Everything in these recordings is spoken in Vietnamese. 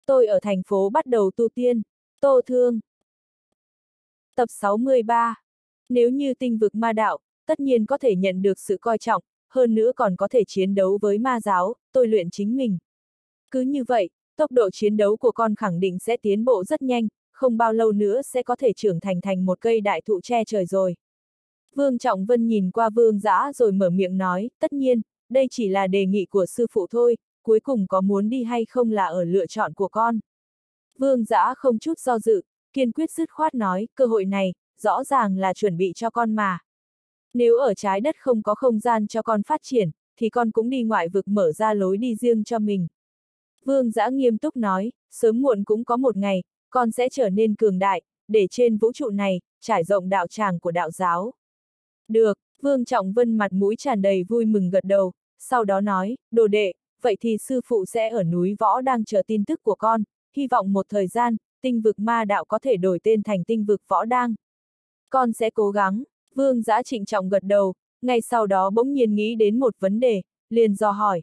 tôi ở thành phố bắt đầu tu tiên. Tô Thương. Tập 63. Nếu như tinh vực ma đạo, tất nhiên có thể nhận được sự coi trọng, hơn nữa còn có thể chiến đấu với ma giáo, tôi luyện chính mình. Cứ như vậy, tốc độ chiến đấu của con khẳng định sẽ tiến bộ rất nhanh, không bao lâu nữa sẽ có thể trưởng thành một cây đại thụ che trời rồi. Vương Trọng Vân nhìn qua Vương Dã rồi mở miệng nói, tất nhiên, đây chỉ là đề nghị của sư phụ thôi, cuối cùng có muốn đi hay không là ở lựa chọn của con. Vương Dã không chút do dự, kiên quyết dứt khoát nói, cơ hội này, rõ ràng là chuẩn bị cho con mà. Nếu ở trái đất không có không gian cho con phát triển, thì con cũng đi ngoại vực mở ra lối đi riêng cho mình. Vương Dã nghiêm túc nói, sớm muộn cũng có một ngày, con sẽ trở nên cường đại, để trên vũ trụ này, trải rộng đạo tràng của đạo giáo. Được, Vương Trọng Vân mặt mũi tràn đầy vui mừng gật đầu, sau đó nói, đồ đệ, vậy thì sư phụ sẽ ở núi Võ đang chờ tin tức của con, hy vọng một thời gian, tinh vực ma đạo có thể đổi tên thành tinh vực Võ Đang. Con sẽ cố gắng, Vương Dã trịnh trọng gật đầu, ngay sau đó bỗng nhiên nghĩ đến một vấn đề, liền dò hỏi,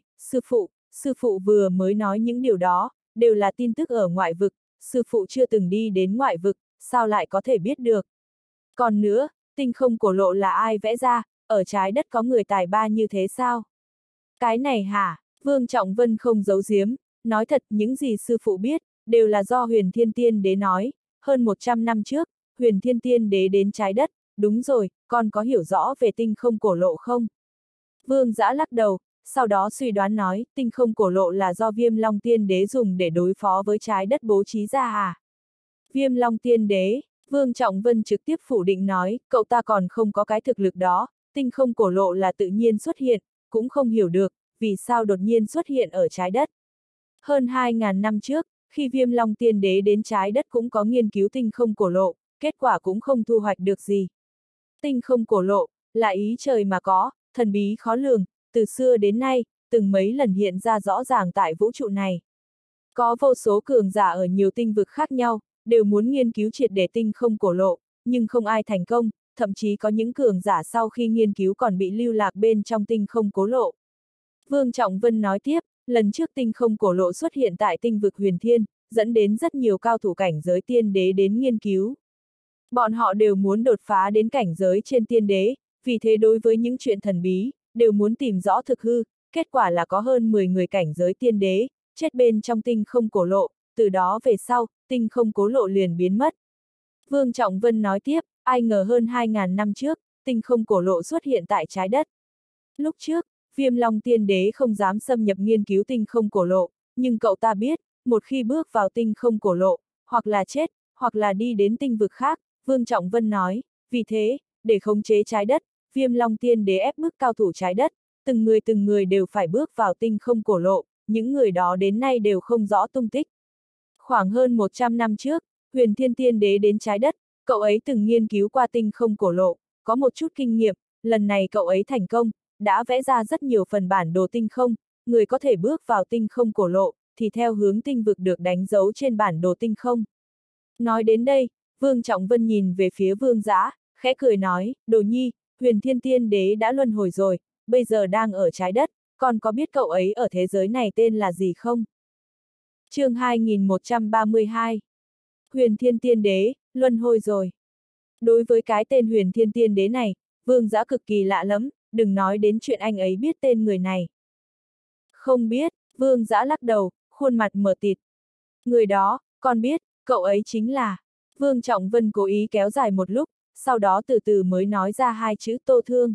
sư phụ vừa mới nói những điều đó, đều là tin tức ở ngoại vực, sư phụ chưa từng đi đến ngoại vực, sao lại có thể biết được. Còn nữa, tinh không cổ lộ là ai vẽ ra, ở trái đất có người tài ba như thế sao? Cái này hả? Vương Trọng Vân không giấu giếm, nói thật những gì sư phụ biết, đều là do Huyền Thiên Tiên Đế nói, hơn 100 năm trước, Huyền Thiên Tiên Đế đến trái đất, đúng rồi, con có hiểu rõ về tinh không cổ lộ không? Vương Dã lắc đầu, sau đó suy đoán nói, tinh không cổ lộ là do Viêm Long Tiên Đế dùng để đối phó với trái đất bố trí ra à? Viêm Long Tiên Đế, Vương Trọng Vân trực tiếp phủ định nói, cậu ta còn không có cái thực lực đó, tinh không cổ lộ là tự nhiên xuất hiện, cũng không hiểu được, vì sao đột nhiên xuất hiện ở trái đất. Hơn 2.000 năm trước, khi Viêm Long Tiên Đế đến trái đất cũng có nghiên cứu tinh không cổ lộ, kết quả cũng không thu hoạch được gì. Tinh không cổ lộ, là ý trời mà có, thần bí khó lường, từ xưa đến nay, từng mấy lần hiện ra rõ ràng tại vũ trụ này. Có vô số cường giả ở nhiều tinh vực khác nhau, đều muốn nghiên cứu triệt để tinh không cổ lộ, nhưng không ai thành công, thậm chí có những cường giả sau khi nghiên cứu còn bị lưu lạc bên trong tinh không cổ lộ. Vương Trọng Vân nói tiếp, lần trước tinh không cổ lộ xuất hiện tại tinh vực Huyền Thiên, dẫn đến rất nhiều cao thủ cảnh giới tiên đế đến nghiên cứu. Bọn họ đều muốn đột phá đến cảnh giới trên tiên đế, vì thế đối với những chuyện thần bí, đều muốn tìm rõ thực hư, kết quả là có hơn 10 người cảnh giới tiên đế, chết bên trong tinh không cổ lộ, từ đó về sau, tinh không cổ lộ liền biến mất. Vương Trọng Vân nói tiếp, ai ngờ hơn 2.000 năm trước, tinh không cổ lộ xuất hiện tại trái đất. Lúc trước, Viêm Long Tiên Đế không dám xâm nhập nghiên cứu tinh không cổ lộ, nhưng cậu ta biết, một khi bước vào tinh không cổ lộ, hoặc là chết, hoặc là đi đến tinh vực khác, Vương Trọng Vân nói, vì thế, để khống chế trái đất, Viêm Long Tiên Đế ép bức cao thủ trái đất, từng người đều phải bước vào tinh không cổ lộ, những người đó đến nay đều không rõ tung tích. Khoảng hơn 100 năm trước, Huyền Thiên Tiên Đế đến trái đất, cậu ấy từng nghiên cứu qua tinh không cổ lộ, có một chút kinh nghiệm, lần này cậu ấy thành công, đã vẽ ra rất nhiều phần bản đồ tinh không, người có thể bước vào tinh không cổ lộ, thì theo hướng tinh vực được đánh dấu trên bản đồ tinh không. Nói đến đây, Vương Trọng Vân nhìn về phía Vương Dã, khẽ cười nói, Đồ Nhi, Huyền Thiên Tiên Đế đã luân hồi rồi, bây giờ đang ở trái đất, còn có biết cậu ấy ở thế giới này tên là gì không? Chương 2132. Huyền Thiên Tiên Đế, luân hồi rồi. Đối với cái tên Huyền Thiên Tiên Đế này, Vương Dã cực kỳ lạ lắm, đừng nói đến chuyện anh ấy biết tên người này. Không biết, Vương Dã lắc đầu, khuôn mặt mờ tịt. Người đó, con biết, cậu ấy chính là... Vương Trọng Vân cố ý kéo dài một lúc, sau đó từ từ mới nói ra hai chữ Tô Thương.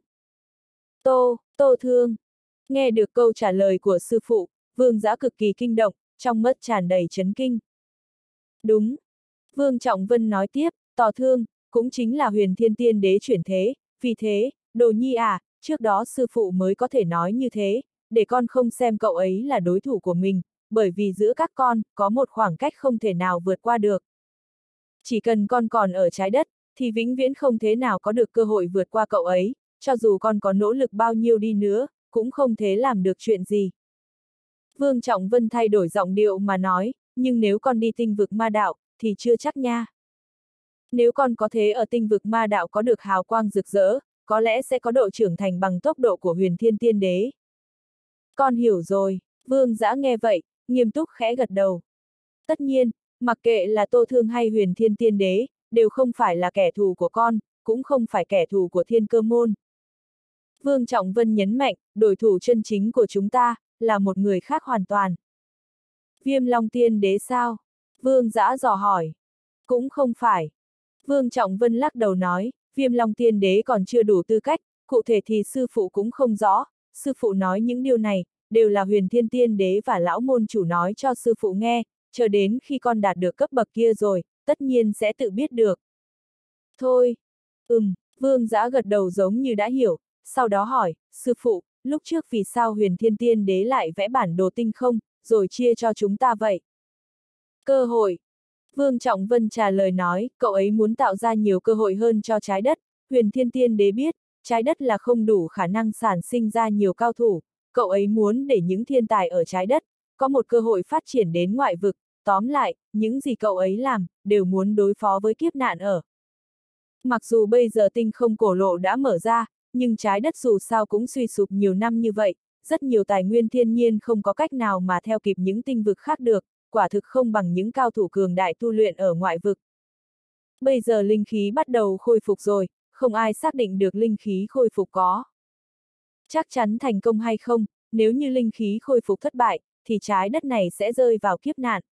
Tô Thương. Nghe được câu trả lời của sư phụ, Vương Dã cực kỳ kinh động, trong mắt tràn đầy chấn kinh. Đúng. Vương Trọng Vân nói tiếp, Tò Thương, cũng chính là Huyền Thiên Tiên Đế chuyển thế, vì thế, Đồ Nhi à, trước đó sư phụ mới có thể nói như thế, để con không xem cậu ấy là đối thủ của mình, bởi vì giữa các con, có một khoảng cách không thể nào vượt qua được. Chỉ cần con còn ở trái đất, thì vĩnh viễn không thế nào có được cơ hội vượt qua cậu ấy, cho dù con có nỗ lực bao nhiêu đi nữa, cũng không thể làm được chuyện gì. Vương Trọng Vân thay đổi giọng điệu mà nói, nhưng nếu con đi tinh vực ma đạo, thì chưa chắc nha. Nếu con có thể ở tinh vực ma đạo có được hào quang rực rỡ, có lẽ sẽ có độ trưởng thành bằng tốc độ của Huyền Thiên Tiên Đế. Con hiểu rồi, Vương Dã nghe vậy, nghiêm túc khẽ gật đầu. Tất nhiên, mặc kệ là Tô Thương hay Huyền Thiên Tiên Đế, đều không phải là kẻ thù của con, cũng không phải kẻ thù của Thiên Cơ Môn. Vương Trọng Vân nhấn mạnh, đối thủ chân chính của chúng ta, là một người khác hoàn toàn. Viêm Long Tiên Đế sao? Vương Dã dò hỏi. Cũng không phải. Vương Trọng Vân lắc đầu nói, Viêm Long Tiên Đế còn chưa đủ tư cách, cụ thể thì sư phụ cũng không rõ, sư phụ nói những điều này, đều là Huyền Thiên Tiên Đế và lão môn chủ nói cho sư phụ nghe, chờ đến khi con đạt được cấp bậc kia rồi, tất nhiên sẽ tự biết được. Thôi. Vương Dã gật đầu giống như đã hiểu, sau đó hỏi, sư phụ, lúc trước vì sao Huyền Thiên Tiên Đế lại vẽ bản đồ tinh không, rồi chia cho chúng ta vậy? Cơ hội. Vương Trọng Vân trả lời nói, cậu ấy muốn tạo ra nhiều cơ hội hơn cho trái đất. Huyền Thiên Tiên Đế biết, trái đất là không đủ khả năng sản sinh ra nhiều cao thủ, cậu ấy muốn để những thiên tài ở trái đất có một cơ hội phát triển đến ngoại vực, tóm lại, những gì cậu ấy làm, đều muốn đối phó với kiếp nạn ở. Mặc dù bây giờ tinh không cổ lộ đã mở ra, nhưng trái đất dù sao cũng suy sụp nhiều năm như vậy, rất nhiều tài nguyên thiên nhiên không có cách nào mà theo kịp những tinh vực khác được, quả thực không bằng những cao thủ cường đại tu luyện ở ngoại vực. Bây giờ linh khí bắt đầu khôi phục rồi, không ai xác định được linh khí khôi phục có chắc chắn thành công hay không, nếu như linh khí khôi phục thất bại, thì trái đất này sẽ rơi vào kiếp nạn.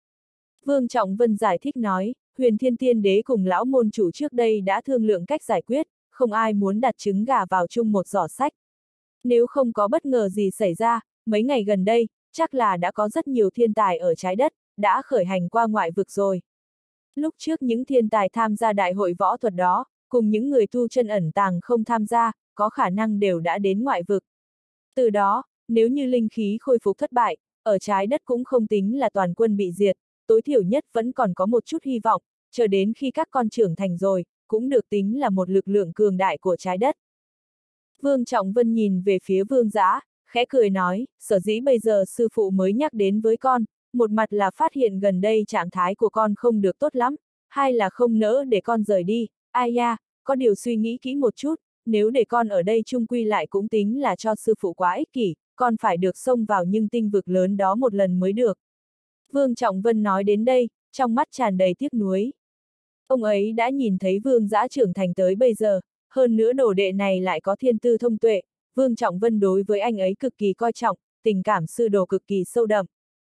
Vương Trọng Vân giải thích nói, Huyền Thiên Tiên Đế cùng lão môn chủ trước đây đã thương lượng cách giải quyết, không ai muốn đặt trứng gà vào chung một giỏ sách. Nếu không có bất ngờ gì xảy ra, mấy ngày gần đây, chắc là đã có rất nhiều thiên tài ở trái đất, đã khởi hành qua ngoại vực rồi. Lúc trước những thiên tài tham gia đại hội võ thuật đó, cùng những người tu chân ẩn tàng không tham gia, có khả năng đều đã đến ngoại vực. Từ đó, nếu như linh khí khôi phục thất bại, ở trái đất cũng không tính là toàn quân bị diệt, tối thiểu nhất vẫn còn có một chút hy vọng, chờ đến khi các con trưởng thành rồi, cũng được tính là một lực lượng cường đại của trái đất. Vương Trọng Vân nhìn về phía Vương Dã, khẽ cười nói, sở dĩ bây giờ sư phụ mới nhắc đến với con, một mặt là phát hiện gần đây trạng thái của con không được tốt lắm, hai là không nỡ để con rời đi, ai da, có điều suy nghĩ kỹ một chút, nếu để con ở đây chung quy lại cũng tính là cho sư phụ quá ích kỷ, con phải được xông vào những tinh vực lớn đó một lần mới được. Vương Trọng Vân nói đến đây, trong mắt tràn đầy tiếc nuối. Ông ấy đã nhìn thấy Vương Dã trưởng thành tới bây giờ, hơn nữa đồ đệ này lại có thiên tư thông tuệ, Vương Trọng Vân đối với anh ấy cực kỳ coi trọng, tình cảm sư đồ cực kỳ sâu đậm.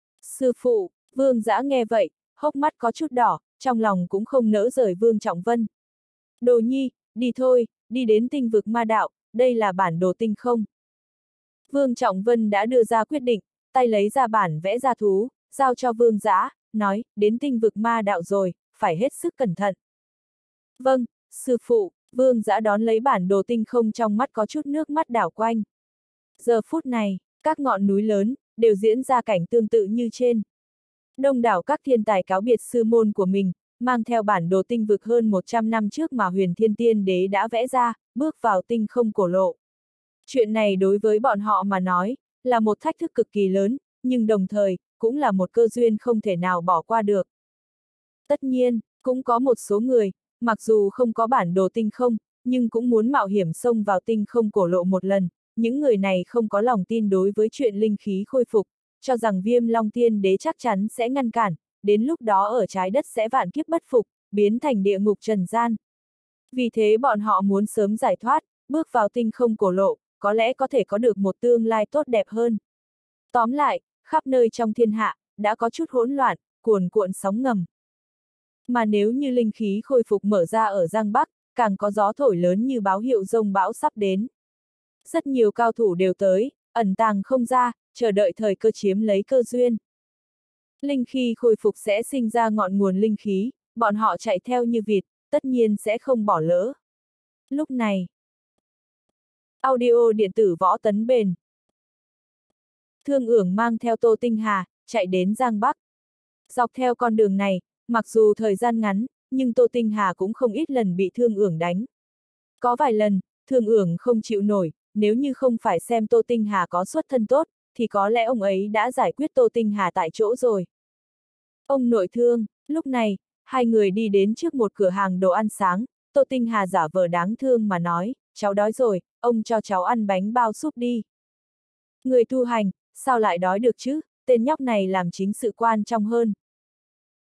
Sư phụ, Vương Dã nghe vậy, hốc mắt có chút đỏ, trong lòng cũng không nỡ rời Vương Trọng Vân. Đồ nhi, đi thôi, đi đến tinh vực ma đạo, đây là bản đồ tinh không. Vương Trọng Vân đã đưa ra quyết định, tay lấy ra bản vẽ ra thú, giao cho Vương Dã, nói, đến tinh vực ma đạo rồi, phải hết sức cẩn thận. Vâng, sư phụ, Vương Dã đón lấy bản đồ tinh không trong mắt có chút nước mắt đảo quanh. Giờ phút này, các ngọn núi lớn, đều diễn ra cảnh tương tự như trên. Đông đảo các thiên tài cáo biệt sư môn của mình, mang theo bản đồ tinh vực hơn 100 năm trước mà Huyền Thiên Tiên Đế đã vẽ ra, bước vào tinh không cổ lộ. Chuyện này đối với bọn họ mà nói, là một thách thức cực kỳ lớn, nhưng đồng thời, cũng là một cơ duyên không thể nào bỏ qua được. Tất nhiên, cũng có một số người, mặc dù không có bản đồ tinh không, nhưng cũng muốn mạo hiểm xông vào tinh không cổ lộ một lần, những người này không có lòng tin đối với chuyện linh khí khôi phục, cho rằng Viêm Long Tiên Đế chắc chắn sẽ ngăn cản, đến lúc đó ở trái đất sẽ vạn kiếp bất phục, biến thành địa ngục trần gian. Vì thế bọn họ muốn sớm giải thoát, bước vào tinh không cổ lộ, có lẽ có thể có được một tương lai tốt đẹp hơn. Tóm lại, khắp nơi trong thiên hạ, đã có chút hỗn loạn, cuồn cuộn sóng ngầm. Mà nếu như linh khí khôi phục mở ra ở Giang Bắc, càng có gió thổi lớn như báo hiệu dông bão sắp đến. Rất nhiều cao thủ đều tới, ẩn tàng không ra, chờ đợi thời cơ chiếm lấy cơ duyên. Linh khí khôi phục sẽ sinh ra ngọn nguồn linh khí, bọn họ chạy theo như vịt, tất nhiên sẽ không bỏ lỡ. Lúc này, audio điện tử Võ Tấn Bền. Thương Ưởng mang theo Tô Tinh Hà, chạy đến Giang Bắc. Dọc theo con đường này, mặc dù thời gian ngắn, nhưng Tô Tinh Hà cũng không ít lần bị Thương Ưởng đánh. Có vài lần, Thương Ưởng không chịu nổi, nếu như không phải xem Tô Tinh Hà có xuất thân tốt, thì có lẽ ông ấy đã giải quyết Tô Tinh Hà tại chỗ rồi. Ông nội Thương, lúc này, hai người đi đến trước một cửa hàng đồ ăn sáng, Tô Tinh Hà giả vờ đáng thương mà nói, cháu đói rồi, ông cho cháu ăn bánh bao súp đi. Người tu hành, sao lại đói được chứ, tên nhóc này làm chính sự quan trọng hơn.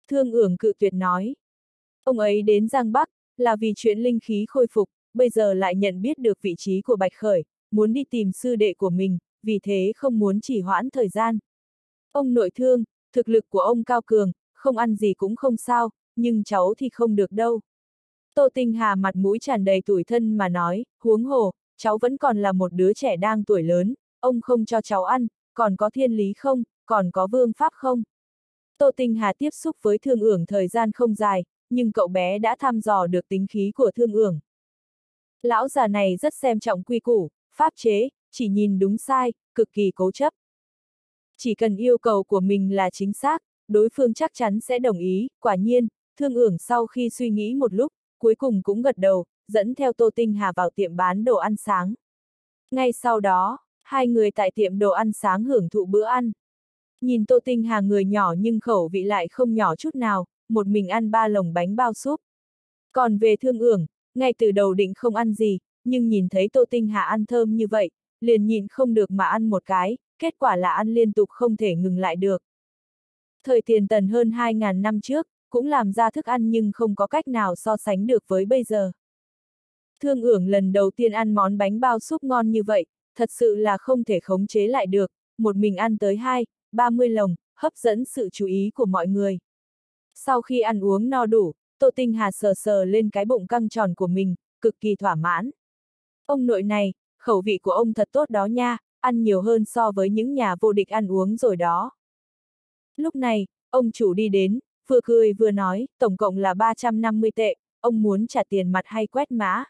Thương Ưởng cự tuyệt nói. Ông ấy đến Giang Bắc, là vì chuyện linh khí khôi phục, bây giờ lại nhận biết được vị trí của Bạch Khởi, muốn đi tìm sư đệ của mình, vì thế không muốn trì hoãn thời gian. Ông nội Thương, thực lực của ông cao cường, không ăn gì cũng không sao, nhưng cháu thì không được đâu. Tô Tinh Hà mặt mũi tràn đầy tủi thân mà nói, huống hồ, cháu vẫn còn là một đứa trẻ đang tuổi lớn, ông không cho cháu ăn, còn có thiên lý không, còn có vương pháp không? Tô Tinh Hà tiếp xúc với Thương Ưởng thời gian không dài, nhưng cậu bé đã thăm dò được tính khí của Thương Ưởng. Lão già này rất xem trọng quy củ, pháp chế, chỉ nhìn đúng sai, cực kỳ cố chấp. Chỉ cần yêu cầu của mình là chính xác, đối phương chắc chắn sẽ đồng ý, quả nhiên, Thương Ưởng sau khi suy nghĩ một lúc, cuối cùng cũng gật đầu, dẫn theo Tô Tinh Hà vào tiệm bán đồ ăn sáng. Ngay sau đó, hai người tại tiệm đồ ăn sáng hưởng thụ bữa ăn. Nhìn Tô Tinh Hà người nhỏ nhưng khẩu vị lại không nhỏ chút nào, một mình ăn 3 lồng bánh bao súp. Còn về Thương Ưởng, ngay từ đầu định không ăn gì, nhưng nhìn thấy Tô Tinh Hà ăn thơm như vậy, liền nhịn không được mà ăn một cái, kết quả là ăn liên tục không thể ngừng lại được. Thời Tiền Tần hơn 2.000 năm trước, cũng làm ra thức ăn nhưng không có cách nào so sánh được với bây giờ. Thương Ưởng lần đầu tiên ăn món bánh bao súp ngon như vậy, thật sự là không thể khống chế lại được, một mình ăn tới 30 lồng, hấp dẫn sự chú ý của mọi người. Sau khi ăn uống no đủ, Tô Tinh Hà sờ sờ lên cái bụng căng tròn của mình, cực kỳ thỏa mãn. Ông nội này, khẩu vị của ông thật tốt đó nha, ăn nhiều hơn so với những nhà vô địch ăn uống rồi đó. Lúc này, ông chủ đi đến, vừa cười vừa nói, tổng cộng là 350 tệ, ông muốn trả tiền mặt hay quét mã?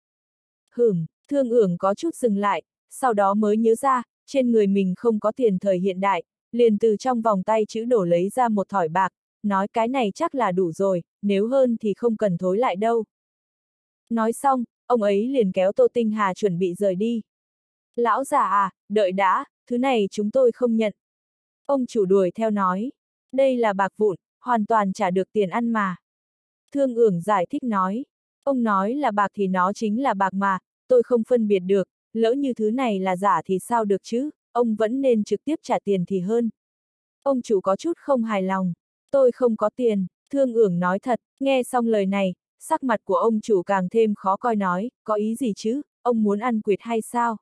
Thương Ưởng có chút dừng lại, sau đó mới nhớ ra, trên người mình không có tiền thời hiện đại, liền từ trong vòng tay chữ đổ lấy ra một thỏi bạc, nói cái này chắc là đủ rồi, nếu hơn thì không cần thối lại đâu. Nói xong, ông ấy liền kéo Tô Tinh Hà chuẩn bị rời đi. Lão già à, đợi đã, thứ này chúng tôi không nhận. Ông chủ đuổi theo nói, đây là bạc vụn, hoàn toàn trả được tiền ăn mà. Thương Ưởng giải thích nói, ông nói là bạc thì nó chính là bạc mà, tôi không phân biệt được, lỡ như thứ này là giả thì sao được chứ, ông vẫn nên trực tiếp trả tiền thì hơn. Ông chủ có chút không hài lòng, tôi không có tiền, Thương Ưởng nói thật, nghe xong lời này, sắc mặt của ông chủ càng thêm khó coi nói, có ý gì chứ, ông muốn ăn quỵt hay sao?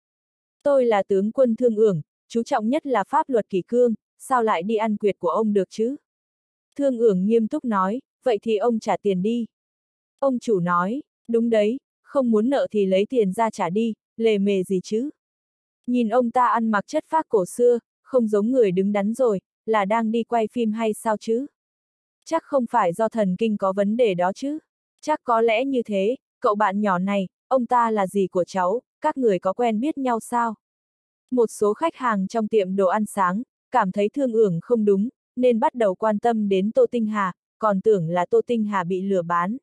Tôi là tướng quân Thương Ưởng, chú trọng nhất là pháp luật kỷ cương, sao lại đi ăn quỵt của ông được chứ? Thương Ưởng nghiêm túc nói, vậy thì ông trả tiền đi. Ông chủ nói, đúng đấy, không muốn nợ thì lấy tiền ra trả đi, lề mề gì chứ? Nhìn ông ta ăn mặc chất phác cổ xưa, không giống người đứng đắn rồi, là đang đi quay phim hay sao chứ? Chắc không phải do thần kinh có vấn đề đó chứ? Chắc có lẽ như thế, cậu bạn nhỏ này, ông ta là gì của cháu, các người có quen biết nhau sao? Một số khách hàng trong tiệm đồ ăn sáng, cảm thấy Thương Ưởng không đúng, nên bắt đầu quan tâm đến Tô Tinh Hà, còn tưởng là Tô Tinh Hà bị lừa bán.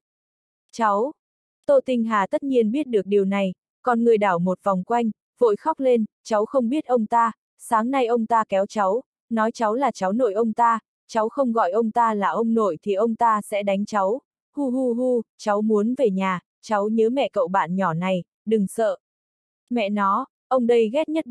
Cháu! Tô Tinh Hà tất nhiên biết được điều này, còn người đảo một vòng quanh, vội khóc lên, cháu không biết ông ta, sáng nay ông ta kéo cháu, nói cháu là cháu nội ông ta, cháu không gọi ông ta là ông nội thì ông ta sẽ đánh cháu. Hu hu hu, cháu muốn về nhà, cháu nhớ mẹ cậu bạn nhỏ này, đừng sợ. Mẹ nó, ông đây ghét nhất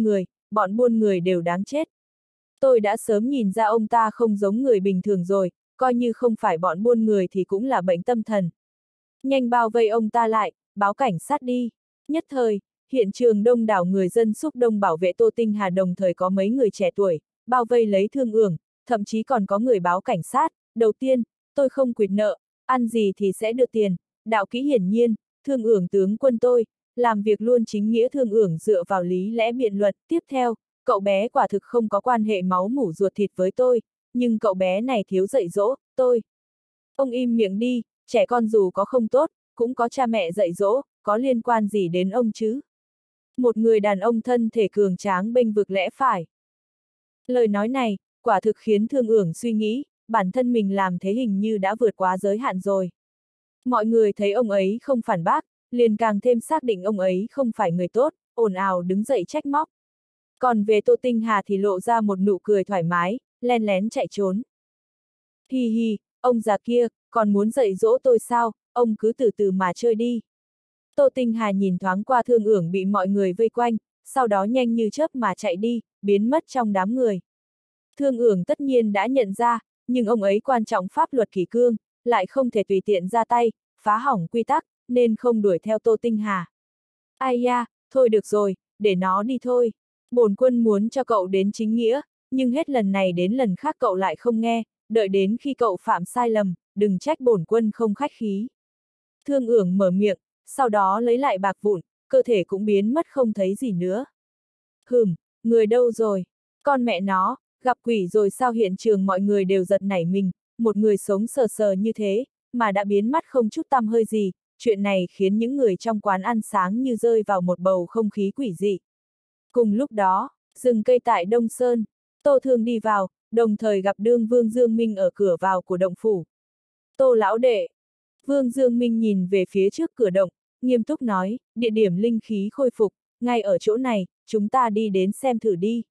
bọn buôn người đều đáng chết. Tôi đã sớm nhìn ra ông ta không giống người bình thường rồi, coi như không phải bọn buôn người thì cũng là bệnh tâm thần. Nhanh bao vây ông ta lại, báo cảnh sát đi. Nhất thời, hiện trường đông đảo người dân xúc đông bảo vệ Tô Tinh Hà, đồng thời có mấy người trẻ tuổi, bao vây lấy Thương Ưởng, thậm chí còn có người báo cảnh sát. Đầu tiên, tôi không quỵt nợ, ăn gì thì sẽ được tiền, đạo kỹ hiển nhiên, Thương Ưởng tướng quân tôi, làm việc luôn chính nghĩa. Thương Ưởng dựa vào lý lẽ biện luật. Tiếp theo, cậu bé quả thực không có quan hệ máu mủ ruột thịt với tôi, nhưng cậu bé này thiếu dạy dỗ, tôi. Ông im miệng đi, trẻ con dù có không tốt, cũng có cha mẹ dạy dỗ, có liên quan gì đến ông chứ? Một người đàn ông thân thể cường tráng bênh vực lẽ phải. Lời nói này, quả thực khiến Thương Ưởng suy nghĩ, bản thân mình làm thế hình như đã vượt quá giới hạn rồi. Mọi người thấy ông ấy không phản bác, liền càng thêm xác định ông ấy không phải người tốt, ồn ào đứng dậy trách móc. Còn về Tô Tinh Hà thì lộ ra một nụ cười thoải mái, len lén chạy trốn. Hi hi, ông già kia, còn muốn dạy dỗ tôi sao, ông cứ từ từ mà chơi đi. Tô Tinh Hà nhìn thoáng qua Thương Ưởng bị mọi người vây quanh, sau đó nhanh như chớp mà chạy đi, biến mất trong đám người. Thương Ưởng tất nhiên đã nhận ra, nhưng ông ấy quan trọng pháp luật kỷ cương, lại không thể tùy tiện ra tay, phá hỏng quy tắc, nên không đuổi theo Tô Tinh Hà. Ai da, thôi được rồi, để nó đi thôi. Bổn quân muốn cho cậu đến chính nghĩa, nhưng hết lần này đến lần khác cậu lại không nghe, đợi đến khi cậu phạm sai lầm, đừng trách bổn quân không khách khí. Thương Ưởng mở miệng, sau đó lấy lại bạc vụn, cơ thể cũng biến mất không thấy gì nữa. Người đâu rồi? Con mẹ nó, gặp quỷ rồi sao? Hiện trường mọi người đều giật nảy mình, một người sống sờ sờ như thế, mà đã biến mất không chút tăm hơi gì, chuyện này khiến những người trong quán ăn sáng như rơi vào một bầu không khí quỷ dị. Cùng lúc đó, rừng cây tại Đông Sơn, Tô Thương đi vào, đồng thời gặp đương Vương Dương Minh ở cửa vào của động phủ. Tô lão đệ. Vương Dương Minh nhìn về phía trước cửa động, nghiêm túc nói, địa điểm linh khí khôi phục, ngay ở chỗ này, chúng ta đi đến xem thử đi.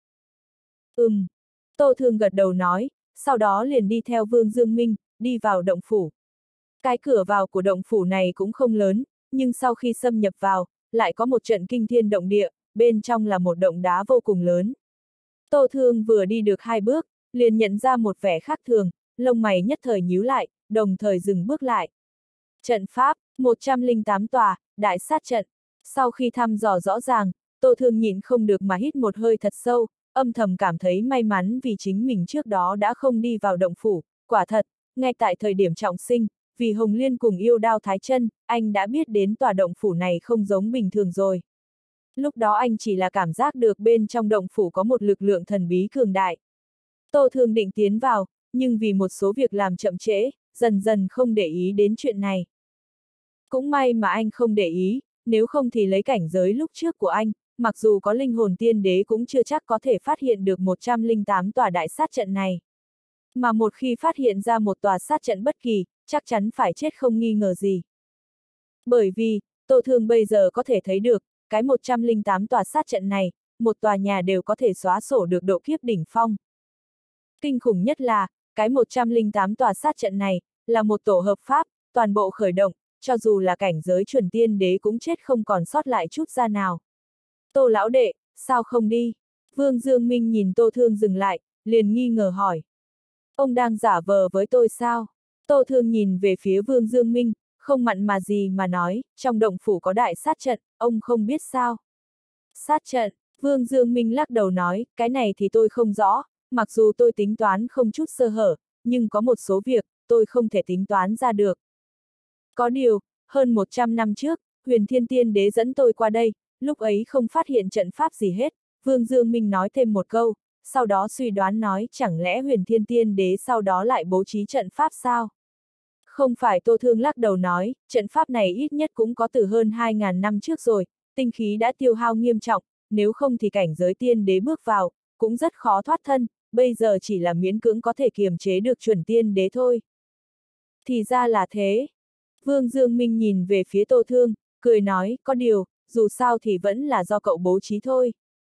Tô Thương gật đầu nói, sau đó liền đi theo Vương Dương Minh, đi vào động phủ. Cái cửa vào của động phủ này cũng không lớn, nhưng sau khi xâm nhập vào, lại có một trận kinh thiên động địa, bên trong là một động đá vô cùng lớn. Tô Thương vừa đi được 2 bước, liền nhận ra một vẻ khác thường, lông mày nhất thời nhíu lại, đồng thời dừng bước lại. Trận pháp, 108 tòa, đại sát trận. Sau khi thăm dò rõ ràng, Tô Thương nhịn không được mà hít một hơi thật sâu, âm thầm cảm thấy may mắn vì chính mình trước đó đã không đi vào động phủ. Quả thật, ngay tại thời điểm trọng sinh, vì Hồng Liên cùng yêu đao thái chân, anh đã biết đến tòa động phủ này không giống bình thường rồi. Lúc đó anh chỉ là cảm giác được bên trong động phủ có một lực lượng thần bí cường đại. Tô Thương định tiến vào, nhưng vì một số việc làm chậm trễ, dần dần không để ý đến chuyện này. Cũng may mà anh không để ý, nếu không thì lấy cảnh giới lúc trước của anh, mặc dù có linh hồn tiên đế cũng chưa chắc có thể phát hiện được 108 tòa đại sát trận này. Mà một khi phát hiện ra một tòa sát trận bất kỳ, chắc chắn phải chết không nghi ngờ gì. Bởi vì, Tô Thương bây giờ có thể thấy được, cái 108 tòa sát trận này, một tòa nhà đều có thể xóa sổ được độ kiếp đỉnh phong. Kinh khủng nhất là, cái 108 tòa sát trận này, là một tổ hợp pháp, toàn bộ khởi động, cho dù là cảnh giới chuẩn tiên đế cũng chết không còn sót lại chút ra nào. Tô lão đệ, sao không đi? Vương Dương Minh nhìn Tô Thương dừng lại, liền nghi ngờ hỏi. Ông đang giả vờ với tôi sao? Tô Thương nhìn về phía Vương Dương Minh, không mặn mà gì mà nói, trong động phủ có đại sát trận, ông không biết sao? Sát trận, Vương Dương Minh lắc đầu nói, cái này thì tôi không rõ, mặc dù tôi tính toán không chút sơ hở, nhưng có một số việc, tôi không thể tính toán ra được. Có điều, hơn 100 năm trước, Huyền Thiên Tiên Đế dẫn tôi qua đây, lúc ấy không phát hiện trận pháp gì hết, Vương Dương Minh nói thêm một câu, sau đó suy đoán nói chẳng lẽ Huyền Thiên Tiên Đế sau đó lại bố trí trận pháp sao? Không phải. Tô Thương lắc đầu nói, trận pháp này ít nhất cũng có từ hơn 2.000 năm trước rồi, tinh khí đã tiêu hao nghiêm trọng, nếu không thì cảnh giới tiên đế bước vào, cũng rất khó thoát thân, bây giờ chỉ là miễn cưỡng có thể kiềm chế được chuẩn tiên đế thôi. Thì ra là thế. Vương Dương Minh nhìn về phía Tô Thương, cười nói, có điều, dù sao thì vẫn là do cậu bố trí thôi.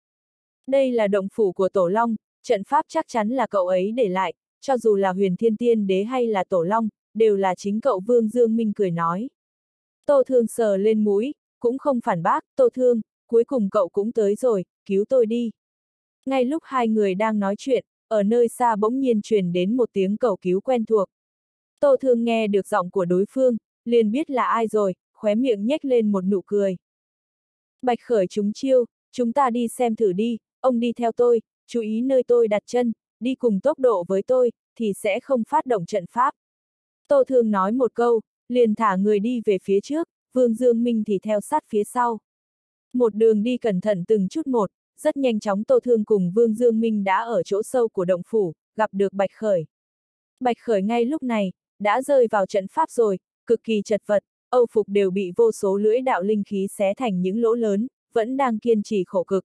Đây là động phủ của Tổ Long, trận pháp chắc chắn là cậu ấy để lại, cho dù là Huyền Thiên Tiên Đế hay là Tổ Long, đều là chính cậu. Vương Dương Minh cười nói. Tô Thương sờ lên mũi, cũng không phản bác, Tô Thương, cuối cùng cậu cũng tới rồi, cứu tôi đi. Ngay lúc hai người đang nói chuyện, ở nơi xa bỗng nhiên truyền đến một tiếng cầu cứu quen thuộc. Tô Thương nghe được giọng của đối phương, liền biết là ai rồi, khóe miệng nhếch lên một nụ cười. Bạch Khởi chúng chiêu, chúng ta đi xem thử đi, ông đi theo tôi, chú ý nơi tôi đặt chân, đi cùng tốc độ với tôi, thì sẽ không phát động trận pháp. Tô Thương nói một câu, liền thả người đi về phía trước, Vương Dương Minh thì theo sát phía sau. Một đường đi cẩn thận từng chút một, rất nhanh chóng Tô Thương cùng Vương Dương Minh đã ở chỗ sâu của động phủ, gặp được Bạch Khởi. Bạch Khởi ngay lúc này, đã rơi vào trận pháp rồi, cực kỳ chật vật, âu phục đều bị vô số lưỡi đạo linh khí xé thành những lỗ lớn, vẫn đang kiên trì khổ cực.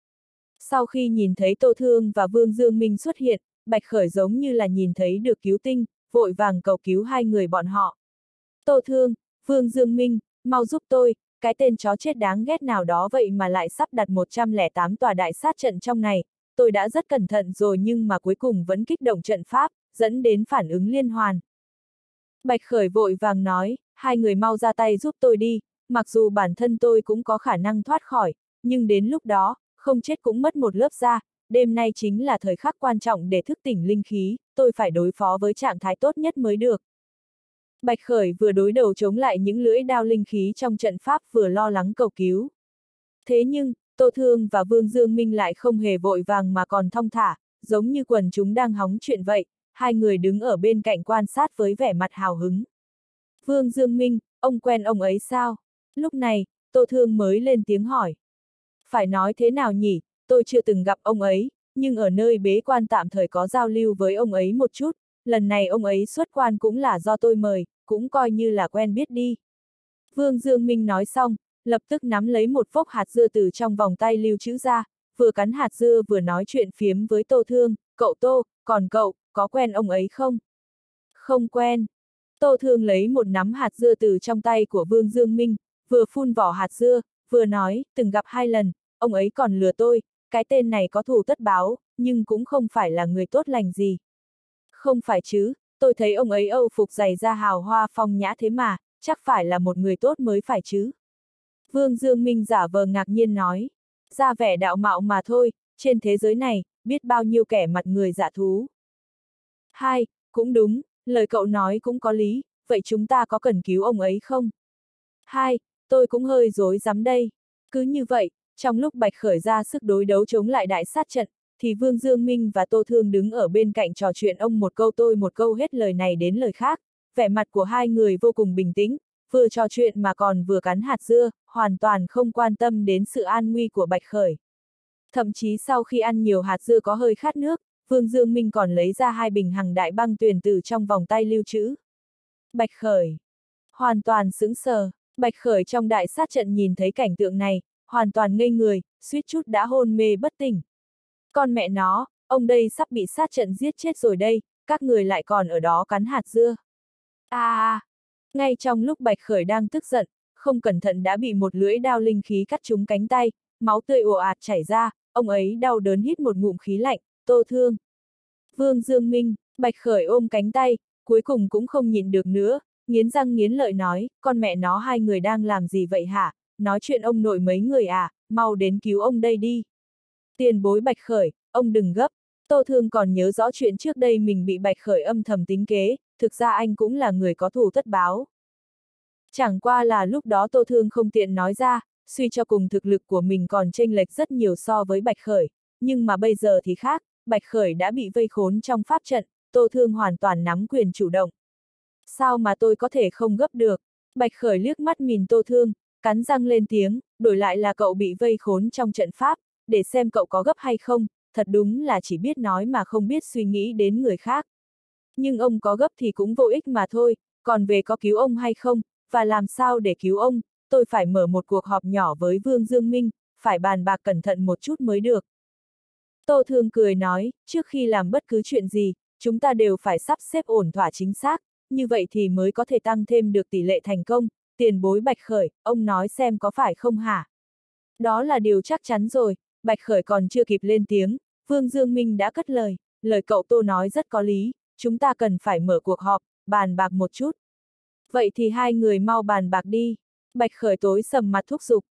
Sau khi nhìn thấy Tô Thương và Vương Dương Minh xuất hiện, Bạch Khởi giống như là nhìn thấy được cứu tinh, vội vàng cầu cứu hai người bọn họ. Tô Thương, Vương Dương Minh, mau giúp tôi, cái tên chó chết đáng ghét nào đó vậy mà lại sắp đặt 108 tòa đại sát trận trong này, tôi đã rất cẩn thận rồi nhưng mà cuối cùng vẫn kích động trận pháp, dẫn đến phản ứng liên hoàn. Bạch Khởi vội vàng nói, hai người mau ra tay giúp tôi đi, mặc dù bản thân tôi cũng có khả năng thoát khỏi, nhưng đến lúc đó, không chết cũng mất một lớp da, đêm nay chính là thời khắc quan trọng để thức tỉnh linh khí, tôi phải đối phó với trạng thái tốt nhất mới được. Bạch Khởi vừa đối đầu chống lại những lưỡi đao linh khí trong trận pháp vừa lo lắng cầu cứu. Thế nhưng, Tô Thương và Vương Dương Minh lại không hề vội vàng mà còn thong thả, giống như quần chúng đang hóng chuyện vậy, hai người đứng ở bên cạnh quan sát với vẻ mặt hào hứng. Vương Dương Minh, ông quen ông ấy sao? Lúc này, Tô Thương mới lên tiếng hỏi. Phải nói thế nào nhỉ, tôi chưa từng gặp ông ấy, nhưng ở nơi bế quan tạm thời có giao lưu với ông ấy một chút, lần này ông ấy xuất quan cũng là do tôi mời, cũng coi như là quen biết đi. Vương Dương Minh nói xong, lập tức nắm lấy một phốc hạt dưa từ trong vòng tay lưu trữ ra, vừa cắn hạt dưa vừa nói chuyện phiếm với Tô Thương, cậu Tô, còn cậu, có quen ông ấy không? Không quen. Tô Thương lấy một nắm hạt dưa từ trong tay của Vương Dương Minh, vừa phun vỏ hạt dưa, vừa nói, từng gặp 2 lần, ông ấy còn lừa tôi, cái tên này có thù tất báo, nhưng cũng không phải là người tốt lành gì. Không phải chứ, tôi thấy ông ấy âu phục giày da hào hoa phong nhã thế mà, chắc phải là một người tốt mới phải chứ. Vương Dương Minh giả vờ ngạc nhiên nói, ra vẻ đạo mạo mà thôi, trên thế giới này, biết bao nhiêu kẻ mặt người dạ thú. Hai, cũng đúng, lời cậu nói cũng có lý, vậy chúng ta có cần cứu ông ấy không? Hai, tôi cũng hơi rối rắm đây. Cứ như vậy, trong lúc Bạch Khởi ra sức đối đấu chống lại đại sát trận, thì Vương Dương Minh và Tô Thương đứng ở bên cạnh trò chuyện ông một câu tôi một câu hết lời này đến lời khác, vẻ mặt của hai người vô cùng bình tĩnh, vừa trò chuyện mà còn vừa cắn hạt dưa, hoàn toàn không quan tâm đến sự an nguy của Bạch Khởi. Thậm chí sau khi ăn nhiều hạt dưa có hơi khát nước, Vương Dương Minh còn lấy ra 2 bình hằng đại băng tuyền từ trong vòng tay lưu trữ. Bạch Khởi hoàn toàn sững sờ, Bạch Khởi trong đại sát trận nhìn thấy cảnh tượng này, hoàn toàn ngây người, suýt chút đã hôn mê bất tỉnh. Con mẹ nó, ông đây sắp bị sát trận giết chết rồi đây, các người lại còn ở đó cắn hạt dưa. Ngay trong lúc Bạch Khởi đang tức giận, không cẩn thận đã bị một lưỡi đao linh khí cắt trúng cánh tay, máu tươi ồ ạt chảy ra, ông ấy đau đớn hít một ngụm khí lạnh, Tô Thương. Vương Dương Minh, Bạch Khởi ôm cánh tay, cuối cùng cũng không nhịn được nữa, nghiến răng nghiến lợi nói, con mẹ nó hai người đang làm gì vậy hả, nói chuyện ông nội mấy người à, mau đến cứu ông đây đi. Tiền bối Bạch Khởi, ông đừng gấp, Tô Thương còn nhớ rõ chuyện trước đây mình bị Bạch Khởi âm thầm tính kế, thực ra anh cũng là người có thù tất báo. Chẳng qua là lúc đó Tô Thương không tiện nói ra, suy cho cùng thực lực của mình còn chênh lệch rất nhiều so với Bạch Khởi, nhưng mà bây giờ thì khác, Bạch Khởi đã bị vây khốn trong pháp trận, Tô Thương hoàn toàn nắm quyền chủ động. Sao mà tôi có thể không gấp được? Bạch Khởi liếc mắt nhìn Tô Thương, cắn răng lên tiếng, đổi lại là cậu bị vây khốn trong trận pháp, để xem cậu có gấp hay không, thật đúng là chỉ biết nói mà không biết suy nghĩ đến người khác. Nhưng ông có gấp thì cũng vô ích mà thôi, còn về có cứu ông hay không, và làm sao để cứu ông, tôi phải mở một cuộc họp nhỏ với Vương Dương Minh, phải bàn bạc cẩn thận một chút mới được. Tô Thương cười nói, trước khi làm bất cứ chuyện gì, chúng ta đều phải sắp xếp ổn thỏa chính xác, như vậy thì mới có thể tăng thêm được tỷ lệ thành công, tiền bối Bạch Khởi, ông nói xem có phải không hả? Đó là điều chắc chắn rồi, Bạch Khởi còn chưa kịp lên tiếng, Vương Dương Minh đã cất lời cậu Tô nói rất có lý, chúng ta cần phải mở cuộc họp, bàn bạc một chút. Vậy thì hai người mau bàn bạc đi. Bạch Khởi tối sầm mặt thúc giục.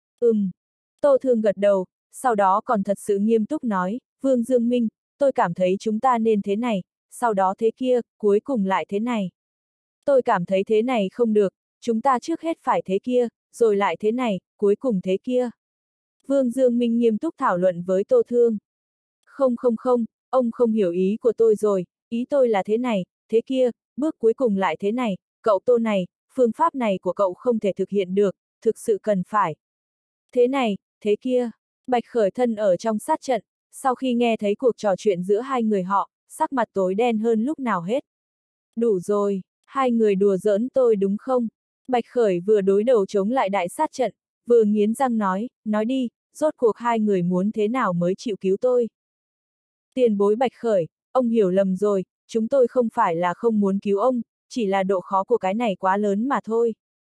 Tô Thương gật đầu, sau đó còn thật sự nghiêm túc nói, Vương Dương Minh, tôi cảm thấy chúng ta nên thế này, sau đó thế kia, cuối cùng lại thế này. Tôi cảm thấy thế này không được, chúng ta trước hết phải thế kia, rồi lại thế này, cuối cùng thế kia. Vương Dương Minh nghiêm túc thảo luận với Tô Thương. Không, ông không hiểu ý của tôi rồi, ý tôi là thế này, thế kia, bước cuối cùng lại thế này, cậu Tô này, phương pháp này của cậu không thể thực hiện được, thực sự cần phải. Thế này, thế kia, Bạch Khởi thân ở trong sát trận, sau khi nghe thấy cuộc trò chuyện giữa hai người họ, sắc mặt tối đen hơn lúc nào hết. Đủ rồi, hai người đùa giỡn tôi đúng không? Bạch Khởi vừa đối đầu chống lại đại sát trận, vừa nghiến răng nói đi, rốt cuộc hai người muốn thế nào mới chịu cứu tôi. Tiền bối Bạch Khởi, ông hiểu lầm rồi, chúng tôi không phải là không muốn cứu ông, chỉ là độ khó của cái này quá lớn mà thôi.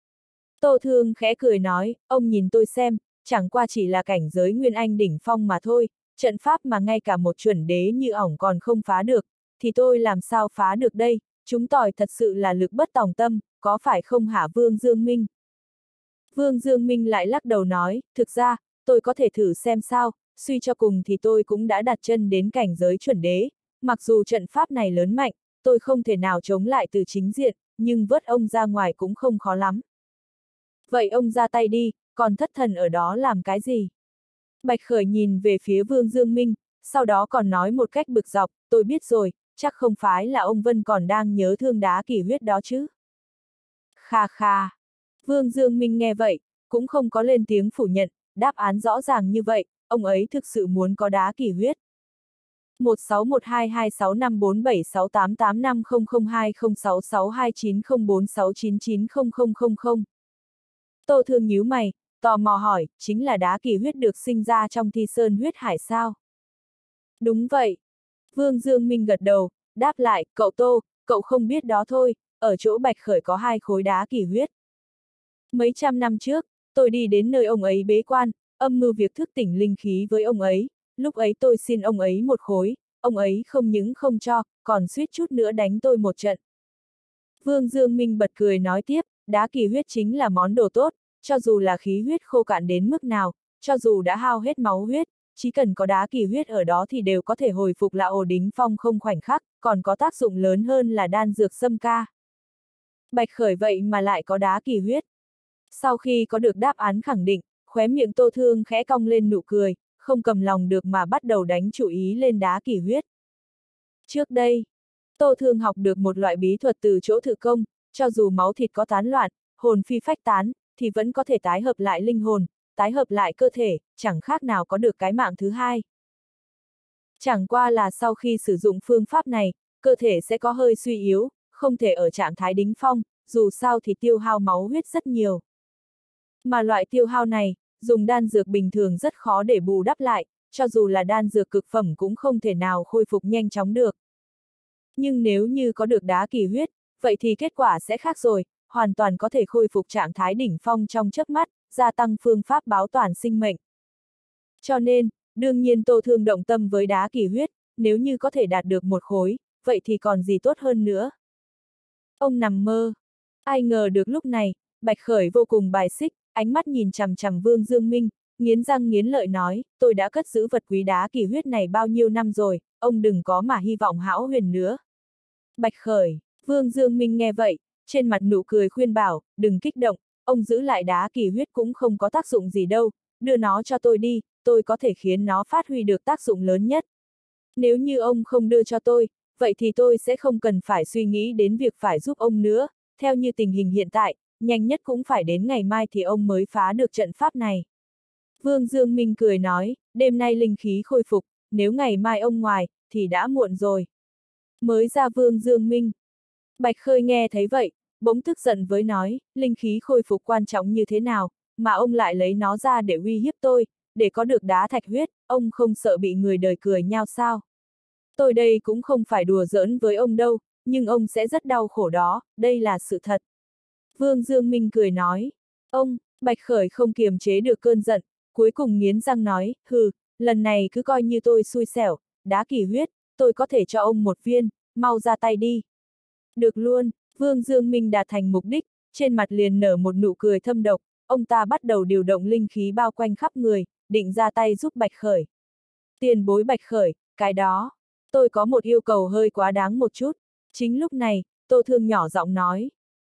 Tô Thương khẽ cười nói, ông nhìn tôi xem, chẳng qua chỉ là cảnh giới Nguyên Anh đỉnh phong mà thôi, trận pháp mà ngay cả một chuẩn đế như ổng còn không phá được, thì tôi làm sao phá được đây, chúng tỏi thật sự là lực bất tòng tâm, có phải không hả Vương Dương Minh? Vương Dương Minh lại lắc đầu nói, thực ra, tôi có thể thử xem sao, suy cho cùng thì tôi cũng đã đặt chân đến cảnh giới chuẩn đế, mặc dù trận pháp này lớn mạnh, tôi không thể nào chống lại từ chính diện, nhưng vớt ông ra ngoài cũng không khó lắm. Vậy ông ra tay đi, còn thất thần ở đó làm cái gì? Bạch Khởi nhìn về phía Vương Dương Minh, sau đó còn nói một cách bực dọc, tôi biết rồi, chắc không phải là ông Vân còn đang nhớ thương đá kỷ huyết đó chứ. Kha kha. Vương Dương Minh nghe vậy, cũng không có lên tiếng phủ nhận, đáp án rõ ràng như vậy, ông ấy thực sự muốn có đá kỷ huyết. 1612265885002062066290462904699000. Tô Thương nhíu mày, tò mò hỏi, chính là đá kỷ huyết được sinh ra trong Thi Sơn huyết hải sao? Đúng vậy. Vương Dương Minh gật đầu, đáp lại, cậu Tô, cậu không biết đó thôi, ở chỗ Bạch Khởi có 2 khối đá kỷ huyết. Mấy trăm năm trước, tôi đi đến nơi ông ấy bế quan, âm mưu việc thức tỉnh linh khí với ông ấy, lúc ấy tôi xin ông ấy 1 khối, ông ấy không những không cho, còn suýt chút nữa đánh tôi một trận. Vương Dương Minh bật cười nói tiếp, đá kỷ huyết chính là món đồ tốt, cho dù là khí huyết khô cạn đến mức nào, cho dù đã hao hết máu huyết, chỉ cần có đá kỷ huyết ở đó thì đều có thể hồi phục lại ổ đính phong không khoảnh khắc, còn có tác dụng lớn hơn là đan dược xâm ca. Bạch Khởi vậy mà lại có đá kỷ huyết. Sau khi có được đáp án khẳng định, khóe miệng Tô Thương khẽ cong lên nụ cười, không cầm lòng được mà bắt đầu đánh chủ ý lên đá kỷ huyết. Trước đây, Tô Thương học được một loại bí thuật từ chỗ Thự Công, cho dù máu thịt có tán loạn, hồn phi phách tán, thì vẫn có thể tái hợp lại linh hồn, tái hợp lại cơ thể, chẳng khác nào có được cái mạng thứ hai. Chẳng qua là sau khi sử dụng phương pháp này, cơ thể sẽ có hơi suy yếu, không thể ở trạng thái đính phong, dù sao thì tiêu hao máu huyết rất nhiều. Mà loại tiêu hao này, dùng đan dược bình thường rất khó để bù đắp lại, cho dù là đan dược cực phẩm cũng không thể nào khôi phục nhanh chóng được. Nhưng nếu như có được đá kỷ huyết, vậy thì kết quả sẽ khác rồi, hoàn toàn có thể khôi phục trạng thái đỉnh phong trong chớp mắt, gia tăng phương pháp báo toàn sinh mệnh. Cho nên, đương nhiên Tô Thương động tâm với đá kỷ huyết, nếu như có thể đạt được 1 khối, vậy thì còn gì tốt hơn nữa. Ông nằm mơ. Ai ngờ được lúc này, Bạch Khởi vô cùng bài xích, ánh mắt nhìn chằm chằm Vương Dương Minh, nghiến răng nghiến lợi nói, tôi đã cất giữ vật quý đá kỷ huyết này bao nhiêu năm rồi, ông đừng có mà hy vọng hão huyền nữa. Bạch Khởi, Vương Dương Minh nghe vậy, trên mặt nụ cười khuyên bảo, đừng kích động, ông giữ lại đá kỷ huyết cũng không có tác dụng gì đâu, đưa nó cho tôi đi, tôi có thể khiến nó phát huy được tác dụng lớn nhất. Nếu như ông không đưa cho tôi, vậy thì tôi sẽ không cần phải suy nghĩ đến việc phải giúp ông nữa, theo như tình hình hiện tại, nhanh nhất cũng phải đến ngày mai thì ông mới phá được trận pháp này. Vương Dương Minh cười nói, đêm nay linh khí khôi phục, nếu ngày mai ông ngoài, thì đã muộn rồi. Mới ra Vương Dương Minh. Bạch Khởi nghe thấy vậy, bỗng tức giận với nói, linh khí khôi phục quan trọng như thế nào, mà ông lại lấy nó ra để uy hiếp tôi, để có được đá thạch huyết, ông không sợ bị người đời cười nhao sao? Tôi đây cũng không phải đùa giỡn với ông đâu, nhưng ông sẽ rất đau khổ đó, đây là sự thật. Vương Dương Minh cười nói, ông, Bạch Khởi không kiềm chế được cơn giận, cuối cùng nghiến răng nói, hừ, lần này cứ coi như tôi xui xẻo, đá kỷ huyết, tôi có thể cho ông 1 viên, mau ra tay đi. Được luôn, Vương Dương Minh đạt thành mục đích, trên mặt liền nở một nụ cười thâm độc, ông ta bắt đầu điều động linh khí bao quanh khắp người, định ra tay giúp Bạch Khởi. Tiền bối Bạch Khởi, cái đó, tôi có một yêu cầu hơi quá đáng một chút. Chính lúc này, Tô Thương nhỏ giọng nói.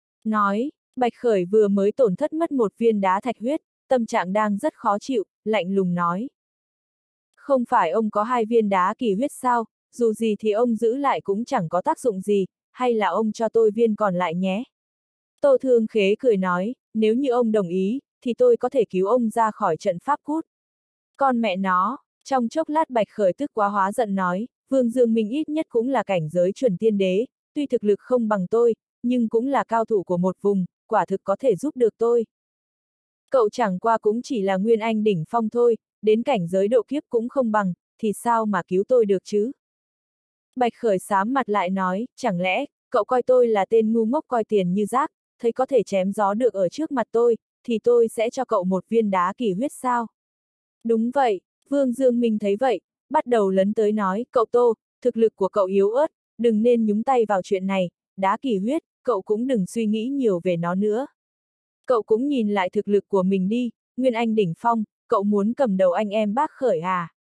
Bạch Khởi vừa mới tổn thất mất 1 viên đá thạch huyết, tâm trạng đang rất khó chịu, lạnh lùng nói. Không phải ông có 2 viên đá kỷ huyết sao, dù gì thì ông giữ lại cũng chẳng có tác dụng gì, hay là ông cho tôi viên còn lại nhé. Tô Thương khế cười nói, nếu như ông đồng ý, thì tôi có thể cứu ông ra khỏi trận pháp cút. Con mẹ nó, trong chốc lát Bạch Khởi tức quá hóa giận nói, Vương Dương Minh ít nhất cũng là cảnh giới chuẩn tiên đế, tuy thực lực không bằng tôi, nhưng cũng là cao thủ của một vùng, quả thực có thể giúp được tôi. Cậu chẳng qua cũng chỉ là nguyên anh đỉnh phong thôi, đến cảnh giới độ kiếp cũng không bằng, thì sao mà cứu tôi được chứ? Bạch Khởi sám mặt lại nói, chẳng lẽ, cậu coi tôi là tên ngu ngốc coi tiền như rác, thấy có thể chém gió được ở trước mặt tôi, thì tôi sẽ cho cậu 1 viên đá kỷ huyết sao? Đúng vậy, Vương Dương Minh thấy vậy, bắt đầu lấn tới nói, cậu Tô, thực lực của cậu yếu ớt, đừng nên nhúng tay vào chuyện này, đá kỷ huyết, cậu cũng đừng suy nghĩ nhiều về nó nữa. Cậu cũng nhìn lại thực lực của mình đi, Nguyên Anh đỉnh phong, cậu muốn cầm đầu anh em Bác Khởi à?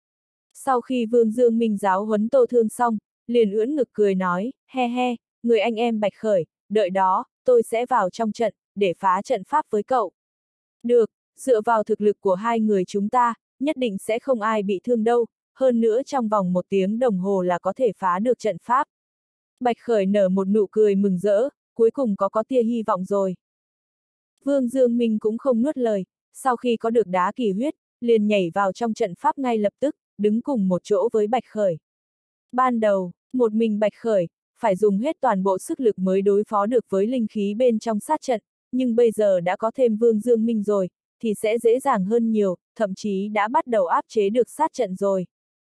Sau khi Vương Dương Minh giáo huấn Tô Thương xong, liền ưỡn ngực cười nói, he he, người anh em Bạch Khởi, đợi đó, tôi sẽ vào trong trận, để phá trận pháp với cậu. Được, dựa vào thực lực của hai người chúng ta, nhất định sẽ không ai bị thương đâu, hơn nữa trong vòng 1 tiếng đồng hồ là có thể phá được trận pháp. Bạch Khởi nở một nụ cười mừng rỡ, cuối cùng có tia hy vọng rồi. Vương Dương Minh cũng không nuốt lời, sau khi có được đá kỳ huyết, liền nhảy vào trong trận pháp ngay lập tức, đứng cùng một chỗ với Bạch Khởi. Ban đầu, một mình Bạch Khởi, phải dùng hết toàn bộ sức lực mới đối phó được với linh khí bên trong sát trận, nhưng bây giờ đã có thêm Vương Dương Minh rồi, thì sẽ dễ dàng hơn nhiều, thậm chí đã bắt đầu áp chế được sát trận rồi.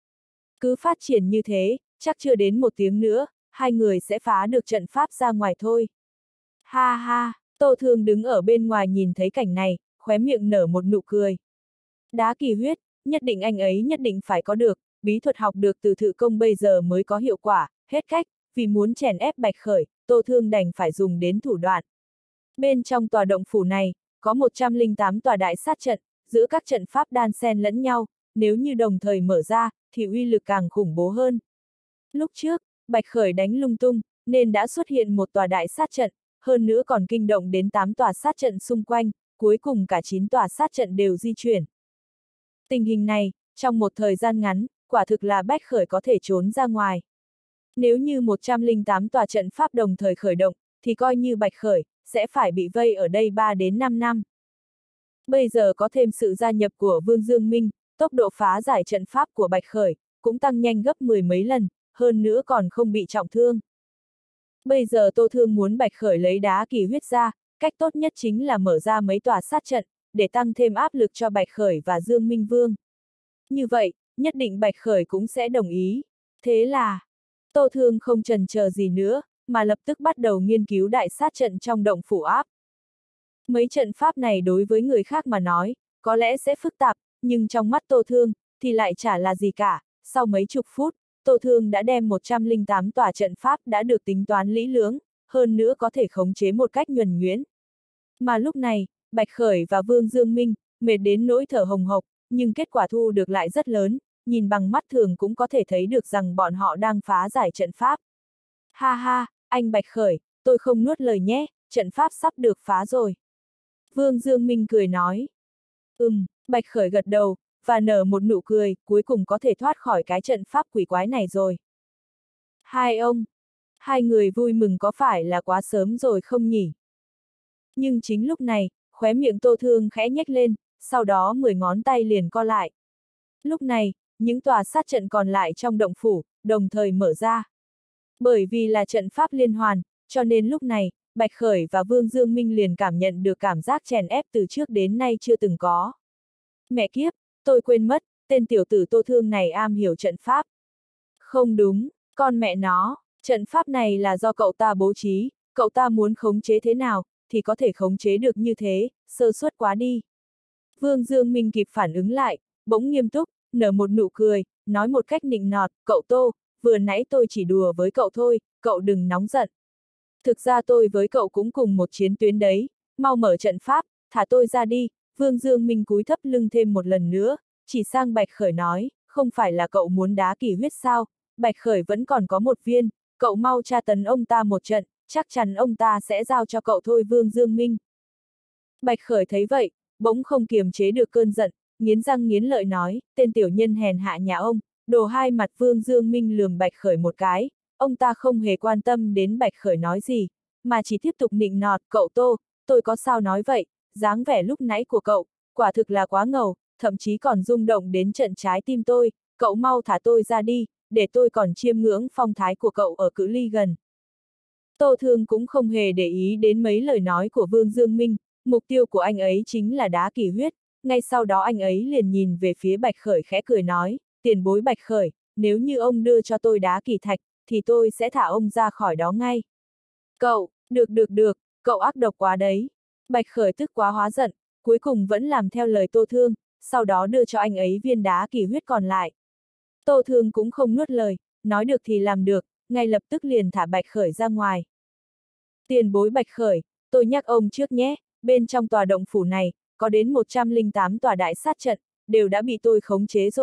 Cứ phát triển như thế, chắc chưa đến 1 tiếng nữa, hai người sẽ phá được trận pháp ra ngoài thôi. Ha ha, Tô Thương đứng ở bên ngoài nhìn thấy cảnh này, khóe miệng nở một nụ cười. Đá kỳ huyết, nhất định anh ấy nhất định phải có được, bí thuật học được từ Thự Công bây giờ mới có hiệu quả, hết cách, vì muốn chèn ép Bạch Khởi, Tô Thương đành phải dùng đến thủ đoạn. Bên trong tòa động phủ này, có 108 tòa đại sát trận, giữa các trận pháp đan xen lẫn nhau, nếu như đồng thời mở ra, thì uy lực càng khủng bố hơn. Lúc trước, Bạch Khởi đánh lung tung, nên đã xuất hiện một tòa đại sát trận, hơn nữa còn kinh động đến 8 tòa sát trận xung quanh, cuối cùng cả 9 tòa sát trận đều di chuyển. Tình hình này, trong một thời gian ngắn, quả thực là Bạch Khởi có thể trốn ra ngoài. Nếu như 108 tòa trận pháp đồng thời khởi động, thì coi như Bạch Khởi, sẽ phải bị vây ở đây 3 đến 5 năm. Bây giờ có thêm sự gia nhập của Vương Dương Minh, tốc độ phá giải trận pháp của Bạch Khởi, cũng tăng nhanh gấp 10 mấy lần, hơn nữa còn không bị trọng thương. Bây giờ Tô Thương muốn Bạch Khởi lấy đá kỳ huyết ra, cách tốt nhất chính là mở ra mấy tòa sát trận, để tăng thêm áp lực cho Bạch Khởi và Dương Minh Vương. Như vậy, nhất định Bạch Khởi cũng sẽ đồng ý. Thế là, Tô Thương không chần chờ gì nữa, mà lập tức bắt đầu nghiên cứu đại sát trận trong động phủ áp. Mấy trận pháp này đối với người khác mà nói, có lẽ sẽ phức tạp, nhưng trong mắt Tô Thương, thì lại chả là gì cả. Sau mấy chục phút, Tô Thương đã đem 108 tòa trận pháp đã được tính toán kỹ lưỡng, hơn nữa có thể khống chế một cách nhuần nhuyễn. Mà lúc này, Bạch Khởi và Vương Dương Minh, mệt đến nỗi thở hồng hộc, nhưng kết quả thu được lại rất lớn, nhìn bằng mắt thường cũng có thể thấy được rằng bọn họ đang phá giải trận pháp. Ha ha, anh Bạch Khởi, tôi không nuốt lời nhé, trận pháp sắp được phá rồi. Vương Dương Minh cười nói. Bạch Khởi gật đầu, và nở một nụ cười, cuối cùng có thể thoát khỏi cái trận pháp quỷ quái này rồi. Hai người vui mừng có phải là quá sớm rồi không nhỉ? Nhưng chính lúc này, khóe miệng Tô Thương khẽ nhếch lên, sau đó 10 ngón tay liền co lại. Lúc này, những tòa sát trận còn lại trong động phủ, đồng thời mở ra. Bởi vì là trận pháp liên hoàn, cho nên lúc này, Bạch Khởi và Vương Dương Minh liền cảm nhận được cảm giác chèn ép từ trước đến nay chưa từng có. Mẹ kiếp, tôi quên mất, tên tiểu tử Tô Thương này am hiểu trận pháp. Không đúng, con mẹ nó, trận pháp này là do cậu ta bố trí, cậu ta muốn khống chế thế nào, thì có thể khống chế được như thế, sơ suất quá đi. Vương Dương Minh kịp phản ứng lại, bỗng nghiêm túc, nở một nụ cười, nói một cách nịnh nọt, cậu Tô, vừa nãy tôi chỉ đùa với cậu thôi, cậu đừng nóng giận. Thực ra tôi với cậu cũng cùng một chiến tuyến đấy, mau mở trận pháp, thả tôi ra đi. Vương Dương Minh cúi thấp lưng thêm một lần nữa, chỉ sang Bạch Khởi nói, không phải là cậu muốn đá kỳ huyết sao, Bạch Khởi vẫn còn có 1 viên, cậu mau tra tấn ông ta một trận, chắc chắn ông ta sẽ giao cho cậu thôi. Vương Dương Minh. Bạch Khởi thấy vậy, bỗng không kiềm chế được cơn giận, nghiến răng nghiến lợi nói, tên tiểu nhân hèn hạ nhà ông, đồ hai mặt. Vương Dương Minh lườm Bạch Khởi một cái, ông ta không hề quan tâm đến Bạch Khởi nói gì, mà chỉ tiếp tục nịnh nọt, cậu Tô, tôi có sao nói vậy, dáng vẻ lúc nãy của cậu, quả thực là quá ngầu, thậm chí còn rung động đến trận trái tim tôi, cậu mau thả tôi ra đi, để tôi còn chiêm ngưỡng phong thái của cậu ở cự ly gần. Tô Thương cũng không hề để ý đến mấy lời nói của Vương Dương Minh, mục tiêu của anh ấy chính là đá kỳ huyết, ngay sau đó anh ấy liền nhìn về phía Bạch Khởi khẽ cười nói, tiền bối Bạch Khởi, nếu như ông đưa cho tôi đá kỳ thạch, thì tôi sẽ thả ông ra khỏi đó ngay. Cậu, được, cậu ác độc quá đấy. Bạch Khởi tức quá hóa giận, cuối cùng vẫn làm theo lời Tô Thương, sau đó đưa cho anh ấy viên đá kỳ huyết còn lại. Tô Thương cũng không nuốt lời, nói được thì làm được, ngay lập tức liền thả Bạch Khởi ra ngoài. Tiền bối Bạch Khởi, tôi nhắc ông trước nhé, bên trong tòa động phủ này, có đến 108 tòa đại sát trận, đều đã bị tôi khống chế rồi,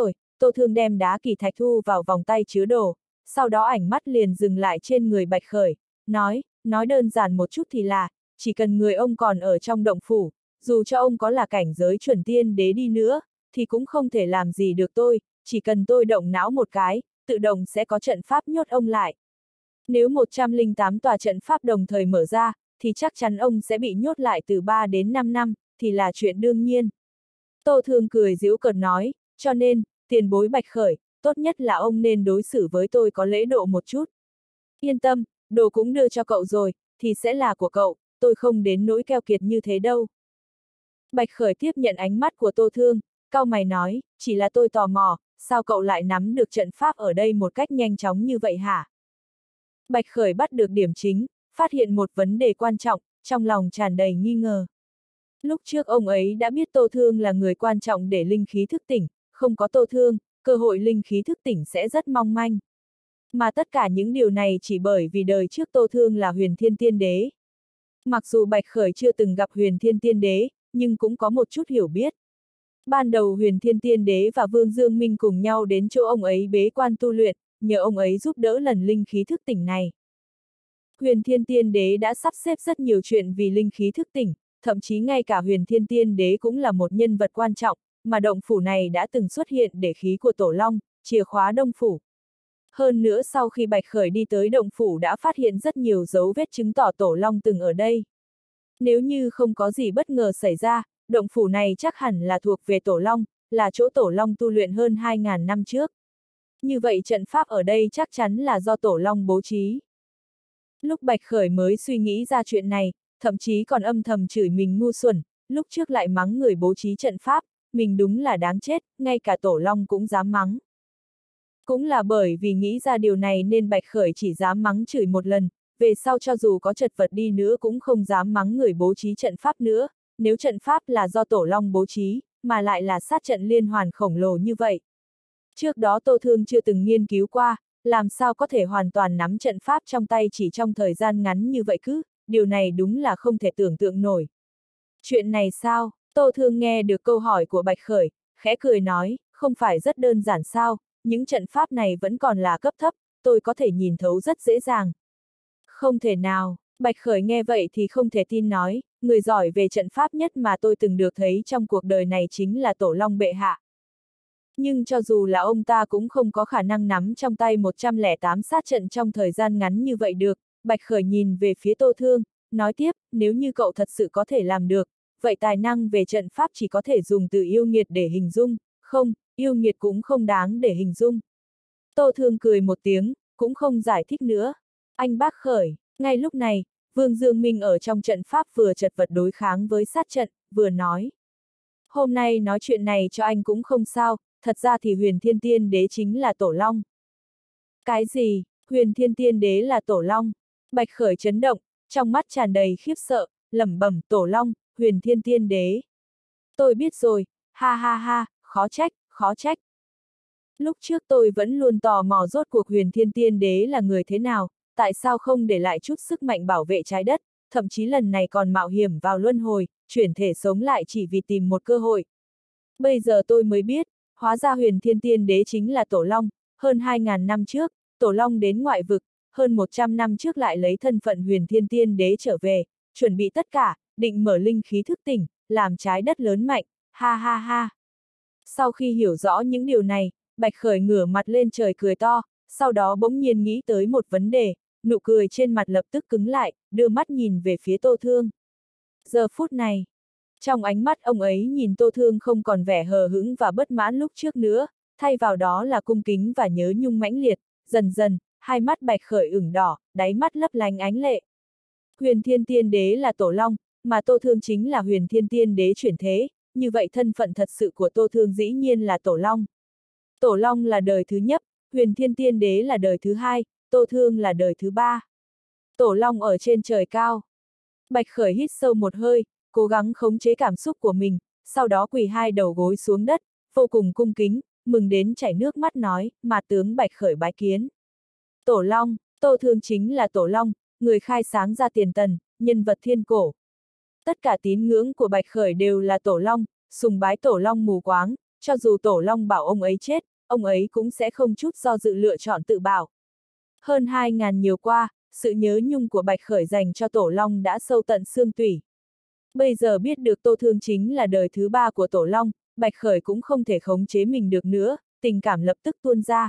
Tô Thương đem đá kỳ thạch thu vào vòng tay chứa đồ, sau đó ánh mắt liền dừng lại trên người Bạch Khởi, nói đơn giản một chút thì là, chỉ cần người ông còn ở trong động phủ, dù cho ông có là cảnh giới chuẩn tiên đế đi nữa, thì cũng không thể làm gì được tôi, chỉ cần tôi động não một cái, tự động sẽ có trận pháp nhốt ông lại. Nếu 108 tòa trận pháp đồng thời mở ra, thì chắc chắn ông sẽ bị nhốt lại từ 3 đến 5 năm, thì là chuyện đương nhiên. Tô Thương cười giễu cợt nói, cho nên, tiền bối Bạch Khởi, tốt nhất là ông nên đối xử với tôi có lễ độ một chút. Yên tâm, đồ cũng đưa cho cậu rồi, thì sẽ là của cậu, tôi không đến nỗi keo kiệt như thế đâu. Bạch Khởi tiếp nhận ánh mắt của Tô Thương, cau mày nói, chỉ là tôi tò mò, sao cậu lại nắm được trận pháp ở đây một cách nhanh chóng như vậy hả? Bạch Khởi bắt được điểm chính, phát hiện một vấn đề quan trọng, trong lòng tràn đầy nghi ngờ. Lúc trước ông ấy đã biết Tô Thương là người quan trọng để linh khí thức tỉnh, không có Tô Thương, cơ hội linh khí thức tỉnh sẽ rất mong manh. Mà tất cả những điều này chỉ bởi vì đời trước Tô Thương là Huyền Thiên Tiên Đế. Mặc dù Bạch Khởi chưa từng gặp Huyền Thiên Tiên Đế, nhưng cũng có một chút hiểu biết. Ban đầu Huyền Thiên Tiên Đế và Vương Dương Minh cùng nhau đến chỗ ông ấy bế quan tu luyện, nhờ ông ấy giúp đỡ lần linh khí thức tỉnh này. Huyền Thiên Tiên Đế đã sắp xếp rất nhiều chuyện vì linh khí thức tỉnh, thậm chí ngay cả Huyền Thiên Tiên Đế cũng là một nhân vật quan trọng, mà động phủ này đã từng xuất hiện để khí của Tổ Long, chìa khóa đông phủ. Hơn nữa sau khi Bạch Khởi đi tới động phủ đã phát hiện rất nhiều dấu vết chứng tỏ Tổ Long từng ở đây. Nếu như không có gì bất ngờ xảy ra, động phủ này chắc hẳn là thuộc về Tổ Long, là chỗ Tổ Long tu luyện hơn 2.000 năm trước. Như vậy trận pháp ở đây chắc chắn là do Tổ Long bố trí. Lúc Bạch Khởi mới suy nghĩ ra chuyện này, thậm chí còn âm thầm chửi mình ngu xuẩn, lúc trước lại mắng người bố trí trận pháp, mình đúng là đáng chết, ngay cả Tổ Long cũng dám mắng. Cũng là bởi vì nghĩ ra điều này nên Bạch Khởi chỉ dám mắng chửi một lần, về sau cho dù có chật vật đi nữa cũng không dám mắng người bố trí trận pháp nữa, nếu trận pháp là do Tổ Long bố trí, mà lại là sát trận liên hoàn khổng lồ như vậy. Trước đó Tô Thương chưa từng nghiên cứu qua, làm sao có thể hoàn toàn nắm trận pháp trong tay chỉ trong thời gian ngắn như vậy cứ, điều này đúng là không thể tưởng tượng nổi. Chuyện này sao? Tô Thương nghe được câu hỏi của Bạch Khởi, khẽ cười nói, không phải rất đơn giản sao, những trận pháp này vẫn còn là cấp thấp, tôi có thể nhìn thấu rất dễ dàng. Không thể nào, Bạch Khởi nghe vậy thì không thể tin nói, người giỏi về trận pháp nhất mà tôi từng được thấy trong cuộc đời này chính là Tổ Long bệ hạ. Nhưng cho dù là ông ta cũng không có khả năng nắm trong tay 108 sát trận trong thời gian ngắn như vậy được, Bạch Khởi nhìn về phía Tô Thương, nói tiếp, nếu như cậu thật sự có thể làm được, vậy tài năng về trận pháp chỉ có thể dùng từ yêu nghiệt để hình dung, không, yêu nghiệt cũng không đáng để hình dung. Tô Thương cười một tiếng, cũng không giải thích nữa. Anh Bác Khởi, ngay lúc này, Vương Dương Minh ở trong trận pháp vừa chật vật đối kháng với sát trận, vừa nói. Hôm nay nói chuyện này cho anh cũng không sao, thật ra thì Huyền Thiên Tiên Đế chính là Tổ Long. Cái gì? Huyền Thiên Tiên Đế là Tổ Long? Bạch Khởi chấn động, trong mắt tràn đầy khiếp sợ, lẩm bẩm Tổ Long, Huyền Thiên Tiên Đế. Tôi biết rồi, ha ha ha, khó trách, khó trách. Lúc trước tôi vẫn luôn tò mò rốt cuộc Huyền Thiên Tiên Đế là người thế nào, tại sao không để lại chút sức mạnh bảo vệ trái đất, thậm chí lần này còn mạo hiểm vào luân hồi, chuyển thể sống lại chỉ vì tìm một cơ hội. Bây giờ tôi mới biết, hóa ra Huyền Thiên Tiên Đế chính là Tổ Long, hơn 2.000 năm trước, Tổ Long đến ngoại vực, hơn 100 năm trước lại lấy thân phận Huyền Thiên Tiên Đế trở về, chuẩn bị tất cả, định mở linh khí thức tỉnh, làm trái đất lớn mạnh, ha ha ha. Sau khi hiểu rõ những điều này, Bạch Khởi ngửa mặt lên trời cười to, sau đó bỗng nhiên nghĩ tới một vấn đề, nụ cười trên mặt lập tức cứng lại, đưa mắt nhìn về phía Tô Thương. Giờ phút này, trong ánh mắt ông ấy nhìn Tô Thương không còn vẻ hờ hững và bất mãn lúc trước nữa, thay vào đó là cung kính và nhớ nhung mãnh liệt, dần dần, hai mắt Bạch Khởi ửng đỏ, đáy mắt lấp lánh ánh lệ. Huyền Thiên Tiên Đế là Tổ Long, mà Tô Thương chính là Huyền Thiên Tiên Đế chuyển thế, như vậy thân phận thật sự của Tô Thương dĩ nhiên là Tổ Long. Tổ Long là đời thứ nhất, Huyền Thiên Tiên Đế là đời thứ hai, Tô Thương là đời thứ ba. Tổ Long ở trên trời cao. Bạch Khởi hít sâu một hơi, cố gắng khống chế cảm xúc của mình, sau đó quỳ hai đầu gối xuống đất, vô cùng cung kính, mừng đến chảy nước mắt nói, mà tướng Bạch Khởi bái kiến. Tổ Long, Tô Thương chính là Tổ Long, người khai sáng ra tiền tần, nhân vật thiên cổ. Tất cả tín ngưỡng của Bạch Khởi đều là Tổ Long, sùng bái Tổ Long mù quáng, cho dù Tổ Long bảo ông ấy chết, ông ấy cũng sẽ không chút do dự lựa chọn tự bảo. Hơn 2.000 nhiều qua, sự nhớ nhung của Bạch Khởi dành cho Tổ Long đã sâu tận xương tủy. Bây giờ biết được Tô Thương chính là đời thứ 3 của Tổ Long, Bạch Khởi cũng không thể khống chế mình được nữa, tình cảm lập tức tuôn ra.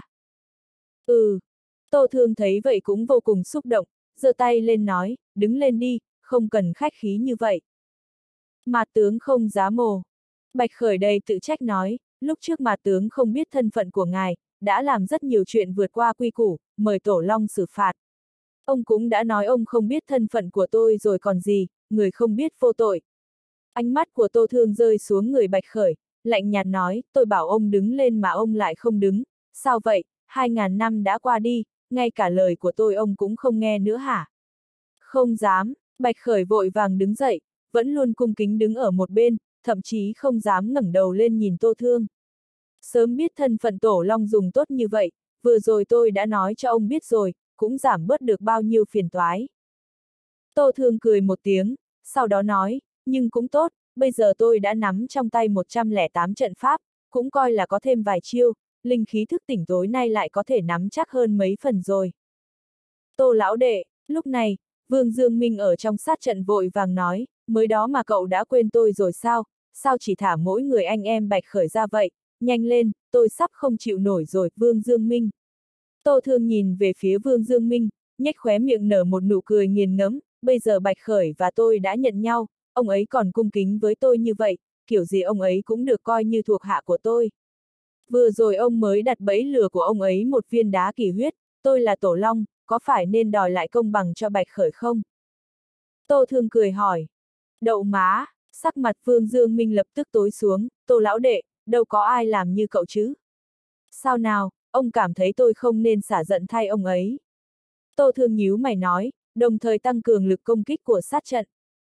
Tô Thương thấy vậy cũng vô cùng xúc động, giơ tay lên nói, đứng lên đi, không cần khách khí như vậy. Mạt tướng không dám mồ. Bạch Khởi đây tự trách nói, lúc trước Mạt tướng không biết thân phận của ngài, đã làm rất nhiều chuyện vượt qua quy củ, mời Tổ Long xử phạt. Ông cũng đã nói ông không biết thân phận của tôi rồi còn gì, người không biết vô tội. Ánh mắt của Tô Thương rơi xuống người Bạch Khởi, lạnh nhạt nói, tôi bảo ông đứng lên mà ông lại không đứng, sao vậy, 2.000 năm đã qua đi, ngay cả lời của tôi ông cũng không nghe nữa hả? Không dám, Bạch Khởi vội vàng đứng dậy, vẫn luôn cung kính đứng ở một bên, thậm chí không dám ngẩng đầu lên nhìn Tô Thương. Sớm biết thân phận Tổ Long dùng tốt như vậy, vừa rồi tôi đã nói cho ông biết rồi, cũng giảm bớt được bao nhiêu phiền toái. Tô Thương cười một tiếng, sau đó nói, nhưng cũng tốt, bây giờ tôi đã nắm trong tay 108 trận pháp, cũng coi là có thêm vài chiêu, linh khí thức tỉnh tối nay lại có thể nắm chắc hơn mấy phần rồi. Tô lão đệ, lúc này, Vương Dương Minh ở trong sát trận vội vàng nói, mới đó mà cậu đã quên tôi rồi sao chỉ thả mỗi người anh em Bạch Khởi ra vậy, nhanh lên, tôi sắp không chịu nổi rồi, Vương Dương Minh. Tô Thương nhìn về phía Vương Dương Minh, nhếch khóe miệng nở một nụ cười nghiền ngẫm, bây giờ Bạch Khởi và tôi đã nhận nhau, ông ấy còn cung kính với tôi như vậy, kiểu gì ông ấy cũng được coi như thuộc hạ của tôi. Vừa rồi ông mới đặt bẫy lừa của ông ấy một viên đá kỳ huyết, tôi là Tổ Long, có phải nên đòi lại công bằng cho Bạch Khởi không? Tô Thương cười hỏi. Đậu má, sắc mặt Vương Dương Minh lập tức tối xuống, Tô lão đệ, đâu có ai làm như cậu chứ? Sao nào, ông cảm thấy tôi không nên xả giận thay ông ấy? Tô Thương nhíu mày nói, đồng thời tăng cường lực công kích của sát trận.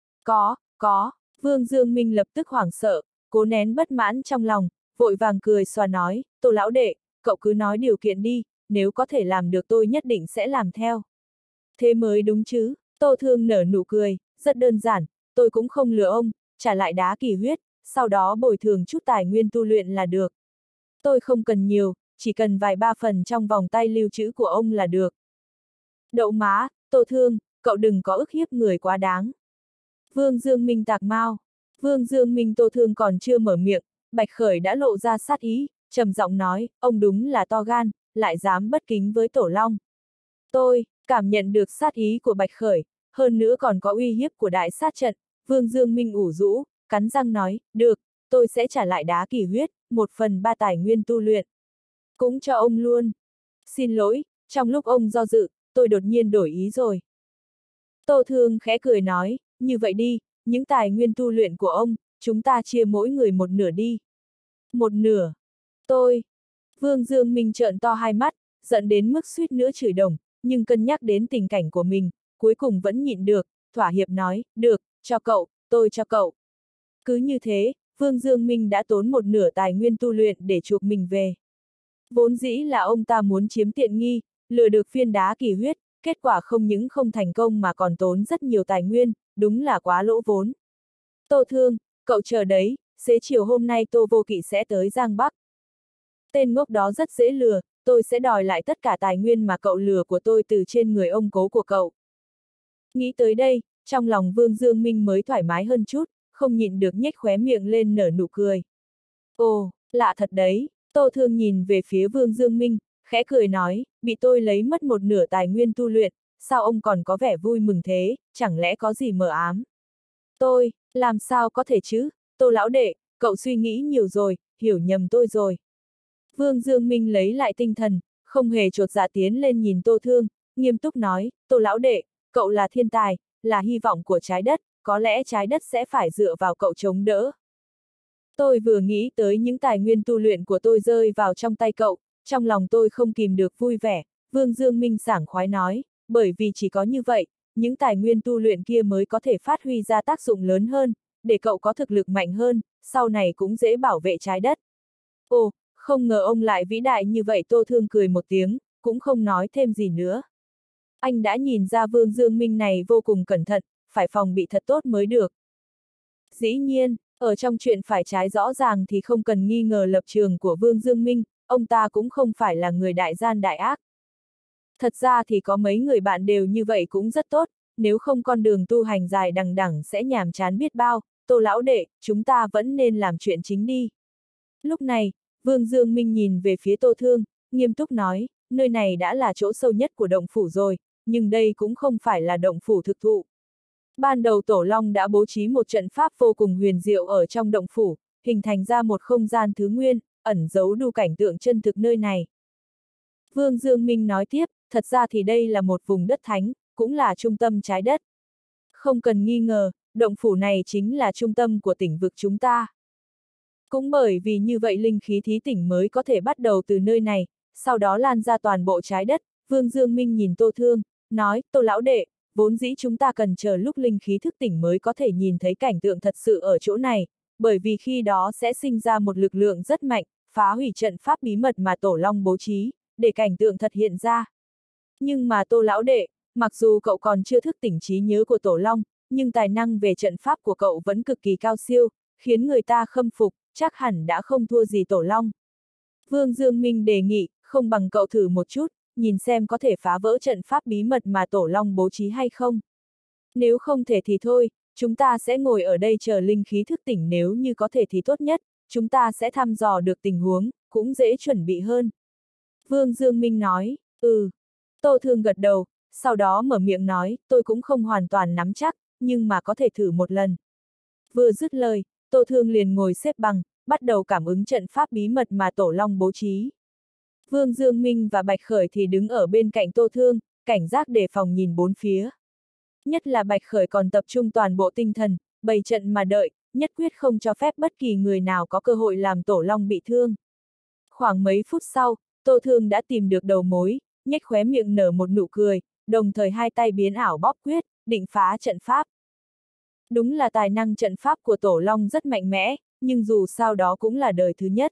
Có, Vương Dương Minh lập tức hoảng sợ, cố nén bất mãn trong lòng, vội vàng cười xòa nói, Tô lão đệ, cậu cứ nói điều kiện đi, nếu có thể làm được tôi nhất định sẽ làm theo. Thế mới đúng chứ, Tô Thương nở nụ cười, rất đơn giản, tôi cũng không lừa ông, trả lại đá kỳ huyết, sau đó bồi thường chút tài nguyên tu luyện là được. Tôi không cần nhiều, chỉ cần vài ba phần trong vòng tay lưu trữ của ông là được. Đậu má, Tô Thương, cậu đừng có ức hiếp người quá đáng. Vương Dương Minh tạc mau. Vương Dương Minh Tô Thương còn chưa mở miệng, Bạch Khởi đã lộ ra sát ý, trầm giọng nói, ông đúng là to gan, lại dám bất kính với Tổ Long. Tôi cảm nhận được sát ý của Bạch Khởi, hơn nữa còn có uy hiếp của đại sát trận, Vương Dương Minh ủ rũ, cắn răng nói, được, tôi sẽ trả lại đá kỳ huyết, 1/3 tài nguyên tu luyện. Cũng cho ông luôn. Xin lỗi, trong lúc ông do dự, tôi đột nhiên đổi ý rồi. Tô Thương khẽ cười nói, như vậy đi, những tài nguyên tu luyện của ông, chúng ta chia mỗi người một nửa đi. Một nửa. Tôi. Vương Dương Minh trợn to hai mắt, giận đến mức suýt nữa chửi đồng, nhưng cân nhắc đến tình cảnh của mình, cuối cùng vẫn nhịn được, thỏa hiệp nói, được, cho cậu, tôi cho cậu. Cứ như thế, Vương Dương Minh đã tốn một nửa tài nguyên tu luyện để chuộc mình về. Vốn dĩ là ông ta muốn chiếm tiện nghi, lừa được viên đá kỳ huyết, kết quả không những không thành công mà còn tốn rất nhiều tài nguyên, đúng là quá lỗ vốn. Tô Thương, cậu chờ đấy, xế chiều hôm nay Tô Vô Kỵ sẽ tới Giang Bắc. Tên ngốc đó rất dễ lừa, tôi sẽ đòi lại tất cả tài nguyên mà cậu lừa của tôi từ trên người ông cố của cậu. Nghĩ tới đây, trong lòng Vương Dương Minh mới thoải mái hơn chút, không nhịn được nhếch khóe miệng lên nở nụ cười. Ồ, lạ thật đấy, Tô Thương nhìn về phía Vương Dương Minh, khẽ cười nói, bị tôi lấy mất một nửa tài nguyên tu luyện, sao ông còn có vẻ vui mừng thế, chẳng lẽ có gì mờ ám? Tôi, làm sao có thể chứ, Tô lão đệ, cậu suy nghĩ nhiều rồi, hiểu nhầm tôi rồi. Vương Dương Minh lấy lại tinh thần, không hề chột dạ tiến lên nhìn Tô Thương, nghiêm túc nói, Tô lão đệ, cậu là thiên tài, là hy vọng của trái đất, có lẽ trái đất sẽ phải dựa vào cậu chống đỡ. Tôi vừa nghĩ tới những tài nguyên tu luyện của tôi rơi vào trong tay cậu, trong lòng tôi không kìm được vui vẻ, Vương Dương Minh sảng khoái nói, bởi vì chỉ có như vậy, những tài nguyên tu luyện kia mới có thể phát huy ra tác dụng lớn hơn, để cậu có thực lực mạnh hơn, sau này cũng dễ bảo vệ trái đất. Ồ, không ngờ ông lại vĩ đại như vậy, Tô Thương cười một tiếng, cũng không nói thêm gì nữa. Anh đã nhìn ra Vương Dương Minh này vô cùng cẩn thận, phải phòng bị thật tốt mới được. Dĩ nhiên, ở trong chuyện phải trái rõ ràng thì không cần nghi ngờ lập trường của Vương Dương Minh, ông ta cũng không phải là người đại gian đại ác. Thật ra thì có mấy người bạn đều như vậy cũng rất tốt, nếu không con đường tu hành dài đằng đẵng sẽ nhàm chán biết bao. Tô lão đệ, chúng ta vẫn nên làm chuyện chính đi. Lúc này, Vương Dương Minh nhìn về phía Tô Thương, nghiêm túc nói, nơi này đã là chỗ sâu nhất của động phủ rồi, nhưng đây cũng không phải là động phủ thực thụ. Ban đầu Tổ Long đã bố trí một trận pháp vô cùng huyền diệu ở trong động phủ, hình thành ra một không gian thứ nguyên, ẩn giấu đủ cảnh tượng chân thực nơi này. Vương Dương Minh nói tiếp, thật ra thì đây là một vùng đất thánh, cũng là trung tâm trái đất. Không cần nghi ngờ, động phủ này chính là trung tâm của tỉnh vực chúng ta. Cũng bởi vì như vậy linh khí thí tỉnh mới có thể bắt đầu từ nơi này, sau đó lan ra toàn bộ trái đất. Vương Dương Minh nhìn Tô Thương, nói, Tô lão đệ, vốn dĩ chúng ta cần chờ lúc linh khí thức tỉnh mới có thể nhìn thấy cảnh tượng thật sự ở chỗ này, bởi vì khi đó sẽ sinh ra một lực lượng rất mạnh, phá hủy trận pháp bí mật mà Tổ Long bố trí, để cảnh tượng thật hiện ra. Nhưng mà Tô lão đệ, mặc dù cậu còn chưa thức tỉnh trí nhớ của Tổ Long, nhưng tài năng về trận pháp của cậu vẫn cực kỳ cao siêu, khiến người ta khâm phục, chắc hẳn đã không thua gì Tổ Long. Vương Dương Minh đề nghị, không bằng cậu thử một chút, nhìn xem có thể phá vỡ trận pháp bí mật mà Tổ Long bố trí hay không. Nếu không thể thì thôi, chúng ta sẽ ngồi ở đây chờ linh khí thức tỉnh, nếu như có thể thì tốt nhất, chúng ta sẽ thăm dò được tình huống, cũng dễ chuẩn bị hơn. Vương Dương Minh nói, Tô Thương gật đầu, sau đó mở miệng nói, tôi cũng không hoàn toàn nắm chắc, nhưng mà có thể thử một lần. Vừa dứt lời, Tô Thương liền ngồi xếp bằng, bắt đầu cảm ứng trận pháp bí mật mà Tổ Long bố trí. Vương Dương Minh và Bạch Khởi thì đứng ở bên cạnh Tô Thương, cảnh giác đề phòng nhìn bốn phía. Nhất là Bạch Khởi còn tập trung toàn bộ tinh thần, bày trận mà đợi, nhất quyết không cho phép bất kỳ người nào có cơ hội làm Tổ Long bị thương. Khoảng mấy phút sau, Tô Thương đã tìm được đầu mối, nhếch khóe miệng nở một nụ cười, đồng thời hai tay biến ảo bóp quyết, định phá trận pháp. Đúng là tài năng trận pháp của Tổ Long rất mạnh mẽ, nhưng dù sao đó cũng là đời thứ nhất.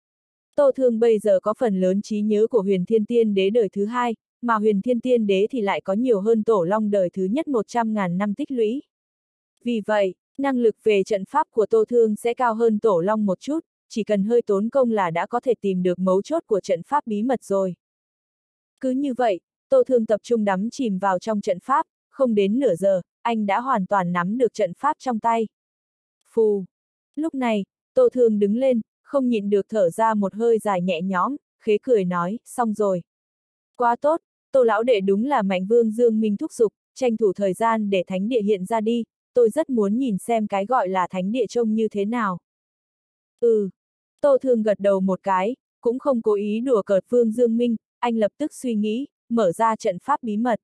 Tô Thương bây giờ có phần lớn trí nhớ của Huyền Thiên Tiên Đế đời thứ hai, mà Huyền Thiên Tiên Đế thì lại có nhiều hơn Tổ Long đời thứ nhất 100.000 năm tích lũy. Vì vậy, năng lực về trận pháp của Tô Thương sẽ cao hơn Tổ Long một chút, chỉ cần hơi tốn công là đã có thể tìm được mấu chốt của trận pháp bí mật rồi. Cứ như vậy, Tô Thương tập trung đắm chìm vào trong trận pháp, không đến nửa giờ, anh đã hoàn toàn nắm được trận pháp trong tay. Phù! Lúc này, Tô Thương đứng lên, không nhịn được thở ra một hơi dài nhẹ nhõm, khế cười nói, xong rồi. Quá tốt, Tô lão đệ đúng là mạnh. Vương Dương Minh thúc giục, tranh thủ thời gian để thánh địa hiện ra đi, tôi rất muốn nhìn xem cái gọi là thánh địa trông như thế nào. Tô Thương gật đầu một cái, cũng không cố ý đùa cợt Vương Dương Minh, anh lập tức suy nghĩ, mở ra trận pháp bí mật.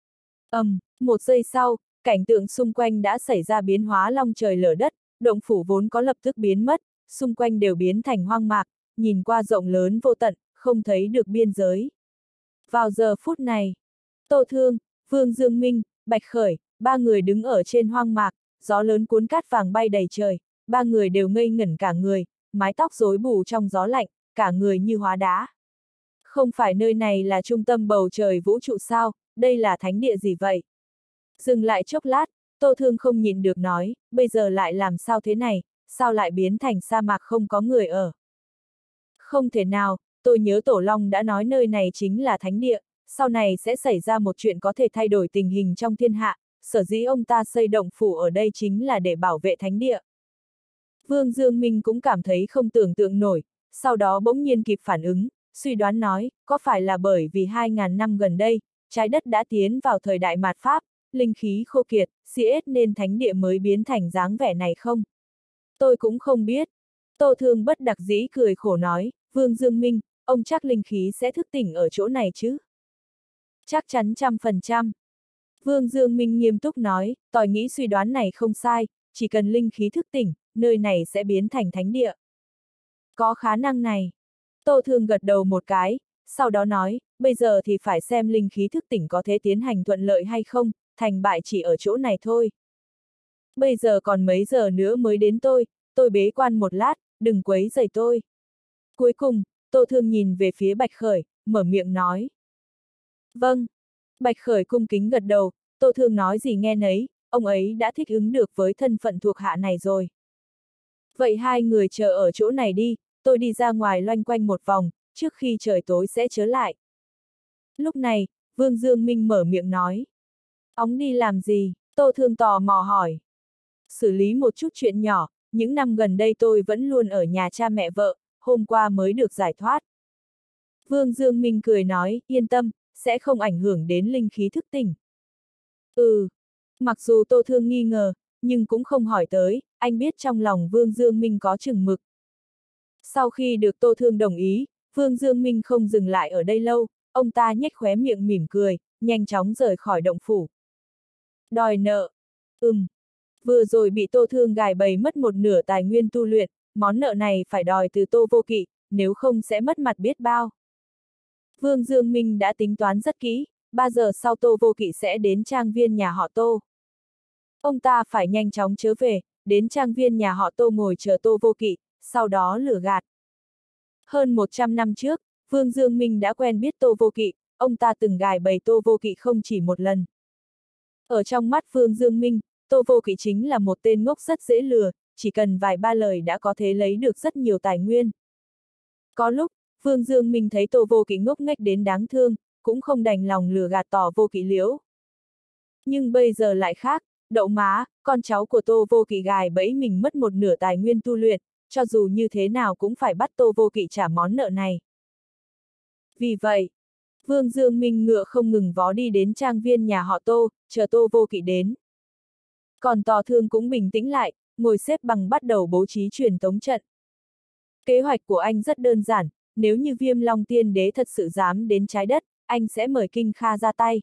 Một giây sau, cảnh tượng xung quanh đã xảy ra biến hóa long trời lở đất, động phủ vốn có lập tức biến mất, xung quanh đều biến thành hoang mạc, nhìn qua rộng lớn vô tận, không thấy được biên giới. Vào giờ phút này, Tô Thương, Vương Dương Minh, Bạch Khởi, ba người đứng ở trên hoang mạc, gió lớn cuốn cát vàng bay đầy trời, ba người đều ngây ngẩn cả người, mái tóc rối bù trong gió lạnh, cả người như hóa đá. Không phải nơi này là trung tâm bầu trời vũ trụ sao, đây là thánh địa gì vậy? Dừng lại chốc lát, Tô Thương không nhịn được nói, bây giờ lại làm sao thế này, sao lại biến thành sa mạc không có người ở? Không thể nào, tôi nhớ Tổ Long đã nói nơi này chính là thánh địa, sau này sẽ xảy ra một chuyện có thể thay đổi tình hình trong thiên hạ, sở dĩ ông ta xây động phủ ở đây chính là để bảo vệ thánh địa. Vương Dương Minh cũng cảm thấy không tưởng tượng nổi, sau đó bỗng nhiên kịp phản ứng, suy đoán nói, có phải là bởi vì 2.000 năm gần đây, trái đất đã tiến vào thời đại mạt Pháp, linh khí khô kiệt, CS nên thánh địa mới biến thành dáng vẻ này không? Tôi cũng không biết. Tô Thương bất đắc dĩ cười khổ nói, Vương Dương Minh, ông chắc linh khí sẽ thức tỉnh ở chỗ này chứ? Chắc chắn 100%. Vương Dương Minh nghiêm túc nói, tôi nghĩ suy đoán này không sai, chỉ cần linh khí thức tỉnh, nơi này sẽ biến thành thánh địa. Có khả năng này. Tô Thương gật đầu một cái, sau đó nói, bây giờ thì phải xem linh khí thức tỉnh có thể tiến hành thuận lợi hay không, thành bại chỉ ở chỗ này thôi. Bây giờ còn mấy giờ nữa mới đến tôi bế quan một lát, đừng quấy rầy tôi. Cuối cùng, Tô Thương nhìn về phía Bạch Khởi, mở miệng nói. Vâng. Bạch Khởi cung kính gật đầu, Tô Thương nói gì nghe nấy, ông ấy đã thích ứng được với thân phận thuộc hạ này rồi. Vậy hai người chờ ở chỗ này đi, tôi đi ra ngoài loanh quanh một vòng, trước khi trời tối sẽ trở lại. Lúc này, Vương Dương Minh mở miệng nói. Ông đi làm gì? Tô Thương tò mò hỏi. Xử lý một chút chuyện nhỏ, những năm gần đây tôi vẫn luôn ở nhà cha mẹ vợ, hôm qua mới được giải thoát. Vương Dương Minh cười nói, yên tâm, sẽ không ảnh hưởng đến linh khí thức tỉnh. Mặc dù Tô Thương nghi ngờ, nhưng cũng không hỏi tới, anh biết trong lòng Vương Dương Minh có chừng mực. Sau khi được Tô Thương đồng ý, Vương Dương Minh không dừng lại ở đây lâu, ông ta nhếch khóe miệng mỉm cười, nhanh chóng rời khỏi động phủ. Đòi nợ. Vừa rồi bị Tô Thương gài bẫy mất một nửa tài nguyên tu luyện, món nợ này phải đòi từ Tô Vô Kỵ, nếu không sẽ mất mặt biết bao. Vương Dương Minh đã tính toán rất kỹ, 3 giờ sau Tô Vô Kỵ sẽ đến trang viên nhà họ Tô. Ông ta phải nhanh chóng trở về, đến trang viên nhà họ Tô ngồi chờ Tô Vô Kỵ, sau đó lừa gạt. Hơn 100 năm trước, Vương Dương Minh đã quen biết Tô Vô Kỵ, ông ta từng gài bẫy Tô Vô Kỵ không chỉ một lần. Ở trong mắt Vương Dương Minh, Tô Vô Kỵ chính là một tên ngốc rất dễ lừa, chỉ cần vài ba lời đã có thể lấy được rất nhiều tài nguyên. Có lúc, Vương Dương Minh thấy Tô Vô Kỵ ngốc nghếch đến đáng thương, cũng không đành lòng lừa gạt Tô Vô Kỵ liễu. Nhưng bây giờ lại khác, đậu má, con cháu của Tô Vô Kỵ gài bẫy mình mất một nửa tài nguyên tu luyện, cho dù như thế nào cũng phải bắt Tô Vô Kỵ trả món nợ này. Vì vậy, Vương Dương Minh ngựa không ngừng vó đi đến trang viên nhà họ Tô, chờ Tô Vô Kỵ đến. Còn Tò Thương cũng bình tĩnh lại, ngồi xếp bằng bắt đầu bố trí truyền tống trận. Kế hoạch của anh rất đơn giản, nếu như Viêm Long Tiên Đế thật sự dám đến trái đất, anh sẽ mời Kinh Kha ra tay.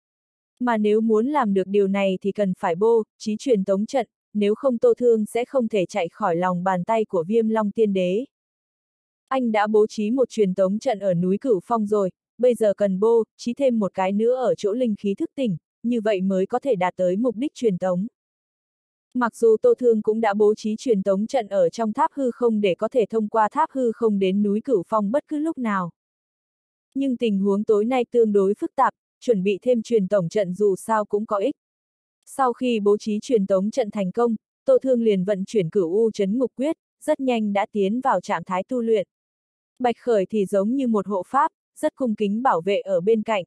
Mà nếu muốn làm được điều này thì cần phải bố trí truyền tống trận, nếu không Tô Thương sẽ không thể chạy khỏi lòng bàn tay của Viêm Long Tiên Đế. Anh đã bố trí một truyền tống trận ở núi Cửu Phong rồi, bây giờ cần bố trí thêm một cái nữa ở chỗ linh khí thức tỉnh, như vậy mới có thể đạt tới mục đích truyền tống. Mặc dù Tô Thương cũng đã bố trí truyền tống trận ở trong tháp hư không để có thể thông qua tháp hư không đến núi Cửu Phong bất cứ lúc nào. Nhưng tình huống tối nay tương đối phức tạp, chuẩn bị thêm truyền tống trận dù sao cũng có ích. Sau khi bố trí truyền tống trận thành công, Tô Thương liền vận chuyển Cửu U Chấn Ngục Quyết, rất nhanh đã tiến vào trạng thái tu luyện. Bạch Khởi thì giống như một hộ pháp, rất cung kính bảo vệ ở bên cạnh.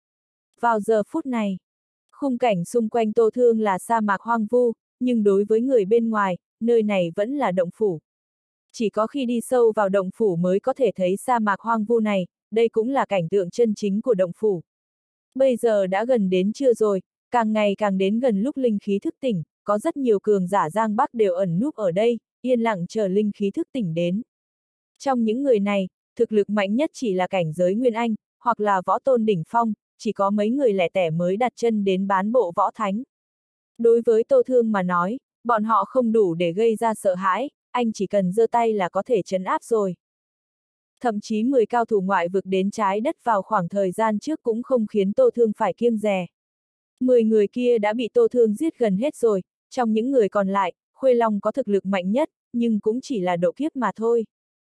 Vào giờ phút này, khung cảnh xung quanh Tô Thương là sa mạc hoang vu, nhưng đối với người bên ngoài, nơi này vẫn là động phủ. Chỉ có khi đi sâu vào động phủ mới có thể thấy sa mạc hoang vu này, đây cũng là cảnh tượng chân chính của động phủ. Bây giờ đã gần đến trưa rồi, càng ngày càng đến gần lúc linh khí thức tỉnh, có rất nhiều cường giả Giang Bắc đều ẩn núp ở đây, yên lặng chờ linh khí thức tỉnh đến. Trong những người này, thực lực mạnh nhất chỉ là cảnh giới Nguyên Anh, hoặc là võ tôn đỉnh phong, chỉ có mấy người lẻ tẻ mới đặt chân đến bán bộ võ thánh. Đối với Tô Thương mà nói, bọn họ không đủ để gây ra sợ hãi, anh chỉ cần giơ tay là có thể trấn áp rồi. Thậm chí 10 cao thủ ngoại vực đến trái đất vào khoảng thời gian trước cũng không khiến Tô Thương phải kiêng dè. 10 người kia đã bị Tô Thương giết gần hết rồi, trong những người còn lại, Khuê Long có thực lực mạnh nhất, nhưng cũng chỉ là độ kiếp mà thôi.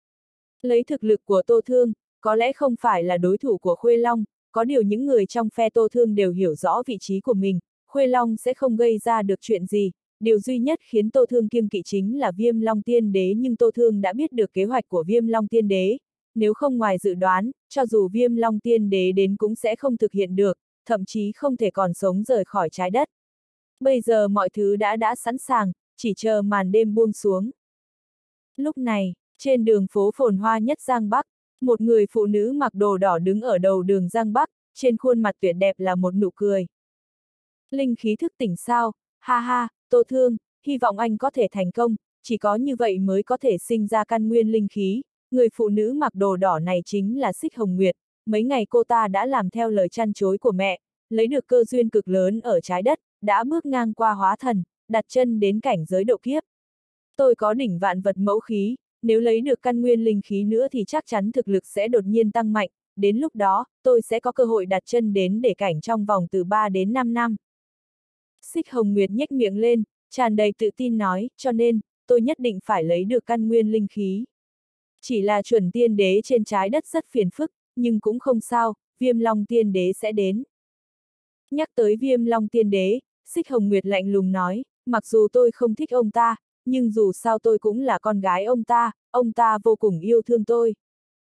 Lấy thực lực của Tô Thương, có lẽ không phải là đối thủ của Khuê Long, có điều những người trong phe Tô Thương đều hiểu rõ vị trí của mình, Khuê Long sẽ không gây ra được chuyện gì, điều duy nhất khiến Tô Thương kiêng kỵ chính là Viêm Long Tiên Đế, nhưng Tô Thương đã biết được kế hoạch của Viêm Long Tiên Đế, nếu không ngoài dự đoán, cho dù Viêm Long Tiên Đế đến cũng sẽ không thực hiện được, thậm chí không thể còn sống rời khỏi trái đất. Bây giờ mọi thứ đã sẵn sàng, chỉ chờ màn đêm buông xuống. Lúc này, trên đường phố phồn hoa nhất Giang Bắc, một người phụ nữ mặc đồ đỏ đứng ở đầu đường Giang Bắc, trên khuôn mặt tuyệt đẹp là một nụ cười. Linh khí thức tỉnh sao? Ha ha, Tô Thương, hy vọng anh có thể thành công, chỉ có như vậy mới có thể sinh ra căn nguyên linh khí. Người phụ nữ mặc đồ đỏ này chính là Xích Hồng Nguyệt, mấy ngày cô ta đã làm theo lời trăn trối của mẹ, lấy được cơ duyên cực lớn ở trái đất, đã bước ngang qua hóa thần, đặt chân đến cảnh giới độ kiếp. Tôi có đỉnh vạn vật mẫu khí, nếu lấy được căn nguyên linh khí nữa thì chắc chắn thực lực sẽ đột nhiên tăng mạnh, đến lúc đó, tôi sẽ có cơ hội đặt chân đến để cảnh trong vòng từ 3 đến 5 năm. Xích Hồng Nguyệt nhếch miệng lên, tràn đầy tự tin nói, cho nên, tôi nhất định phải lấy được căn nguyên linh khí. Chỉ là chuẩn tiên đế trên trái đất rất phiền phức, nhưng cũng không sao, Viêm Long Tiên Đế sẽ đến. Nhắc tới Viêm Long Tiên Đế, Xích Hồng Nguyệt lạnh lùng nói, mặc dù tôi không thích ông ta, nhưng dù sao tôi cũng là con gái ông ta vô cùng yêu thương tôi.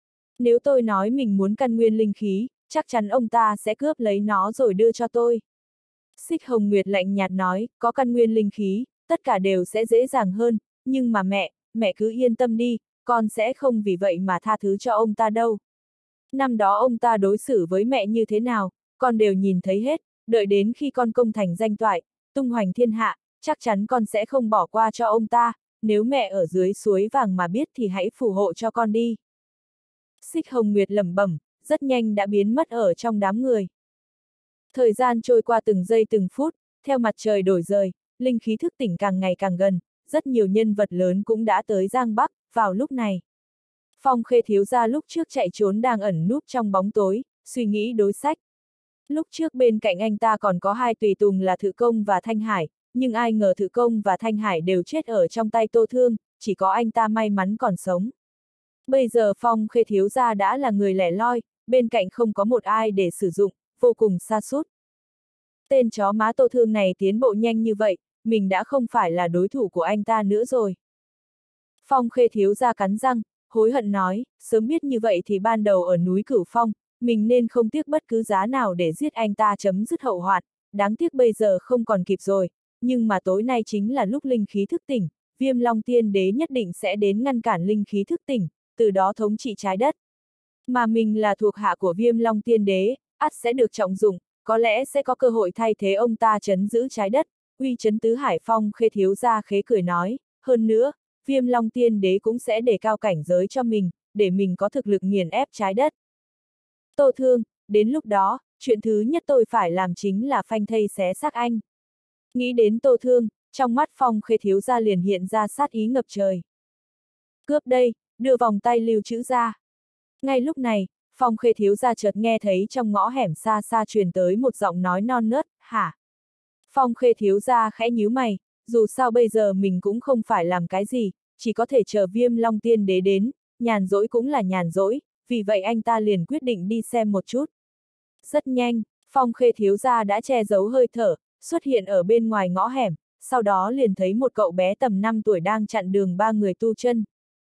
Nếu tôi nói mình muốn căn nguyên linh khí, chắc chắn ông ta sẽ cướp lấy nó rồi đưa cho tôi. Xích Hồng Nguyệt lạnh nhạt nói, có căn nguyên linh khí, tất cả đều sẽ dễ dàng hơn, nhưng mà mẹ cứ yên tâm đi, con sẽ không vì vậy mà tha thứ cho ông ta đâu. Năm đó ông ta đối xử với mẹ như thế nào, con đều nhìn thấy hết, đợi đến khi con công thành danh toại, tung hoành thiên hạ, chắc chắn con sẽ không bỏ qua cho ông ta, nếu mẹ ở dưới suối vàng mà biết thì hãy phù hộ cho con đi. Xích Hồng Nguyệt lẩm bẩm, rất nhanh đã biến mất ở trong đám người. Thời gian trôi qua từng giây từng phút, theo mặt trời đổi rời, linh khí thức tỉnh càng ngày càng gần, rất nhiều nhân vật lớn cũng đã tới Giang Bắc, vào lúc này. Phong Khê thiếu gia lúc trước chạy trốn đang ẩn núp trong bóng tối, suy nghĩ đối sách. Lúc trước bên cạnh anh ta còn có hai tùy tùng là Thự Công và Thanh Hải, nhưng ai ngờ Thự Công và Thanh Hải đều chết ở trong tay Tô Thương, chỉ có anh ta may mắn còn sống. Bây giờ Phong Khê thiếu gia đã là người lẻ loi, bên cạnh không có một ai để sử dụng, vô cùng sa sút. Tên chó má Tô Thương này tiến bộ nhanh như vậy, mình đã không phải là đối thủ của anh ta nữa rồi. Phong Khê thiếu gia cắn răng, hối hận nói, sớm biết như vậy thì ban đầu ở núi Cửu Phong, mình nên không tiếc bất cứ giá nào để giết anh ta chấm dứt hậu hoạn, đáng tiếc bây giờ không còn kịp rồi, nhưng mà tối nay chính là lúc linh khí thức tỉnh, Viêm Long Tiên Đế nhất định sẽ đến ngăn cản linh khí thức tỉnh, từ đó thống trị trái đất. Mà mình là thuộc hạ của Viêm Long Tiên Đế, ắt sẽ được trọng dụng, có lẽ sẽ có cơ hội thay thế ông ta trấn giữ trái đất, uy trấn tứ hải. Phong Khê thiếu gia khế cười nói, hơn nữa, Viêm Long Tiên Đế cũng sẽ đề cao cảnh giới cho mình, để mình có thực lực nghiền ép trái đất. Tô Thương, đến lúc đó, chuyện thứ nhất tôi phải làm chính là phanh thây xé xác anh. Nghĩ đến Tô Thương, trong mắt Phong Khê thiếu gia liền hiện ra sát ý ngập trời. Cướp đây, đưa vòng tay lưu trữ ra. Ngay lúc này, Phong Khê thiếu gia chợt nghe thấy trong ngõ hẻm xa xa truyền tới một giọng nói non nớt, hả? Phong Khê thiếu gia khẽ nhíu mày, dù sao bây giờ mình cũng không phải làm cái gì, chỉ có thể chờ Viêm Long Tiên Đế đến, nhàn rỗi cũng là nhàn rỗi, vì vậy anh ta liền quyết định đi xem một chút. Rất nhanh, Phong Khê thiếu gia đã che giấu hơi thở, xuất hiện ở bên ngoài ngõ hẻm, sau đó liền thấy một cậu bé tầm 5 tuổi đang chặn đường ba người tu chân.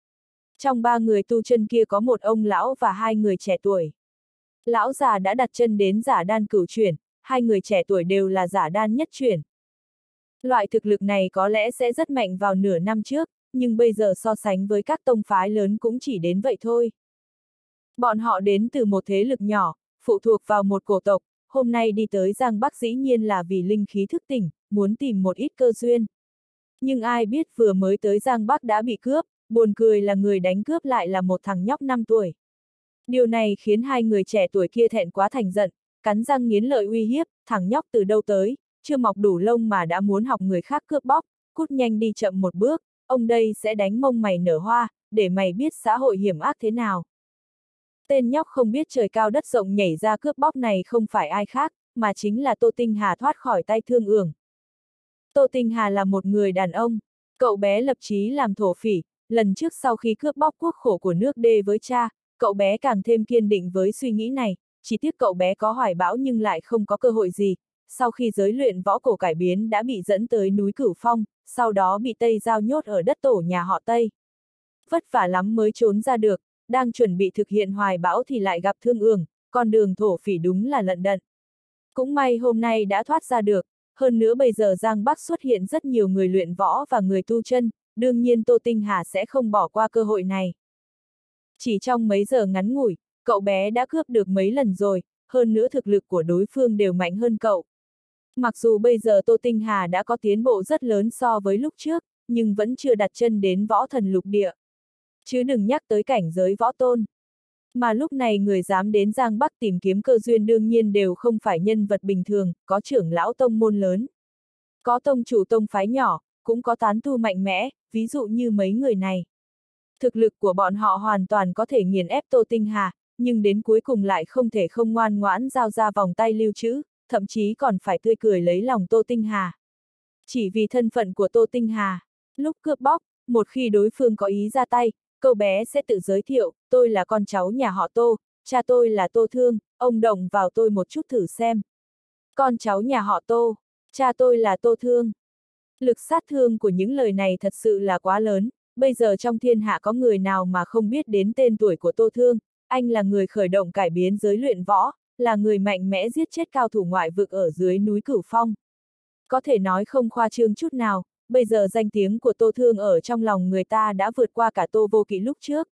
Trong ba người tu chân kia có một ông lão và hai người trẻ tuổi. Lão già đã đặt chân đến giả đan cửu chuyển, hai người trẻ tuổi đều là giả đan nhất chuyển. Loại thực lực này có lẽ sẽ rất mạnh vào nửa năm trước, nhưng bây giờ so sánh với các tông phái lớn cũng chỉ đến vậy thôi. Bọn họ đến từ một thế lực nhỏ, phụ thuộc vào một cổ tộc, hôm nay đi tới Giang Bắc dĩ nhiên là vì linh khí thức tỉnh, muốn tìm một ít cơ duyên. Nhưng ai biết vừa mới tới Giang Bắc đã bị cướp, buồn cười là người đánh cướp lại là một thằng nhóc 5 tuổi. Điều này khiến hai người trẻ tuổi kia thẹn quá thành giận, cắn răng nghiến lợi uy hiếp, thằng nhóc từ đâu tới, chưa mọc đủ lông mà đã muốn học người khác cướp bóc, cút nhanh đi chậm một bước, ông đây sẽ đánh mông mày nở hoa, để mày biết xã hội hiểm ác thế nào. Tên nhóc không biết trời cao đất rộng nhảy ra cướp bóc này không phải ai khác, mà chính là Tô Tinh Hà thoát khỏi tay Thương Ưởng. Tô Tinh Hà là một người đàn ông, cậu bé lập chí làm thổ phỉ, lần trước sau khi cướp bóc quốc khổ của nước Đê với cha, cậu bé càng thêm kiên định với suy nghĩ này, chỉ tiếc cậu bé có hoài bão nhưng lại không có cơ hội gì, sau khi giới luyện võ cổ cải biến đã bị dẫn tới núi Cửu Phong, sau đó bị Tây Giao nhốt ở đất tổ nhà họ Tây. Vất vả lắm mới trốn ra được, đang chuẩn bị thực hiện hoài bão thì lại gặp Thương Ưởng, con đường thổ phỉ đúng là lận đận. Cũng may hôm nay đã thoát ra được, hơn nữa bây giờ Giang Bắc xuất hiện rất nhiều người luyện võ và người tu chân, đương nhiên Tô Tinh Hà sẽ không bỏ qua cơ hội này. Chỉ trong mấy giờ ngắn ngủi, cậu bé đã cướp được mấy lần rồi, hơn nữa thực lực của đối phương đều mạnh hơn cậu. Mặc dù bây giờ Tô Tinh Hà đã có tiến bộ rất lớn so với lúc trước, nhưng vẫn chưa đặt chân đến võ thần lục địa. Chứ đừng nhắc tới cảnh giới võ tôn. Mà lúc này người dám đến Giang Bắc tìm kiếm cơ duyên đương nhiên đều không phải nhân vật bình thường, có trưởng lão tông môn lớn. Có tông chủ tông phái nhỏ, cũng có tán tu mạnh mẽ, ví dụ như mấy người này. Thực lực của bọn họ hoàn toàn có thể nghiền ép Tô Tinh Hà, nhưng đến cuối cùng lại không thể không ngoan ngoãn giao ra vòng tay lưu trữ, thậm chí còn phải tươi cười lấy lòng Tô Tinh Hà. Chỉ vì thân phận của Tô Tinh Hà, lúc cướp bóc, một khi đối phương có ý ra tay, cậu bé sẽ tự giới thiệu, tôi là con cháu nhà họ Tô, cha tôi là Tô Thương, ông động vào tôi một chút thử xem. Con cháu nhà họ Tô, cha tôi là Tô Thương. Lực sát thương của những lời này thật sự là quá lớn, bây giờ trong thiên hạ có người nào mà không biết đến tên tuổi của Tô Thương, anh là người khởi động cải biến giới luyện võ, là người mạnh mẽ giết chết cao thủ ngoại vực ở dưới núi Cửu Phong. Có thể nói không khoa trương chút nào, bây giờ danh tiếng của Tô Thương ở trong lòng người ta đã vượt qua cả Tô Vô Kỵ lúc trước.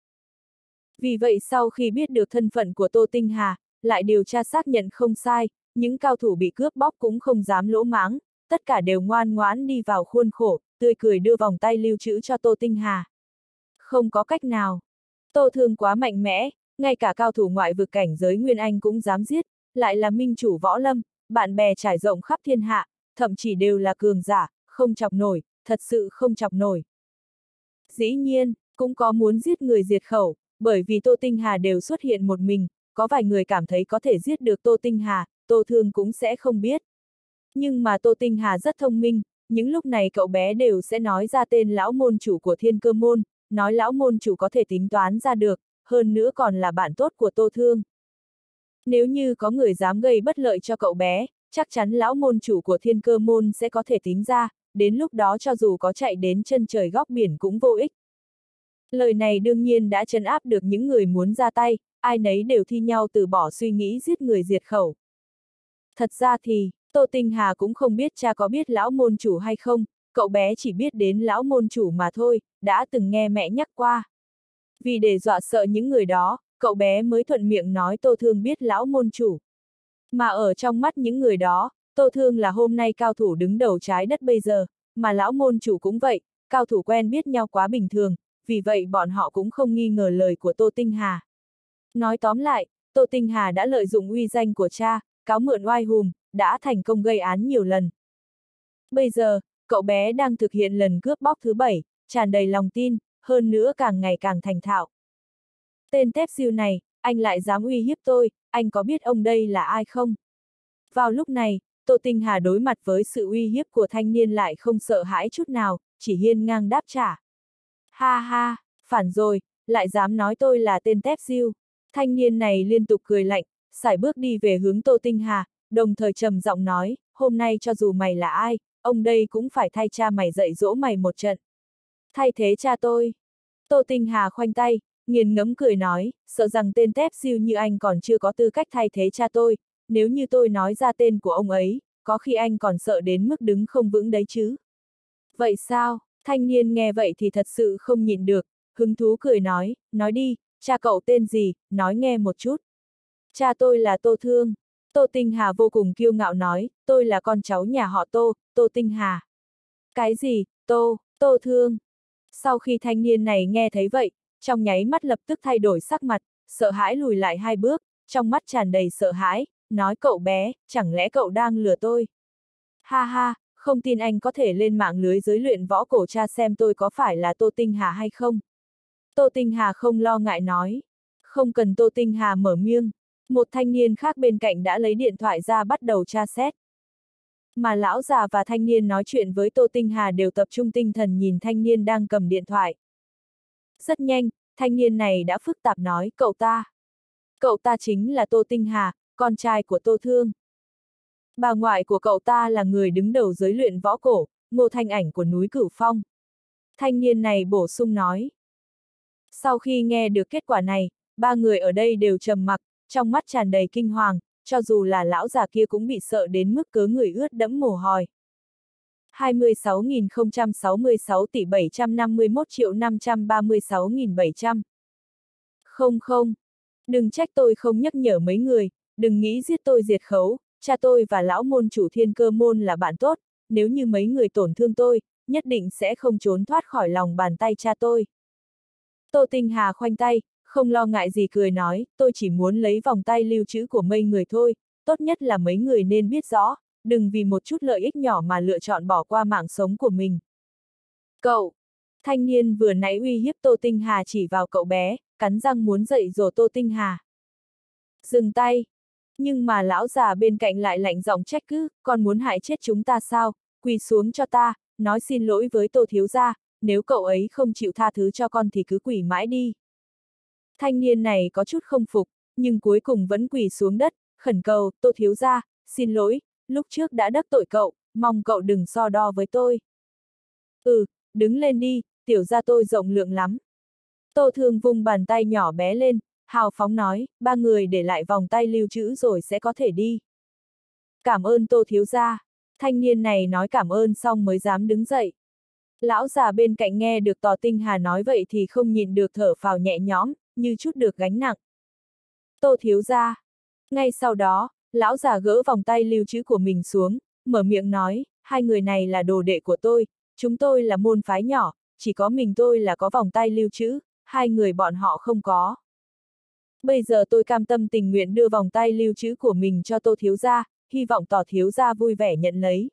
Vì vậy sau khi biết được thân phận của Tô Tinh Hà, lại điều tra xác nhận không sai, những cao thủ bị cướp bóc cũng không dám lỗ mãng, tất cả đều ngoan ngoãn đi vào khuôn khổ, tươi cười đưa vòng tay lưu trữ cho Tô Tinh Hà. Không có cách nào. Tô Thương quá mạnh mẽ, ngay cả cao thủ ngoại vực cảnh giới Nguyên Anh cũng dám giết, lại là minh chủ võ lâm, bạn bè trải rộng khắp thiên hạ, thậm chí đều là cường giả, không chọc nổi, thật sự không chọc nổi. Dĩ nhiên, cũng có muốn giết người diệt khẩu, bởi vì Tô Tinh Hà đều xuất hiện một mình, có vài người cảm thấy có thể giết được Tô Tinh Hà, Tô Thương cũng sẽ không biết. Nhưng mà Tô Tinh Hà rất thông minh, những lúc này cậu bé đều sẽ nói ra tên lão môn chủ của Thiên Cơ môn, nói lão môn chủ có thể tính toán ra được, hơn nữa còn là bạn tốt của Tô Thương. Nếu như có người dám gây bất lợi cho cậu bé, chắc chắn lão môn chủ của Thiên Cơ môn sẽ có thể tính ra, đến lúc đó cho dù có chạy đến chân trời góc biển cũng vô ích. Lời này đương nhiên đã trấn áp được những người muốn ra tay, ai nấy đều thi nhau từ bỏ suy nghĩ giết người diệt khẩu. Thật ra thì, Tô Tinh Hà cũng không biết cha có biết lão môn chủ hay không, cậu bé chỉ biết đến lão môn chủ mà thôi, đã từng nghe mẹ nhắc qua. Vì để dọa sợ những người đó, cậu bé mới thuận miệng nói Tô Thương biết lão môn chủ. Mà ở trong mắt những người đó, Tô Thương là hôm nay cao thủ đứng đầu trái đất bây giờ, mà lão môn chủ cũng vậy, cao thủ quen biết nhau quá bình thường, vì vậy bọn họ cũng không nghi ngờ lời của Tô Tinh Hà. Nói tóm lại, Tô Tinh Hà đã lợi dụng uy danh của cha, cáo mượn oai hùm, đã thành công gây án nhiều lần. Bây giờ, cậu bé đang thực hiện lần cướp bóc thứ 7, tràn đầy lòng tin, hơn nữa càng ngày càng thành thạo. Tên tép diêu này, anh lại dám uy hiếp tôi, anh có biết ông đây là ai không? Vào lúc này, Tô Tinh Hà đối mặt với sự uy hiếp của thanh niên lại không sợ hãi chút nào, chỉ hiên ngang đáp trả. Ha ha, phản rồi, lại dám nói tôi là tên tép diêu. Thanh niên này liên tục cười lạnh, sải bước đi về hướng Tô Tinh Hà, đồng thời trầm giọng nói, hôm nay cho dù mày là ai, ông đây cũng phải thay cha mày dạy dỗ mày một trận. Thay thế cha tôi. Tô Tinh Hà khoanh tay, nghiền ngẫm cười nói, sợ rằng tên tép diêu như anh còn chưa có tư cách thay thế cha tôi, nếu như tôi nói ra tên của ông ấy, có khi anh còn sợ đến mức đứng không vững đấy chứ. Vậy sao? Thanh niên nghe vậy thì thật sự không nhịn được, hứng thú cười nói đi, cha cậu tên gì, nói nghe một chút. Cha tôi là Tô Thương. Tô Tinh Hà vô cùng kiêu ngạo nói, tôi là con cháu nhà họ Tô, Tô Tinh Hà. Cái gì, Tô Thương? Sau khi thanh niên này nghe thấy vậy, trong nháy mắt lập tức thay đổi sắc mặt, sợ hãi lùi lại 2 bước, trong mắt tràn đầy sợ hãi, nói cậu bé, chẳng lẽ cậu đang lừa tôi? Ha ha, không tin anh có thể lên mạng lưới giới luyện võ cổ tra xem tôi có phải là Tô Tinh Hà hay không? Tô Tinh Hà không lo ngại nói. Không cần Tô Tinh Hà mở miệng, một thanh niên khác bên cạnh đã lấy điện thoại ra bắt đầu tra xét. Mà lão già và thanh niên nói chuyện với Tô Tinh Hà đều tập trung tinh thần nhìn thanh niên đang cầm điện thoại. Rất nhanh, thanh niên này đã phức tạp nói, Cậu ta chính là Tô Tinh Hà, con trai của Tô Thương. Bà ngoại của cậu ta là người đứng đầu giới luyện võ cổ, Ngô Thanh Ảnh của núi Cửu Phong. Thanh niên này bổ sung nói. Sau khi nghe được kết quả này, 3 người ở đây đều trầm mặc, trong mắt tràn đầy kinh hoàng, cho dù là lão già kia cũng bị sợ đến mức cớ người ướt đẫm mồ hôi. 26.066 tỷ 751.536.700. Không, đừng trách tôi không nhắc nhở mấy người, đừng nghĩ giết tôi diệt khấu, cha tôi và lão môn chủ Thiên Cơ môn là bạn tốt, nếu như mấy người tổn thương tôi, nhất định sẽ không trốn thoát khỏi lòng bàn tay cha tôi. Tô Tinh Hà khoanh tay, không lo ngại gì cười nói, tôi chỉ muốn lấy vòng tay lưu trữ của mấy người thôi, tốt nhất là mấy người nên biết rõ, đừng vì một chút lợi ích nhỏ mà lựa chọn bỏ qua mạng sống của mình. Cậu! Thanh niên vừa nãy uy hiếp Tô Tinh Hà chỉ vào cậu bé, cắn răng muốn dạy dỗ Tô Tinh Hà. Dừng tay! Nhưng mà lão già bên cạnh lại lạnh giọng trách cứ, còn muốn hại chết chúng ta sao, quỳ xuống cho ta, nói xin lỗi với Tô thiếu gia, nếu cậu ấy không chịu tha thứ cho con thì cứ quỳ mãi đi. Thanh niên này có chút không phục, nhưng cuối cùng vẫn quỳ xuống đất, khẩn cầu, Tô thiếu gia, xin lỗi, lúc trước đã đắc tội cậu, mong cậu đừng so đo với tôi. Đứng lên đi, tiểu gia tôi rộng lượng lắm. Tô Thương vung bàn tay nhỏ bé lên, hào phóng nói, ba người để lại vòng tay lưu trữ rồi sẽ có thể đi. Cảm ơn Tô thiếu gia. Thanh niên này nói cảm ơn xong mới dám đứng dậy. Lão già bên cạnh nghe được Tò Tinh Hà nói vậy thì không nhịn được thở phào nhẹ nhõm, như chút được gánh nặng. Tô thiếu gia. Ngay sau đó, lão già gỡ vòng tay lưu trữ của mình xuống, mở miệng nói, hai người này là đồ đệ của tôi, chúng tôi là môn phái nhỏ, chỉ có mình tôi là có vòng tay lưu trữ, hai người bọn họ không có. Bây giờ tôi cam tâm tình nguyện đưa vòng tay lưu trữ của mình cho Tô thiếu gia, hy vọng Tò thiếu gia vui vẻ nhận lấy.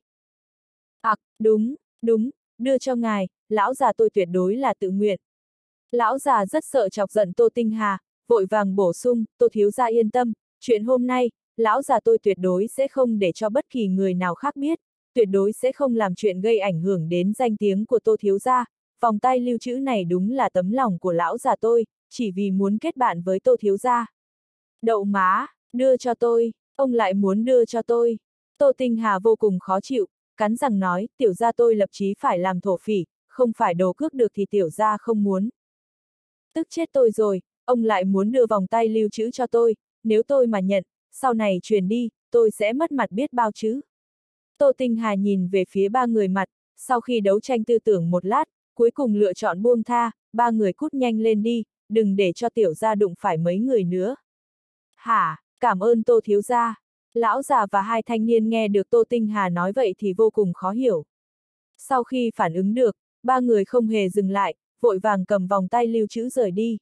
Đúng, đưa cho ngài, lão già tôi tuyệt đối là tự nguyện. Lão già rất sợ chọc giận Tô Tinh Hà, vội vàng bổ sung, Tô thiếu gia yên tâm, chuyện hôm nay, lão già tôi tuyệt đối sẽ không để cho bất kỳ người nào khác biết, tuyệt đối sẽ không làm chuyện gây ảnh hưởng đến danh tiếng của Tô thiếu gia. Vòng tay lưu trữ này đúng là tấm lòng của lão già tôi, chỉ vì muốn kết bạn với Tô thiếu gia. Đậu má, đưa cho tôi, ông lại muốn đưa cho tôi. Tô Tinh Hà vô cùng khó chịu, cắn răng nói, tiểu gia tôi lập chí phải làm thổ phỉ, không phải đồ cước được thì tiểu gia không muốn. Tức chết tôi rồi, ông lại muốn đưa vòng tay lưu trữ cho tôi, nếu tôi mà nhận, sau này truyền đi, tôi sẽ mất mặt biết bao chứ. Tô Tinh Hà nhìn về phía ba người mặt, sau khi đấu tranh tư tưởng một lát, cuối cùng lựa chọn buông tha, ba người cút nhanh lên đi, đừng để cho tiểu gia đụng phải mấy người nữa. Hả, cảm ơn Tô thiếu gia. Lão già và hai thanh niên nghe được Tô Tinh Hà nói vậy thì vô cùng khó hiểu. Sau khi phản ứng được, ba người không hề dừng lại, vội vàng cầm vòng tay lưu trữ rời đi.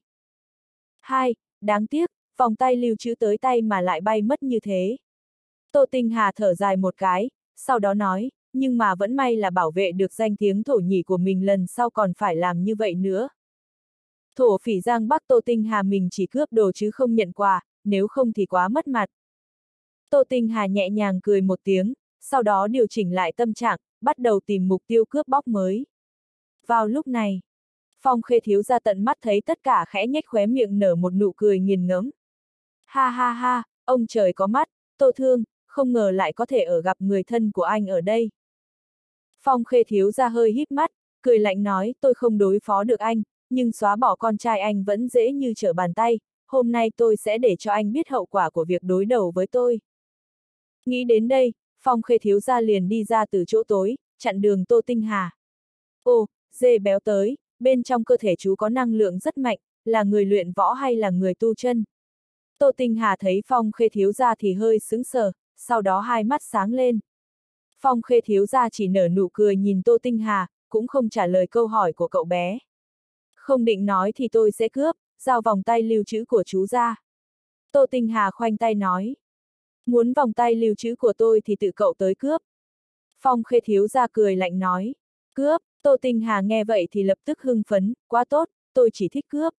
Đáng tiếc, vòng tay lưu trữ tới tay mà lại bay mất như thế. Tô Tinh Hà thở dài một cái, sau đó nói, nhưng mà vẫn may là bảo vệ được danh tiếng thổ nhĩ của mình lần sau còn phải làm như vậy nữa. Thổ phỉ Giang Bắc Tô Tinh Hà mình chỉ cướp đồ chứ không nhận quà, nếu không thì quá mất mặt. Tô Tinh Hà nhẹ nhàng cười một tiếng, sau đó điều chỉnh lại tâm trạng, bắt đầu tìm mục tiêu cướp bóc mới. Vào lúc này, Phong Khê thiếu gia tận mắt thấy tất cả khẽ nhếch khóe miệng nở một nụ cười nghiền ngẫm. Ha ha ha, ông trời có mắt, Tô Thương, không ngờ lại có thể ở gặp người thân của anh ở đây. Phong Khê thiếu gia hơi híp mắt, cười lạnh nói, tôi không đối phó được anh, nhưng xóa bỏ con trai anh vẫn dễ như trở bàn tay, hôm nay tôi sẽ để cho anh biết hậu quả của việc đối đầu với tôi. Nghĩ đến đây, Phong Khê thiếu gia liền đi ra từ chỗ tối, chặn đường Tô Tinh Hà. Ồ, dê béo tới, bên trong cơ thể chú có năng lượng rất mạnh, là người luyện võ hay là người tu chân? Tô Tinh Hà thấy Phong Khê thiếu gia thì hơi sững sờ, sau đó hai mắt sáng lên. Phong Khê thiếu gia chỉ nở nụ cười nhìn Tô Tinh Hà, cũng không trả lời câu hỏi của cậu bé. Không định nói thì tôi sẽ cướp, giao vòng tay lưu trữ của chú ra. Tô Tinh Hà khoanh tay nói. Muốn vòng tay lưu trữ của tôi thì tự cậu tới cướp. Phong Khê thiếu gia cười lạnh nói. Cướp, Tô Tinh Hà nghe vậy thì lập tức hưng phấn, quá tốt, tôi chỉ thích cướp.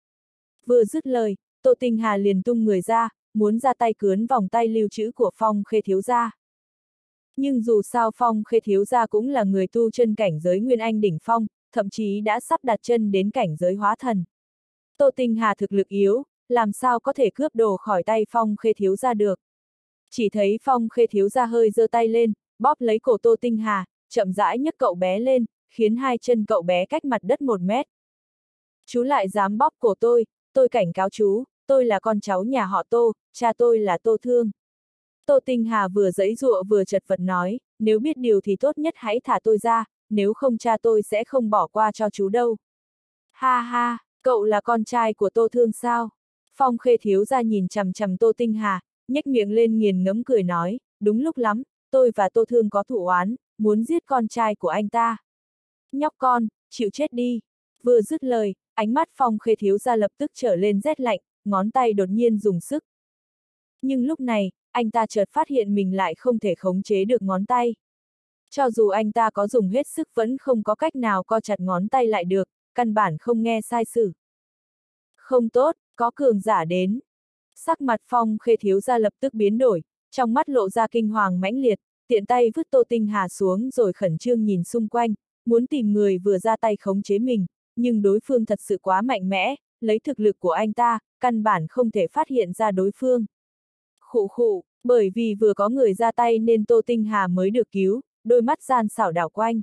Vừa dứt lời, Tô Tinh Hà liền tung người ra, muốn ra tay cướn vòng tay lưu trữ của Phong Khê thiếu gia. Nhưng dù sao Phong Khê thiếu gia cũng là người tu chân cảnh giới Nguyên Anh đỉnh phong, thậm chí đã sắp đặt chân đến cảnh giới hóa thần. Tô Tinh Hà thực lực yếu, làm sao có thể cướp đồ khỏi tay Phong Khê thiếu gia được. Chỉ thấy Phong Khê thiếu gia hơi giơ tay lên, bóp lấy cổ Tô Tinh Hà, chậm rãi nhấc cậu bé lên, khiến hai chân cậu bé cách mặt đất 1 mét. Chú lại dám bóp cổ tôi cảnh cáo chú, tôi là con cháu nhà họ Tô, cha tôi là Tô Thương. Tô Tinh Hà vừa giãy giụa vừa chật vật nói, nếu biết điều thì tốt nhất hãy thả tôi ra, nếu không cha tôi sẽ không bỏ qua cho chú đâu. Ha ha, cậu là con trai của Tô Thương sao? Phong Khê thiếu gia nhìn chằm chằm Tô Tinh Hà, nhếch miệng lên nghiền ngẫm cười nói, đúng lúc lắm, tôi và Tô Thương có thù oán, muốn giết con trai của anh ta. Nhóc con, chịu chết đi. Vừa dứt lời, ánh mắt Phong Khê thiếu gia lập tức trở lên rét lạnh, ngón tay đột nhiên dùng sức. Nhưng lúc này, anh ta chợt phát hiện mình lại không thể khống chế được ngón tay. Cho dù anh ta có dùng hết sức vẫn không có cách nào co chặt ngón tay lại được, căn bản không nghe sai sử. Không tốt, có cường giả đến. Sắc mặt Phong Khê thiếu gia lập tức biến đổi, trong mắt lộ ra kinh hoàng mãnh liệt, tiện tay vứt Tô Tinh Hà xuống rồi khẩn trương nhìn xung quanh, muốn tìm người vừa ra tay khống chế mình, nhưng đối phương thật sự quá mạnh mẽ, lấy thực lực của anh ta, căn bản không thể phát hiện ra đối phương. Khụ khụ, bởi vì vừa có người ra tay nên Tô Tinh Hà mới được cứu, đôi mắt gian xảo đảo quanh.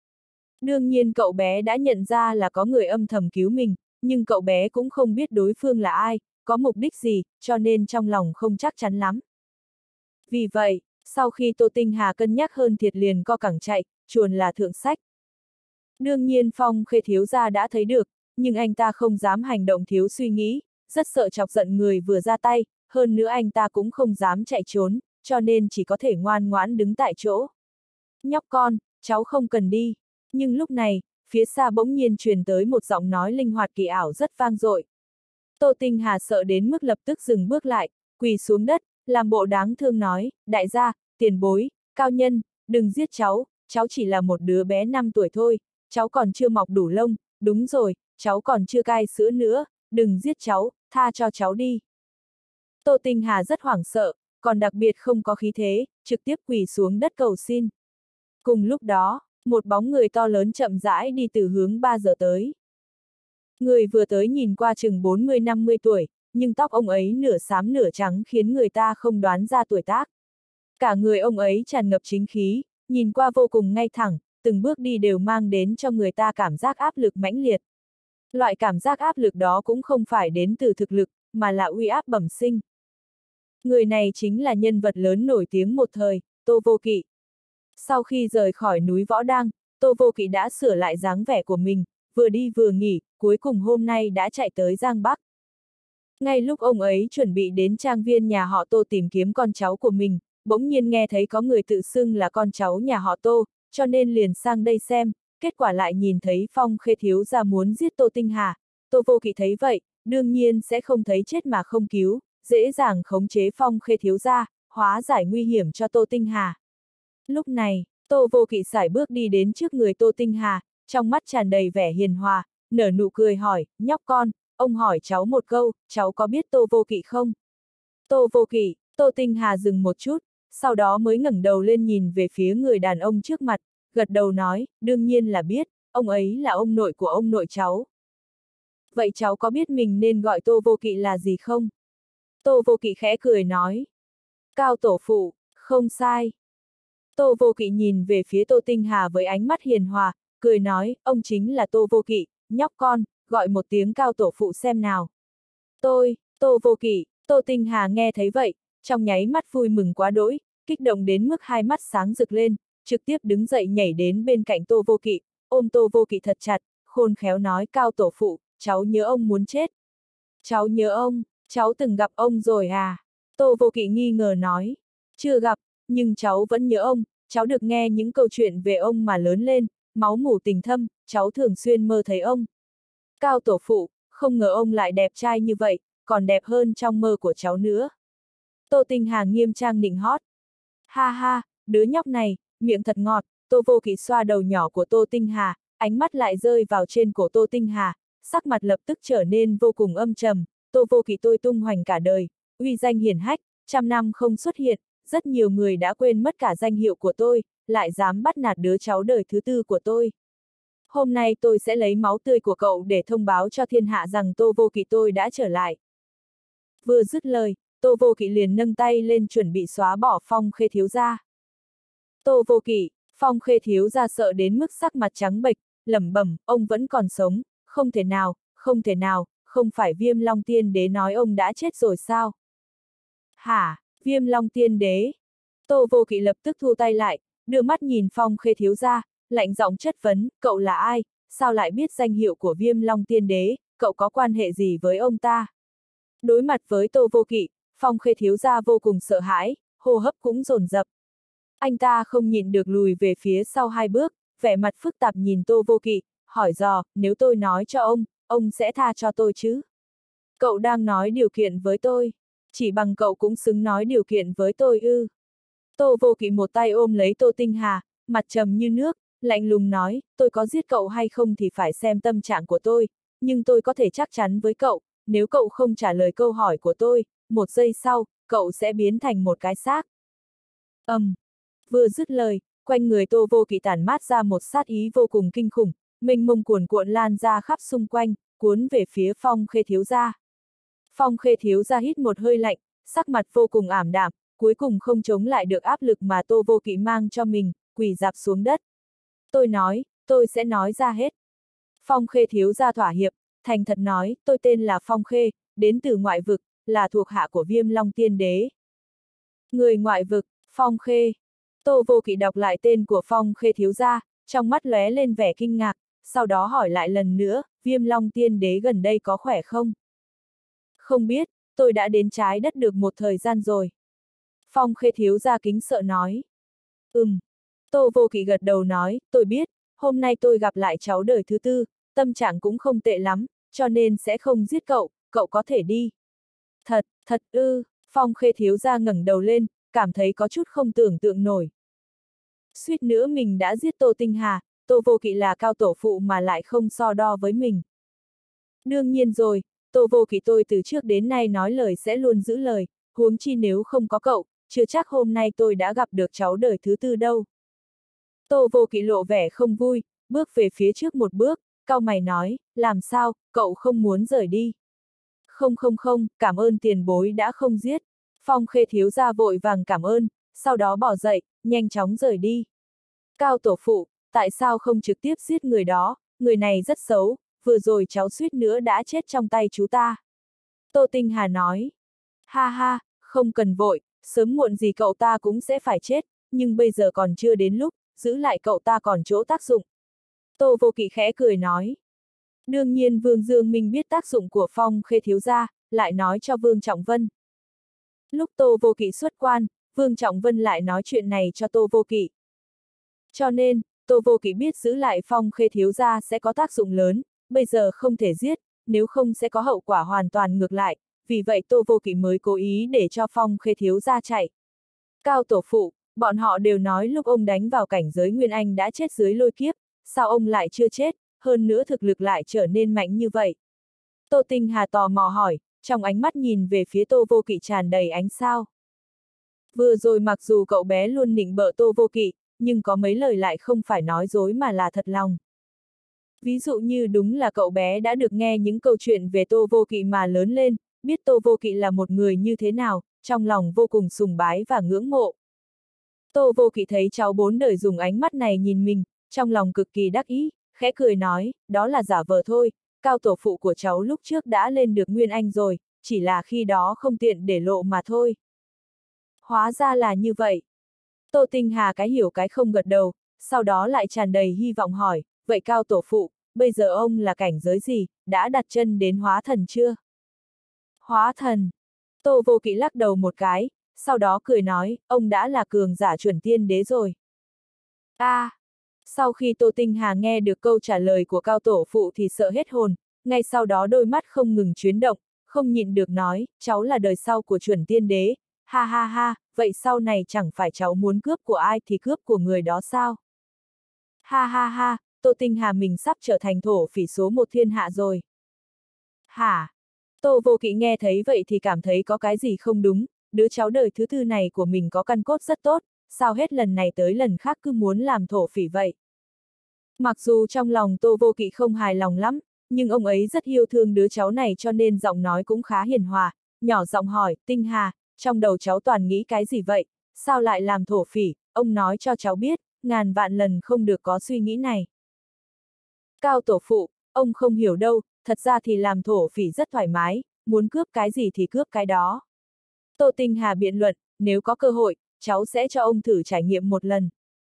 Đương nhiên cậu bé đã nhận ra là có người âm thầm cứu mình, nhưng cậu bé cũng không biết đối phương là ai, có mục đích gì, cho nên trong lòng không chắc chắn lắm. Vì vậy, sau khi Tô Tinh Hà cân nhắc hơn thiệt liền co cẳng chạy, chuồn là thượng sách. Đương nhiên Phong Khê thiếu gia đã thấy được, nhưng anh ta không dám hành động thiếu suy nghĩ, rất sợ chọc giận người vừa ra tay, hơn nữa anh ta cũng không dám chạy trốn, cho nên chỉ có thể ngoan ngoãn đứng tại chỗ. Nhóc con, cháu không cần đi. Nhưng lúc này, phía xa bỗng nhiên truyền tới một giọng nói linh hoạt kỳ ảo rất vang dội. Tô Tinh Hà sợ đến mức lập tức dừng bước lại, quỳ xuống đất, làm bộ đáng thương nói, đại gia, tiền bối, cao nhân, đừng giết cháu chỉ là một đứa bé 5 tuổi thôi, cháu còn chưa mọc đủ lông, đúng rồi, cháu còn chưa cai sữa nữa, đừng giết cháu, tha cho cháu đi. Tô Tinh Hà rất hoảng sợ, còn đặc biệt không có khí thế, trực tiếp quỳ xuống đất cầu xin. Cùng lúc đó, một bóng người to lớn chậm rãi đi từ hướng 3 giờ tới. Người vừa tới nhìn qua chừng 40-50 tuổi, nhưng tóc ông ấy nửa xám nửa trắng khiến người ta không đoán ra tuổi tác. Cả người ông ấy tràn ngập chính khí, nhìn qua vô cùng ngay thẳng, từng bước đi đều mang đến cho người ta cảm giác áp lực mãnh liệt. Loại cảm giác áp lực đó cũng không phải đến từ thực lực, mà là uy áp bẩm sinh. Người này chính là nhân vật lớn nổi tiếng một thời, Tô Vô Kỵ. Sau khi rời khỏi núi Võ Đăng, Tô Vô Kỵ đã sửa lại dáng vẻ của mình, vừa đi vừa nghỉ, cuối cùng hôm nay đã chạy tới Giang Bắc. Ngay lúc ông ấy chuẩn bị đến trang viên nhà họ Tô tìm kiếm con cháu của mình, bỗng nhiên nghe thấy có người tự xưng là con cháu nhà họ Tô, cho nên liền sang đây xem, kết quả lại nhìn thấy Phong Khê thiếu gia muốn giết Tô Tinh Hà. Tô Vô Kỵ thấy vậy, đương nhiên sẽ không thấy chết mà không cứu, dễ dàng khống chế Phong Khê thiếu gia, hóa giải nguy hiểm cho Tô Tinh Hà. Lúc này, Tô Vô Kỵ sải bước đi đến trước người Tô Tinh Hà, trong mắt tràn đầy vẻ hiền hòa, nở nụ cười hỏi, nhóc con, ông hỏi cháu một câu, cháu có biết Tô Vô Kỵ không? Tô Vô Kỵ, Tô Tinh Hà dừng một chút, sau đó mới ngẩng đầu lên nhìn về phía người đàn ông trước mặt, gật đầu nói, đương nhiên là biết, ông ấy là ông nội của ông nội cháu. Vậy cháu có biết mình nên gọi Tô Vô Kỵ là gì không? Tô Vô Kỵ khẽ cười nói. Cao tổ phụ, không sai. Tô Vô Kỵ nhìn về phía Tô Tinh Hà với ánh mắt hiền hòa, cười nói, ông chính là Tô Vô Kỵ, nhóc con, gọi một tiếng cao tổ phụ xem nào. Tô Vô Kỵ, Tô Tinh Hà nghe thấy vậy, trong nháy mắt vui mừng quá đỗi, kích động đến mức hai mắt sáng rực lên, trực tiếp đứng dậy nhảy đến bên cạnh Tô Vô Kỵ, ôm Tô Vô Kỵ thật chặt, khôn khéo nói cao tổ phụ, cháu nhớ ông muốn chết. Cháu nhớ ông, cháu từng gặp ông rồi à? Tô Vô Kỵ nghi ngờ nói, chưa gặp, nhưng cháu vẫn nhớ ông, cháu được nghe những câu chuyện về ông mà lớn lên, máu mủ tình thâm, cháu thường xuyên mơ thấy ông. Cao tổ phụ, không ngờ ông lại đẹp trai như vậy, còn đẹp hơn trong mơ của cháu nữa. Tô Tinh Hà nghiêm trang nịnh hót. Ha ha, đứa nhóc này, miệng thật ngọt. Tô Vô Kỵ xoa đầu nhỏ của Tô Tinh Hà, ánh mắt lại rơi vào trên cổ Tô Tinh Hà, sắc mặt lập tức trở nên vô cùng âm trầm. Tô Vô Kỵ tôi tung hoành cả đời, uy danh hiển hách, trăm năm không xuất hiện, rất nhiều người đã quên mất cả danh hiệu của tôi, lại dám bắt nạt đứa cháu đời thứ tư của tôi. Hôm nay tôi sẽ lấy máu tươi của cậu để thông báo cho thiên hạ rằng Tô Vô Kỵ tôi đã trở lại. Vừa dứt lời, Tô Vô Kỵ liền nâng tay lên chuẩn bị xóa bỏ Phong Khê thiếu gia. Tô Vô Kỵ, Phong Khê thiếu gia sợ đến mức sắc mặt trắng bệch, lẩm bẩm, ông vẫn còn sống, không thể nào, không thể nào, không phải Viêm Long Tiên Đế nói ông đã chết rồi sao? Hả, Viêm Long Tiên Đế? Tô Vô Kỵ lập tức thu tay lại, đưa mắt nhìn Phong Khê thiếu gia, lạnh giọng chất vấn, cậu là ai, sao lại biết danh hiệu của Viêm Long Tiên Đế, cậu có quan hệ gì với ông ta? Đối mặt với Tô Vô Kỵ, Phong Khê thiếu gia vô cùng sợ hãi, hô hấp cũng dồn dập. Anh ta không nhịn được lùi về phía sau 2 bước, vẻ mặt phức tạp nhìn Tô Vô Kỵ, hỏi dò, nếu tôi nói cho ông sẽ tha cho tôi chứ? Cậu đang nói điều kiện với tôi, chỉ bằng cậu cũng xứng nói điều kiện với tôi ư? Tô Vô Kỵ một tay ôm lấy Tô Tinh Hà, mặt trầm như nước, lạnh lùng nói, tôi có giết cậu hay không thì phải xem tâm trạng của tôi, nhưng tôi có thể chắc chắn với cậu, nếu cậu không trả lời câu hỏi của tôi, 1 giây sau, cậu sẽ biến thành một cái xác. Vừa dứt lời, quanh người Tô Vô Kỵ tản mát ra một sát ý vô cùng kinh khủng, mênh mông cuồn cuộn lan ra khắp xung quanh, cuốn về phía Phong Khê thiếu gia. Phong Khê thiếu gia hít một hơi lạnh, sắc mặt vô cùng ảm đạm, cuối cùng không chống lại được áp lực mà Tô Vô Kỵ mang cho mình, quỳ rạp xuống đất. Tôi nói, tôi sẽ nói ra hết. Phong Khê thiếu gia thỏa hiệp, thành thật nói, tôi tên là Phong Khê, đến từ ngoại vực, là thuộc hạ của Viêm Long Tiên Đế. Người ngoại vực, Phong Khê. Tô Vô Kỵ đọc lại tên của Phong Khê thiếu gia, trong mắt lóe lên vẻ kinh ngạc, sau đó hỏi lại lần nữa, Viêm Long Tiên Đế gần đây có khỏe không? Không biết, tôi đã đến trái đất được một thời gian rồi. Phong Khê thiếu gia kính sợ nói. Tô Vô Kỵ gật đầu nói, tôi biết, hôm nay tôi gặp lại cháu đời thứ tư, tâm trạng cũng không tệ lắm, cho nên sẽ không giết cậu, cậu có thể đi. Thật ư, Phong Khê thiếu gia ngẩng đầu lên, cảm thấy có chút không tưởng tượng nổi. Suýt nữa mình đã giết Tô Tinh Hà, Tô Vô Kỵ là cao tổ phụ mà lại không so đo với mình. Đương nhiên rồi, Tô Vô Kỵ tôi từ trước đến nay nói lời sẽ luôn giữ lời, huống chi nếu không có cậu, chưa chắc hôm nay tôi đã gặp được cháu đời thứ tư đâu. Tô Vô Kỵ lộ vẻ không vui, bước về phía trước một bước, cau mày nói, làm sao, cậu không muốn rời đi? Không, cảm ơn tiền bối đã không giết. Phong Khê thiếu gia vội vàng cảm ơn, sau đó bỏ dậy, nhanh chóng rời đi. Cao tổ phụ, tại sao không trực tiếp giết người đó, người này rất xấu, vừa rồi cháu suýt nữa đã chết trong tay chú ta. Tô Tinh Hà nói, ha, không cần vội, sớm muộn gì cậu ta cũng sẽ phải chết, nhưng bây giờ còn chưa đến lúc, giữ lại cậu ta còn chỗ tác dụng. Tô Vô Kỵ khẽ cười nói. Đương nhiên Vương Dương Minh biết tác dụng của Phong Khê thiếu gia, lại nói cho Vương Trọng Vân. Lúc Tô Vô Kỵ xuất quan, Vương Trọng Vân lại nói chuyện này cho Tô Vô Kỵ. Cho nên, Tô Vô Kỵ biết giữ lại Phong Khê thiếu gia sẽ có tác dụng lớn, bây giờ không thể giết, nếu không sẽ có hậu quả hoàn toàn ngược lại, vì vậy Tô Vô Kỵ mới cố ý để cho Phong Khê thiếu gia chạy. Cao tổ phụ, bọn họ đều nói lúc ông đánh vào cảnh giới Nguyên Anh đã chết dưới lôi kiếp, sao ông lại chưa chết, hơn nữa thực lực lại trở nên mạnh như vậy? Tô Tinh Hà tò mò hỏi, trong ánh mắt nhìn về phía Tô Vô Kỵ tràn đầy ánh sao. Vừa rồi mặc dù cậu bé luôn nịnh bợ Tô Vô Kỵ, nhưng có mấy lời lại không phải nói dối mà là thật lòng. Ví dụ như đúng là cậu bé đã được nghe những câu chuyện về Tô Vô Kỵ mà lớn lên, biết Tô Vô Kỵ là một người như thế nào, trong lòng vô cùng sùng bái và ngưỡng mộ. Tô Vô Kỵ thấy cháu bốn đời dùng ánh mắt này nhìn mình, trong lòng cực kỳ đắc ý, khẽ cười nói, đó là giả vờ thôi, cao tổ phụ của cháu lúc trước đã lên được Nguyên Anh rồi, chỉ là khi đó không tiện để lộ mà thôi. Hóa ra là như vậy. Tô Tinh Hà cái hiểu cái không gật đầu, sau đó lại tràn đầy hy vọng hỏi, vậy cao tổ phụ, bây giờ ông là cảnh giới gì, đã đặt chân đến hóa thần chưa? Hóa thần. Tô Vô Kỵ lắc đầu một cái, sau đó cười nói, ông đã là cường giả chuẩn tiên đế rồi. Sau khi Tô Tinh Hà nghe được câu trả lời của cao tổ phụ thì sợ hết hồn, ngay sau đó đôi mắt không ngừng chuyển động, không nhịn được nói, cháu là đời sau của chuẩn tiên đế, ha, vậy sau này chẳng phải cháu muốn cướp của ai thì cướp của người đó sao? Ha, Tô Tinh Hà mình sắp trở thành thổ phỉ số một thiên hạ rồi. Hả? Tô Vô Kỵ nghe thấy vậy thì cảm thấy có cái gì không đúng, đứa cháu đời thứ tư này của mình có căn cốt rất tốt, sao hết lần này tới lần khác cứ muốn làm thổ phỉ vậy? Mặc dù trong lòng Tô Vô Kỵ không hài lòng lắm, nhưng ông ấy rất yêu thương đứa cháu này cho nên giọng nói cũng khá hiền hòa, nhỏ giọng hỏi, Tinh Hà, trong đầu cháu toàn nghĩ cái gì vậy, sao lại làm thổ phỉ, ông nói cho cháu biết, ngàn vạn lần không được có suy nghĩ này. Cao tổ phụ, ông không hiểu đâu, thật ra thì làm thổ phỉ rất thoải mái, muốn cướp cái gì thì cướp cái đó. Tô Tinh Hà biện luận, nếu có cơ hội, cháu sẽ cho ông thử trải nghiệm một lần.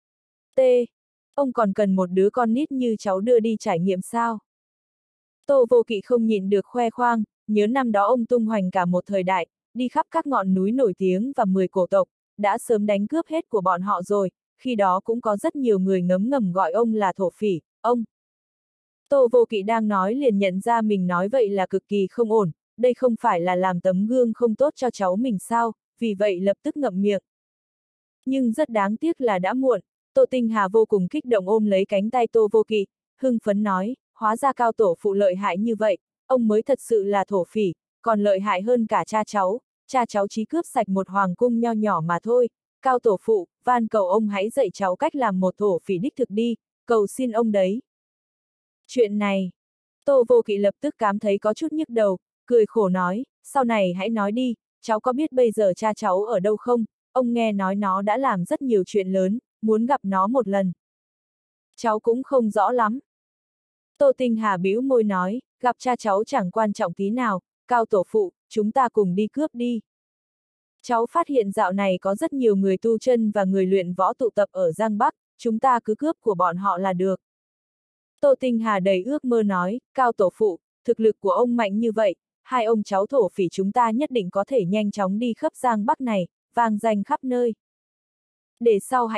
Ông còn cần một đứa con nít như cháu đưa đi trải nghiệm sao? Tô Vô Kỵ không nhịn được khoe khoang, nhớ năm đó ông tung hoành cả một thời đại, đi khắp các ngọn núi nổi tiếng và 10 cổ tộc, đã sớm đánh cướp hết của bọn họ rồi, khi đó cũng có rất nhiều người ngấm ngầm gọi ông là thổ phỉ, ông. Tô Vô Kỵ đang nói liền nhận ra mình nói vậy là cực kỳ không ổn, đây không phải là làm tấm gương không tốt cho cháu mình sao, vì vậy lập tức ngậm miệng. Nhưng rất đáng tiếc là đã muộn, Tô Tinh Hà vô cùng kích động ôm lấy cánh tay Tô Vô Kỵ, hưng phấn nói, hóa ra cao tổ phụ lợi hại như vậy, ông mới thật sự là thổ phỉ, còn lợi hại hơn cả cha cháu chỉ cướp sạch một hoàng cung nho nhỏ mà thôi, cao tổ phụ, van cầu ông hãy dạy cháu cách làm một thổ phỉ đích thực đi, cầu xin ông đấy. Chuyện này, Tô Vô Kỵ lập tức cảm thấy có chút nhức đầu, cười khổ nói, sau này hãy nói đi, cháu có biết bây giờ cha cháu ở đâu không, ông nghe nói nó đã làm rất nhiều chuyện lớn, muốn gặp nó một lần. Cháu cũng không rõ lắm. Tô Tinh Hà bĩu môi nói, gặp cha cháu chẳng quan trọng tí nào, Cao tổ phụ, chúng ta cùng đi cướp đi. Cháu phát hiện dạo này có rất nhiều người tu chân và người luyện võ tụ tập ở Giang Bắc, chúng ta cứ cướp của bọn họ là được. Tô Tinh Hà đầy ước mơ nói, Cao tổ phụ, thực lực của ông mạnh như vậy, hai ông cháu thổ phỉ chúng ta nhất định có thể nhanh chóng đi khắp Giang Bắc này, vang danh khắp nơi. Để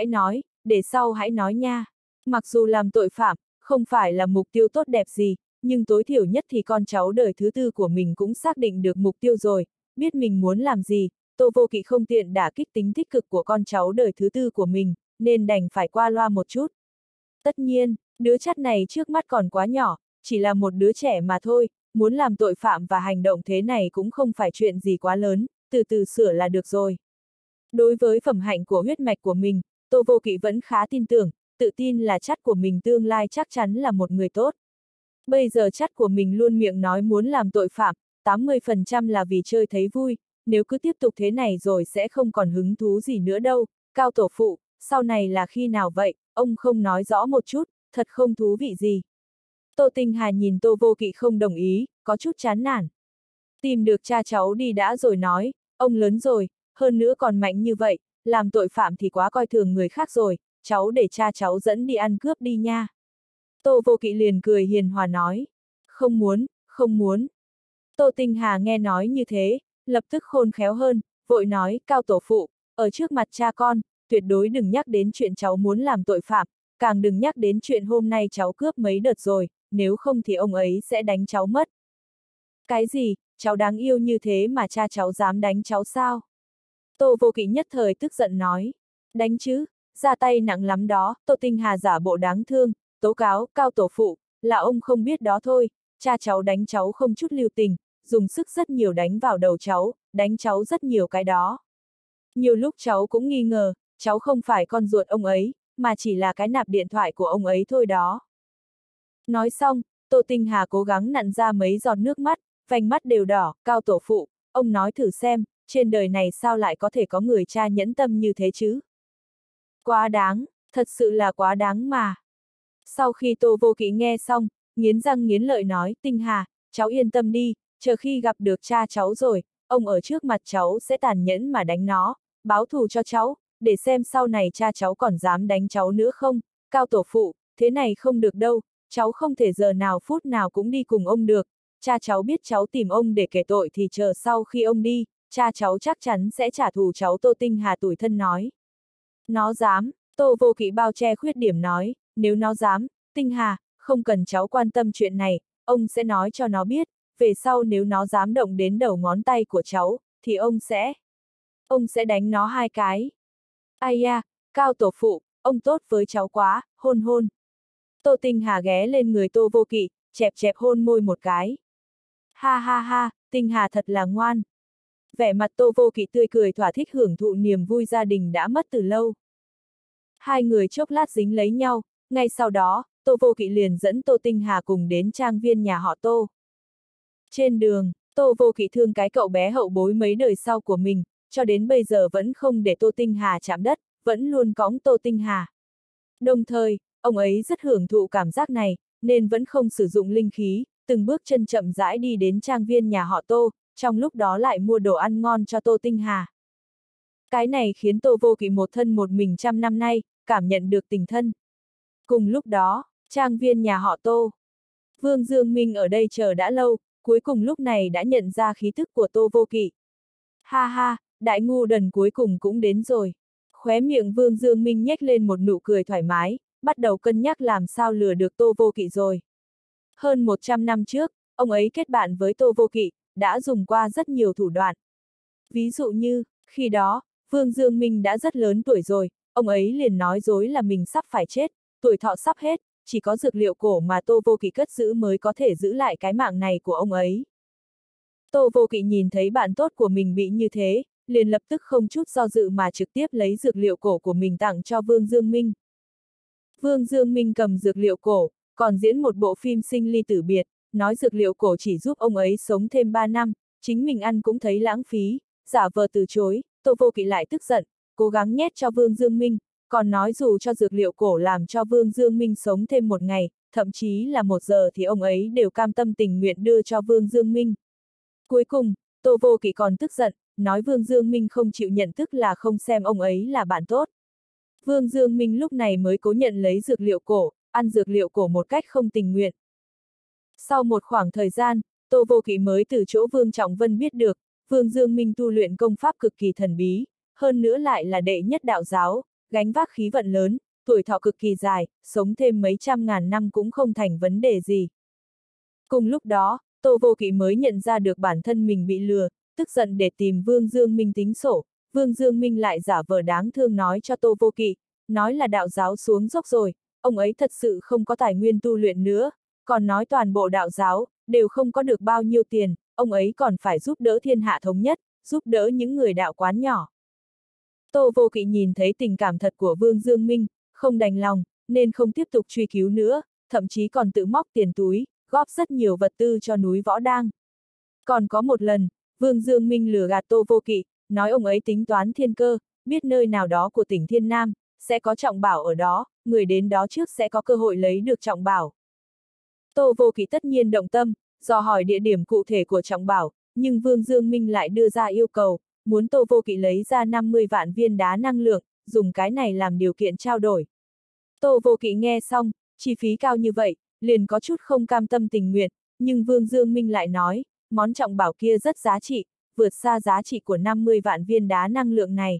sau hãy nói nha. Mặc dù làm tội phạm, không phải là mục tiêu tốt đẹp gì, nhưng tối thiểu nhất thì con cháu đời thứ tư của mình cũng xác định được mục tiêu rồi, biết mình muốn làm gì, Tô Vô Kỵ không tiện đả kích tính tích cực của con cháu đời thứ tư của mình, nên đành phải qua loa một chút. Tất nhiên, đứa chắt này trước mắt còn quá nhỏ, chỉ là một đứa trẻ mà thôi, muốn làm tội phạm và hành động thế này cũng không phải chuyện gì quá lớn, từ từ sửa là được rồi. Đối với phẩm hạnh của huyết mạch của mình, Tô Vô Kỵ vẫn khá tin tưởng, tự tin là chắt của mình tương lai chắc chắn là một người tốt. Bây giờ chắt của mình luôn miệng nói muốn làm tội phạm, 80% là vì chơi thấy vui, nếu cứ tiếp tục thế này rồi sẽ không còn hứng thú gì nữa đâu. Cao tổ phụ, sau này là khi nào vậy, ông không nói rõ một chút, thật không thú vị gì. Tô Tinh Hà nhìn Tô Vô Kỵ không đồng ý, có chút chán nản. Tìm được cha cháu đi đã rồi nói, ông lớn rồi, hơn nữa còn mạnh như vậy, làm tội phạm thì quá coi thường người khác rồi, cháu để cha cháu dẫn đi ăn cướp đi nha. Tô Vô Kỵ liền cười hiền hòa nói, không muốn, không muốn. Tô Tinh Hà nghe nói như thế, lập tức khôn khéo hơn, vội nói, Cao tổ phụ, ở trước mặt cha con, tuyệt đối đừng nhắc đến chuyện cháu muốn làm tội phạm, càng đừng nhắc đến chuyện hôm nay cháu cướp mấy đợt rồi, nếu không thì ông ấy sẽ đánh cháu mất. Cái gì, cháu đáng yêu như thế mà cha cháu dám đánh cháu sao? Tô Vô Kỵ nhất thời tức giận nói, đánh chứ, ra tay nặng lắm đó. Tô Tinh Hà giả bộ đáng thương, tố cáo, Cao tổ phụ, là ông không biết đó thôi, cha cháu đánh cháu không chút lưu tình, dùng sức rất nhiều đánh vào đầu cháu, đánh cháu rất nhiều cái đó. Nhiều lúc cháu cũng nghi ngờ, cháu không phải con ruột ông ấy, mà chỉ là cái nạp điện thoại của ông ấy thôi đó. Nói xong, Tô Tinh Hà cố gắng nặn ra mấy giọt nước mắt, vành mắt đều đỏ. Cao tổ phụ, ông nói thử xem, trên đời này sao lại có thể có người cha nhẫn tâm như thế chứ? Quá đáng, thật sự là quá đáng mà. Sau khi Tô Vô Kỵ nghe xong, nghiến răng nghiến lợi nói, Tinh Hà, cháu yên tâm đi, chờ khi gặp được cha cháu rồi, ông ở trước mặt cháu sẽ tàn nhẫn mà đánh nó, báo thù cho cháu, để xem sau này cha cháu còn dám đánh cháu nữa không. Cao tổ phụ, thế này không được đâu, cháu không thể giờ nào phút nào cũng đi cùng ông được, cha cháu biết cháu tìm ông để kể tội thì chờ sau khi ông đi, cha cháu chắc chắn sẽ trả thù cháu. Tô Tinh Hà tủi thân nói. Nó dám, Tô Vô Kỵ bao che khuyết điểm nói, nếu nó dám, Tinh Hà, không cần cháu quan tâm chuyện này, ông sẽ nói cho nó biết, về sau nếu nó dám động đến đầu ngón tay của cháu, thì ông sẽ đánh nó 2 cái. Ai da, Cao tổ phụ, ông tốt với cháu quá, hôn hôn. Tô Tinh Hà ghé lên người Tô Vô Kỵ, chẹp chẹp hôn môi một cái. Ha ha ha, Tinh Hà thật là ngoan. Vẻ mặt Tô Vô Kỵ tươi cười thỏa thích hưởng thụ niềm vui gia đình đã mất từ lâu. Hai người chốc lát dính lấy nhau, ngay sau đó, Tô Vô Kỵ liền dẫn Tô Tinh Hà cùng đến trang viên nhà họ Tô. Trên đường, Tô Vô Kỵ thương cái cậu bé hậu bối mấy đời sau của mình, cho đến bây giờ vẫn không để Tô Tinh Hà chạm đất, vẫn luôn cõng Tô Tinh Hà. Đồng thời, ông ấy rất hưởng thụ cảm giác này, nên vẫn không sử dụng linh khí, từng bước chân chậm rãi đi đến trang viên nhà họ Tô, trong lúc đó lại mua đồ ăn ngon cho Tô Tinh Hà. Cái này khiến Tô Vô Kỵ một thân một mình trăm năm nay, cảm nhận được tình thân. Cùng lúc đó, trang viên nhà họ Tô. Vương Dương Minh ở đây chờ đã lâu, cuối cùng lúc này đã nhận ra khí thức của Tô Vô Kỵ. Ha ha, đại ngu đần cuối cùng cũng đến rồi. Khóe miệng Vương Dương Minh nhếch lên một nụ cười thoải mái, bắt đầu cân nhắc làm sao lừa được Tô Vô Kỵ rồi. Hơn 100 năm trước, ông ấy kết bạn với Tô Vô Kỵ, đã dùng qua rất nhiều thủ đoạn. Ví dụ như, khi đó, Vương Dương Minh đã rất lớn tuổi rồi, ông ấy liền nói dối là mình sắp phải chết, tuổi thọ sắp hết, chỉ có dược liệu cổ mà Tô Vô Kỵ cất giữ mới có thể giữ lại cái mạng này của ông ấy. Tô Vô Kỵ nhìn thấy bạn tốt của mình bị như thế, liền lập tức không chút do dự mà trực tiếp lấy dược liệu cổ của mình tặng cho Vương Dương Minh. Vương Dương Minh cầm dược liệu cổ, còn diễn một bộ phim sinh ly tử biệt, nói dược liệu cổ chỉ giúp ông ấy sống thêm 3 năm, chính mình ăn cũng thấy lãng phí, giả vờ từ chối. Tô Vô Kỵ lại tức giận, cố gắng nhét cho Vương Dương Minh, còn nói dù cho dược liệu cổ làm cho Vương Dương Minh sống thêm 1 ngày, thậm chí là 1 giờ thì ông ấy đều cam tâm tình nguyện đưa cho Vương Dương Minh. Cuối cùng, Tô Vô Kỵ còn tức giận, nói Vương Dương Minh không chịu nhận thức là không xem ông ấy là bạn tốt. Vương Dương Minh lúc này mới cố nhận lấy dược liệu cổ, ăn dược liệu cổ một cách không tình nguyện. Sau một khoảng thời gian, Tô Vô Kỵ mới từ chỗ Vương Trọng Vân biết được, Vương Dương Minh tu luyện công pháp cực kỳ thần bí, hơn nữa lại là đệ nhất đạo giáo, gánh vác khí vận lớn, tuổi thọ cực kỳ dài, sống thêm mấy trăm ngàn năm cũng không thành vấn đề gì. Cùng lúc đó, Tô Vô Kỵ mới nhận ra được bản thân mình bị lừa, tức giận để tìm Vương Dương Minh tính sổ. Vương Dương Minh lại giả vờ đáng thương nói cho Tô Vô Kỵ, nói là đạo giáo xuống dốc rồi, ông ấy thật sự không có tài nguyên tu luyện nữa, còn nói toàn bộ đạo giáo đều không có được bao nhiêu tiền, ông ấy còn phải giúp đỡ thiên hạ thống nhất, giúp đỡ những người đạo quán nhỏ. Tô Vô Kỵ nhìn thấy tình cảm thật của Vương Dương Minh, không đành lòng, nên không tiếp tục truy cứu nữa, thậm chí còn tự móc tiền túi, góp rất nhiều vật tư cho núi Võ Đang. Còn có một lần, Vương Dương Minh lừa gạt Tô Vô Kỵ, nói ông ấy tính toán thiên cơ, biết nơi nào đó của tỉnh Thiên Nam, sẽ có trọng bảo ở đó, người đến đó trước sẽ có cơ hội lấy được trọng bảo. Tô Vô Kỵ tất nhiên động tâm, dò hỏi địa điểm cụ thể của trọng bảo, nhưng Vương Dương Minh lại đưa ra yêu cầu, muốn Tô Vô Kỵ lấy ra 50 vạn viên đá năng lượng, dùng cái này làm điều kiện trao đổi. Tô Vô Kỵ nghe xong, chi phí cao như vậy, liền có chút không cam tâm tình nguyện, nhưng Vương Dương Minh lại nói, món trọng bảo kia rất giá trị, vượt xa giá trị của 50 vạn viên đá năng lượng này.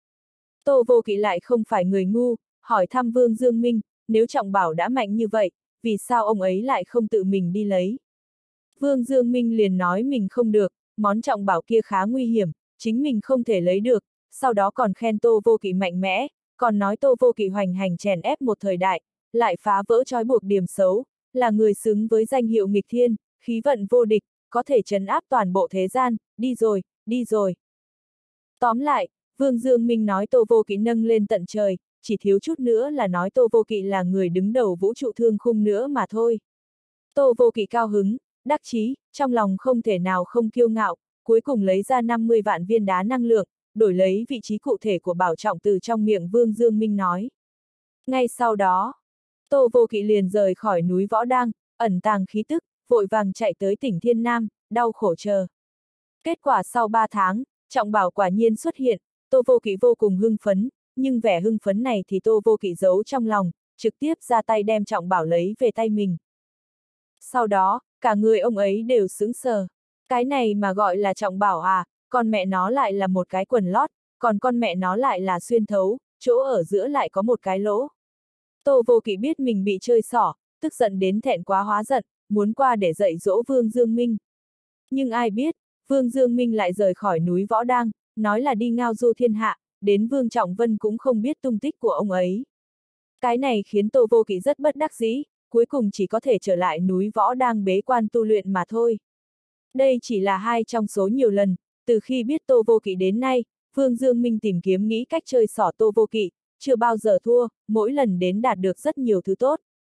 Tô Vô Kỵ lại không phải người ngu, hỏi thăm Vương Dương Minh, nếu trọng bảo đã mạnh như vậy, vì sao ông ấy lại không tự mình đi lấy? Vương Dương Minh liền nói mình không được, món trọng bảo kia khá nguy hiểm, chính mình không thể lấy được, sau đó còn khen Tô Vô Kỵ mạnh mẽ, còn nói Tô Vô Kỵ hoành hành chèn ép một thời đại, lại phá vỡ trói buộc điểm xấu, là người xứng với danh hiệu nghịch thiên, khí vận vô địch, có thể trấn áp toàn bộ thế gian, đi rồi, đi rồi. Tóm lại, Vương Dương Minh nói Tô Vô Kỵ nâng lên tận trời, chỉ thiếu chút nữa là nói Tô Vô Kỵ là người đứng đầu vũ trụ thương khung nữa mà thôi. Tô Vô Kỵ cao hứng, đắc chí, trong lòng không thể nào không kiêu ngạo, cuối cùng lấy ra 50 vạn viên đá năng lượng, đổi lấy vị trí cụ thể của bảo trọng từ trong miệng Vương Dương Minh nói. Ngay sau đó, Tô Vô Kỵ liền rời khỏi núi Võ Đang, ẩn tàng khí tức, vội vàng chạy tới tỉnh Thiên Nam, đau khổ chờ. Kết quả sau 3 tháng, trọng bảo quả nhiên xuất hiện, Tô Vô Kỵ vô cùng hưng phấn, nhưng vẻ hưng phấn này thì Tô Vô Kỵ giấu trong lòng, trực tiếp ra tay đem trọng bảo lấy về tay mình. Sau đó, cả người ông ấy đều sững sờ. Cái này mà gọi là trọng bảo à, còn mẹ nó lại là một cái quần lót, còn con mẹ nó lại là xuyên thấu, chỗ ở giữa lại có một cái lỗ. Tô Vô Kỵ biết mình bị chơi xỏ, tức giận đến thẹn quá hóa giận, muốn qua để dạy dỗ Vương Dương Minh. Nhưng ai biết, Vương Dương Minh lại rời khỏi núi Võ Đang, nói là đi ngao du thiên hạ, đến Vương Trọng Vân cũng không biết tung tích của ông ấy. Cái này khiến Tô Vô Kỵ rất bất đắc dĩ, cuối cùng chỉ có thể trở lại núi Võ Đang bế quan tu luyện mà thôi. Đây chỉ là hai trong số nhiều lần, từ khi biết Tô Vô Kỵ đến nay, Vương Dương Minh tìm kiếm nghĩ cách chơi xỏ Tô Vô Kỵ, chưa bao giờ thua, mỗi lần đến đạt được rất nhiều thứ tốt.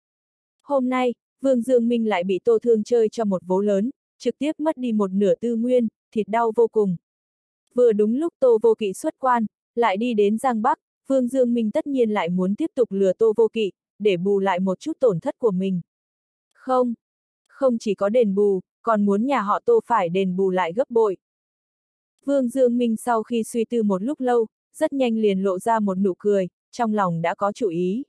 Hôm nay, Vương Dương Minh lại bị Tô Thương chơi cho một vố lớn, trực tiếp mất đi một nửa tư nguyên, thịt đau vô cùng. Vừa đúng lúc Tô Vô Kỵ xuất quan, lại đi đến Giang Bắc, Vương Dương Minh tất nhiên lại muốn tiếp tục lừa Tô Vô Kỵ, để bù lại một chút tổn thất của mình. Không, không chỉ có đền bù, còn muốn nhà họ Tô phải đền bù lại gấp bội. Vương Dương Minh sau khi suy tư một lúc lâu, rất nhanh liền lộ ra một nụ cười, trong lòng đã có chủ ý.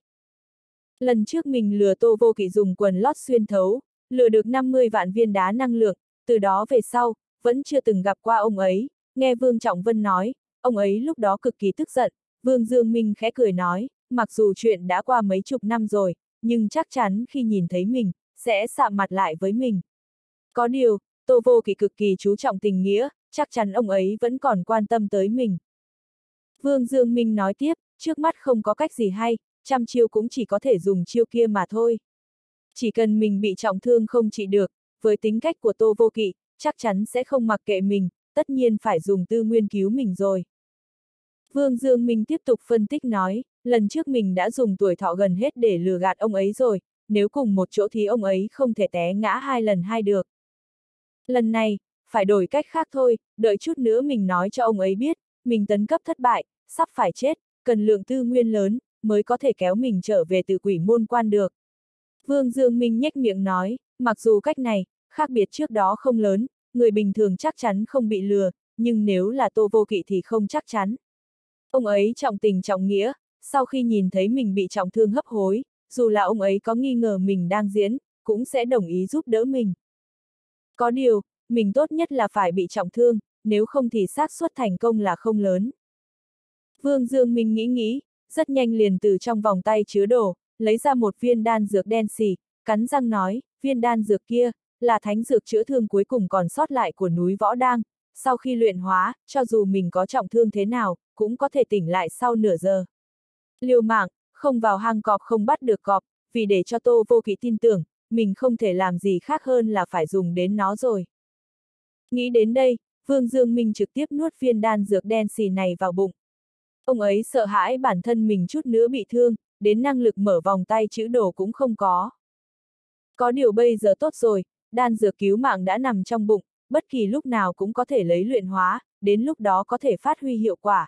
Lần trước mình lừa Tô Vô Kỵ dùng quần lót xuyên thấu, lừa được 50 vạn viên đá năng lượng, từ đó về sau, vẫn chưa từng gặp qua ông ấy, nghe Vương Trọng Vân nói, ông ấy lúc đó cực kỳ tức giận, Vương Dương Minh khẽ cười nói, mặc dù chuyện đã qua mấy chục năm rồi, nhưng chắc chắn khi nhìn thấy mình, sẽ sạm mặt lại với mình. Có điều, Tô Vô Kỵ cực kỳ chú trọng tình nghĩa, chắc chắn ông ấy vẫn còn quan tâm tới mình. Vương Dương Minh nói tiếp, trước mắt không có cách gì hay, trăm chiêu cũng chỉ có thể dùng chiêu kia mà thôi. Chỉ cần mình bị trọng thương không trị được, với tính cách của Tô Vô Kỵ, chắc chắn sẽ không mặc kệ mình, tất nhiên phải dùng tư nguyên cứu mình rồi. Vương Dương Minh tiếp tục phân tích nói, lần trước mình đã dùng tuổi thọ gần hết để lừa gạt ông ấy rồi, nếu cùng một chỗ thì ông ấy không thể té ngã 2 lần hay được. Lần này, phải đổi cách khác thôi, đợi chút nữa mình nói cho ông ấy biết, mình tấn cấp thất bại, sắp phải chết, cần lượng tư nguyên lớn, mới có thể kéo mình trở về từ quỷ môn quan được. Vương Dương Minh nhếch miệng nói, mặc dù cách này, khác biệt trước đó không lớn, người bình thường chắc chắn không bị lừa, nhưng nếu là Tô Vô Kỵ thì không chắc chắn. Ông ấy trọng tình trọng nghĩa, sau khi nhìn thấy mình bị trọng thương hấp hối, dù là ông ấy có nghi ngờ mình đang diễn, cũng sẽ đồng ý giúp đỡ mình. Có điều, mình tốt nhất là phải bị trọng thương, nếu không thì xác suất thành công là không lớn. Vương Dương Minh nghĩ, rất nhanh liền từ trong vòng tay chứa đồ, lấy ra một viên đan dược đen xì, cắn răng nói, viên đan dược kia, là thánh dược chữa thương cuối cùng còn sót lại của núi Võ Đang, sau khi luyện hóa, cho dù mình có trọng thương thế nào, cũng có thể tỉnh lại sau nửa giờ. Liều mạng, không vào hang cọp không bắt được cọp, vì để cho Tô Vô Kỵ tin tưởng, mình không thể làm gì khác hơn là phải dùng đến nó rồi. Nghĩ đến đây, Vương Dương Minh trực tiếp nuốt viên đan dược đen xì này vào bụng. Ông ấy sợ hãi bản thân mình chút nữa bị thương, đến năng lực mở vòng tay chữ đồ cũng không có. Có điều bây giờ tốt rồi, đan dược cứu mạng đã nằm trong bụng, bất kỳ lúc nào cũng có thể lấy luyện hóa, đến lúc đó có thể phát huy hiệu quả.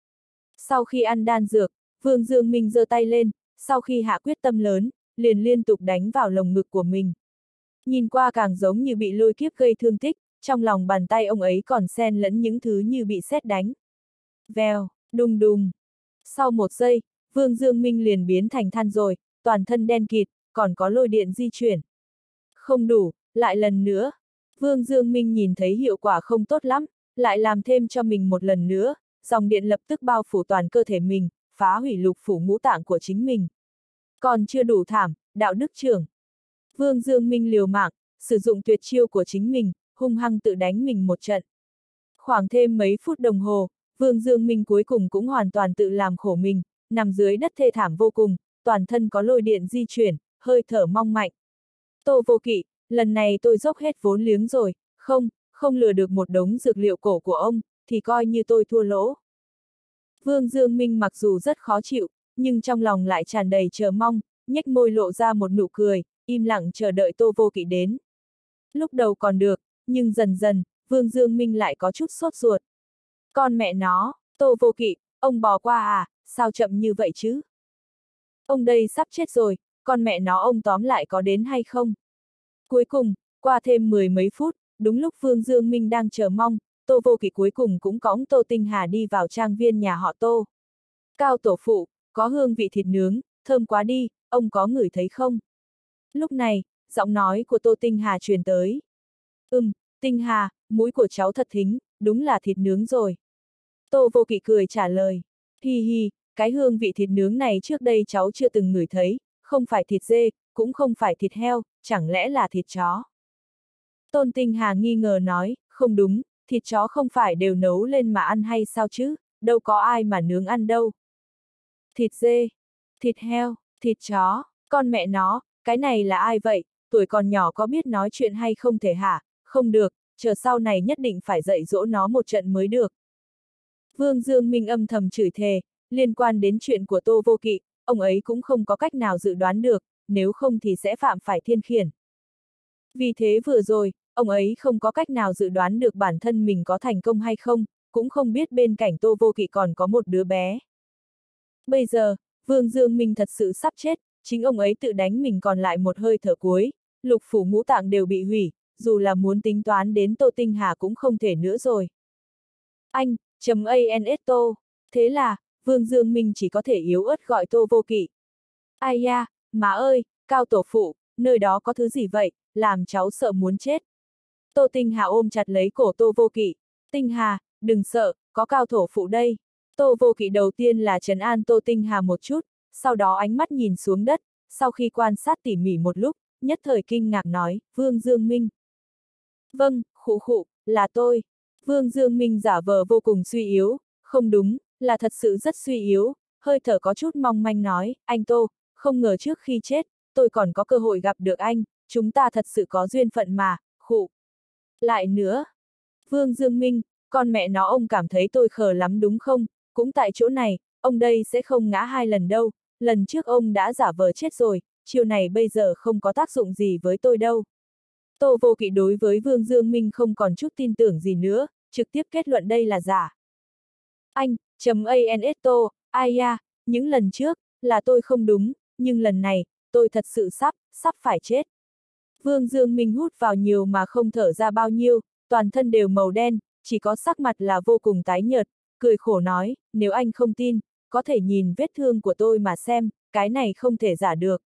Sau khi ăn đan dược, Vương Dương Minh giơ tay lên, sau khi hạ quyết tâm lớn, liền liên tục đánh vào lồng ngực của mình. Nhìn qua càng giống như bị lôi kiếp gây thương tích, trong lòng bàn tay ông ấy còn xen lẫn những thứ như bị sét đánh. Vèo, đùng đùng. Sau một giây, Vương Dương Minh liền biến thành than rồi, toàn thân đen kịt, còn có lôi điện di chuyển. Không đủ, lại lần nữa. Vương Dương Minh nhìn thấy hiệu quả không tốt lắm, lại làm thêm cho mình một lần nữa, dòng điện lập tức bao phủ toàn cơ thể mình, phá hủy lục phủ ngũ tạng của chính mình. Còn chưa đủ thảm, đạo đức trưởng. Vương Dương Minh liều mạng, sử dụng tuyệt chiêu của chính mình, hung hăng tự đánh mình một trận. Khoảng thêm mấy phút đồng hồ, Vương Dương Minh cuối cùng cũng hoàn toàn tự làm khổ mình, nằm dưới đất thê thảm vô cùng, toàn thân có lôi điện di chuyển, hơi thở mong mạnh. Tô Vô Kỵ, lần này tôi dốc hết vốn liếng rồi, không lừa được một đống dược liệu cổ của ông, thì coi như tôi thua lỗ. Vương Dương Minh mặc dù rất khó chịu, nhưng trong lòng lại tràn đầy chờ mong, nhếch môi lộ ra một nụ cười, im lặng chờ đợi Tô Vô Kỵ đến. Lúc đầu còn được, nhưng dần dần, Vương Dương Minh lại có chút sốt ruột. Con mẹ nó, Tô Vô Kỵ, ông bò qua à, sao chậm như vậy chứ? Ông đây sắp chết rồi, con mẹ nó ông tóm lại có đến hay không? Cuối cùng, qua thêm 10 mấy phút, đúng lúc Vương Dương Minh đang chờ mong, Tô Vô Kỵ cuối cùng cũng cõng Tô Tinh Hà đi vào trang viên nhà họ Tô. Cao tổ phụ, có hương vị thịt nướng, thơm quá đi, ông có ngửi thấy không? Lúc này, giọng nói của Tô Tinh Hà truyền tới. Tinh Hà, mũi của cháu thật thính, đúng là thịt nướng rồi. Tô Vô Kỵ cười trả lời. Hi hi, cái hương vị thịt nướng này trước đây cháu chưa từng ngửi thấy, không phải thịt dê, cũng không phải thịt heo, chẳng lẽ là thịt chó? Tôn Tinh Hà nghi ngờ nói, không đúng, thịt chó không phải đều nấu lên mà ăn hay sao chứ, đâu có ai mà nướng ăn đâu. Thịt dê, thịt heo, thịt chó, con mẹ nó, cái này là ai vậy, tuổi còn nhỏ có biết nói chuyện hay không thể hả? Không được, chờ sau này nhất định phải dạy dỗ nó một trận mới được. Vương Dương Minh âm thầm chửi thề, liên quan đến chuyện của Tô Vô Kỵ, ông ấy cũng không có cách nào dự đoán được, nếu không thì sẽ phạm phải thiên khiển. Vì thế vừa rồi, ông ấy không có cách nào dự đoán được bản thân mình có thành công hay không, cũng không biết bên cạnh Tô Vô Kỵ còn có một đứa bé. Bây giờ, Vương Dương Minh thật sự sắp chết, chính ông ấy tự đánh mình còn lại một hơi thở cuối, lục phủ ngũ tạng đều bị hủy, dù là muốn tính toán đến Tô Tinh Hà cũng không thể nữa rồi. Anh, .ans. Thế là, Vương Dương Minh chỉ có thể yếu ớt gọi Tô Vô Kỵ. Ai da, má ơi, Cao tổ phụ, nơi đó có thứ gì vậy, làm cháu sợ muốn chết. Tô Tinh Hà ôm chặt lấy cổ Tô Vô Kỵ. Tinh Hà, đừng sợ, có Cao tổ phụ đây. Tô Vô Kỵ đầu tiên là trấn an Tô Tinh Hà một chút, sau đó ánh mắt nhìn xuống đất, sau khi quan sát tỉ mỉ một lúc, nhất thời kinh ngạc nói, Vương Dương Minh. Vâng, khụ, là tôi. Vương Dương Minh giả vờ vô cùng suy yếu, không đúng, là thật sự rất suy yếu, hơi thở có chút mong manh nói, anh Tô, không ngờ trước khi chết, tôi còn có cơ hội gặp được anh, chúng ta thật sự có duyên phận mà, khụ. Lại nữa, Vương Dương Minh, con mẹ nó ông cảm thấy tôi khờ lắm đúng không, cũng tại chỗ này, ông đây sẽ không ngã 2 lần đâu, lần trước ông đã giả vờ chết rồi, chiêu này bây giờ không có tác dụng gì với tôi đâu. Tô Vô Kỵ đối với Vương Dương Minh không còn chút tin tưởng gì nữa, trực tiếp kết luận đây là giả. Anh, .ans Tô, ai da, những lần trước, là tôi không đúng, nhưng lần này, tôi thật sự sắp phải chết. Vương Dương Minh hút vào nhiều mà không thở ra bao nhiêu, toàn thân đều màu đen, chỉ có sắc mặt là vô cùng tái nhợt, cười khổ nói, nếu anh không tin, có thể nhìn vết thương của tôi mà xem, cái này không thể giả được.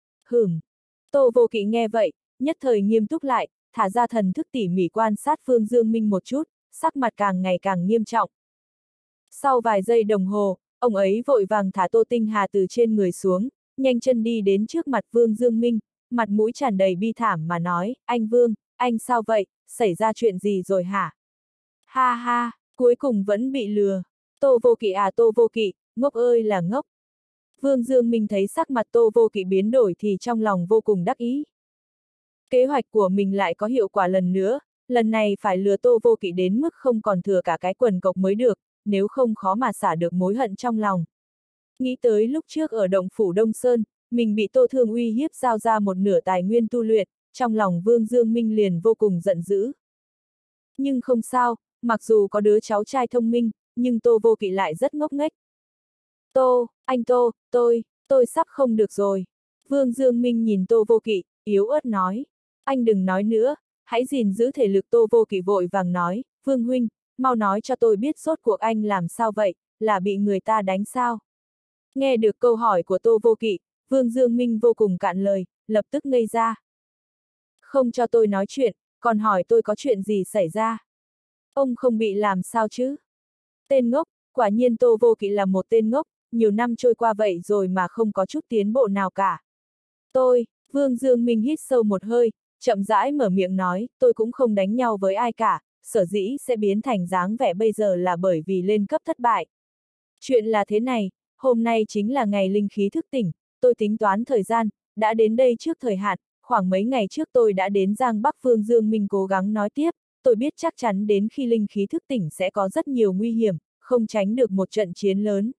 Tô Vô Kỵ nghe vậy, nhất thời nghiêm túc lại, thả ra thần thức tỉ mỉ quan sát Vương Dương Minh một chút, sắc mặt càng ngày càng nghiêm trọng. Sau vài giây đồng hồ, ông ấy vội vàng thả Tô Tinh Hà từ trên người xuống, nhanh chân đi đến trước mặt Vương Dương Minh, mặt mũi tràn đầy bi thảm mà nói, anh Vương, anh sao vậy, xảy ra chuyện gì rồi hả? Ha ha, cuối cùng vẫn bị lừa. Tô Vô Kỵ à Tô Vô Kỵ, ngốc ơi là ngốc. Vương Dương Minh thấy sắc mặt Tô Vô Kỵ biến đổi thì trong lòng vô cùng đắc ý. Kế hoạch của mình lại có hiệu quả lần nữa, lần này phải lừa Tô Vô Kỵ đến mức không còn thừa cả cái quần cộc mới được, nếu không khó mà xả được mối hận trong lòng. Nghĩ tới lúc trước ở động phủ Đông Sơn, mình bị Tô Thương uy hiếp giao ra một nửa tài nguyên tu luyện, trong lòng Vương Dương Minh liền vô cùng giận dữ. Nhưng không sao, mặc dù có đứa cháu trai thông minh, nhưng Tô Vô Kỵ lại rất ngốc nghếch. Anh Tô, tôi sắp không được rồi. Vương Dương Minh nhìn Tô Vô Kỵ, yếu ớt nói. Anh đừng nói nữa, hãy gìn giữ thể lực. Tô Vô Kỵ vội vàng nói, Vương huynh, mau nói cho tôi biết rốt cuộc anh làm sao vậy, là bị người ta đánh sao? Nghe được câu hỏi của Tô Vô Kỵ, Vương Dương Minh vô cùng cạn lời, lập tức ngây ra. Không cho tôi nói chuyện, còn hỏi tôi có chuyện gì xảy ra? Ông không bị làm sao chứ? Tên ngốc, quả nhiên Tô Vô Kỵ là một tên ngốc, nhiều năm trôi qua vậy rồi mà không có chút tiến bộ nào cả. Vương Dương Minh hít sâu một hơi, chậm rãi mở miệng nói, tôi cũng không đánh nhau với ai cả, sở dĩ sẽ biến thành dáng vẻ bây giờ là bởi vì lên cấp thất bại. Chuyện là thế này, hôm nay chính là ngày linh khí thức tỉnh, tôi tính toán thời gian, đã đến đây trước thời hạn, khoảng mấy ngày trước tôi đã đến Giang Bắc. Vương Dương Minh cố gắng nói tiếp, tôi biết chắc chắn đến khi linh khí thức tỉnh sẽ có rất nhiều nguy hiểm, không tránh được một trận chiến lớn.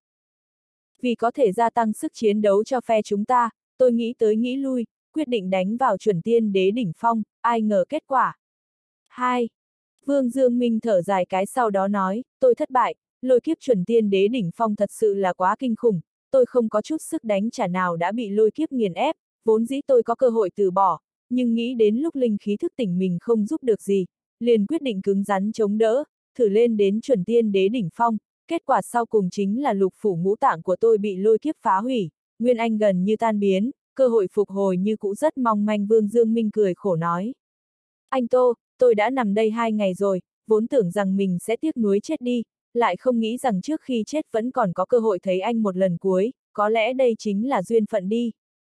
Vì có thể gia tăng sức chiến đấu cho phe chúng ta, tôi nghĩ tới nghĩ lui, quyết định đánh vào chuẩn tiên đế đỉnh phong, ai ngờ kết quả. 2. Vương Dương Minh thở dài cái sau đó nói, tôi thất bại, lôi kiếp chuẩn tiên đế đỉnh phong thật sự là quá kinh khủng, tôi không có chút sức đánh trả nào đã bị lôi kiếp nghiền ép, vốn dĩ tôi có cơ hội từ bỏ, nhưng nghĩ đến lúc linh khí thức tỉnh mình không giúp được gì, liền quyết định cứng rắn chống đỡ, thử lên đến chuẩn tiên đế đỉnh phong, kết quả sau cùng chính là lục phủ ngũ tạng của tôi bị lôi kiếp phá hủy, nguyên anh gần như tan biến, cơ hội phục hồi như cũ rất mong manh. Vương Dương Minh cười khổ nói. Anh Tô, tôi đã nằm đây 2 ngày rồi, vốn tưởng rằng mình sẽ tiếc nuối chết đi, lại không nghĩ rằng trước khi chết vẫn còn có cơ hội thấy anh một lần cuối, có lẽ đây chính là duyên phận đi.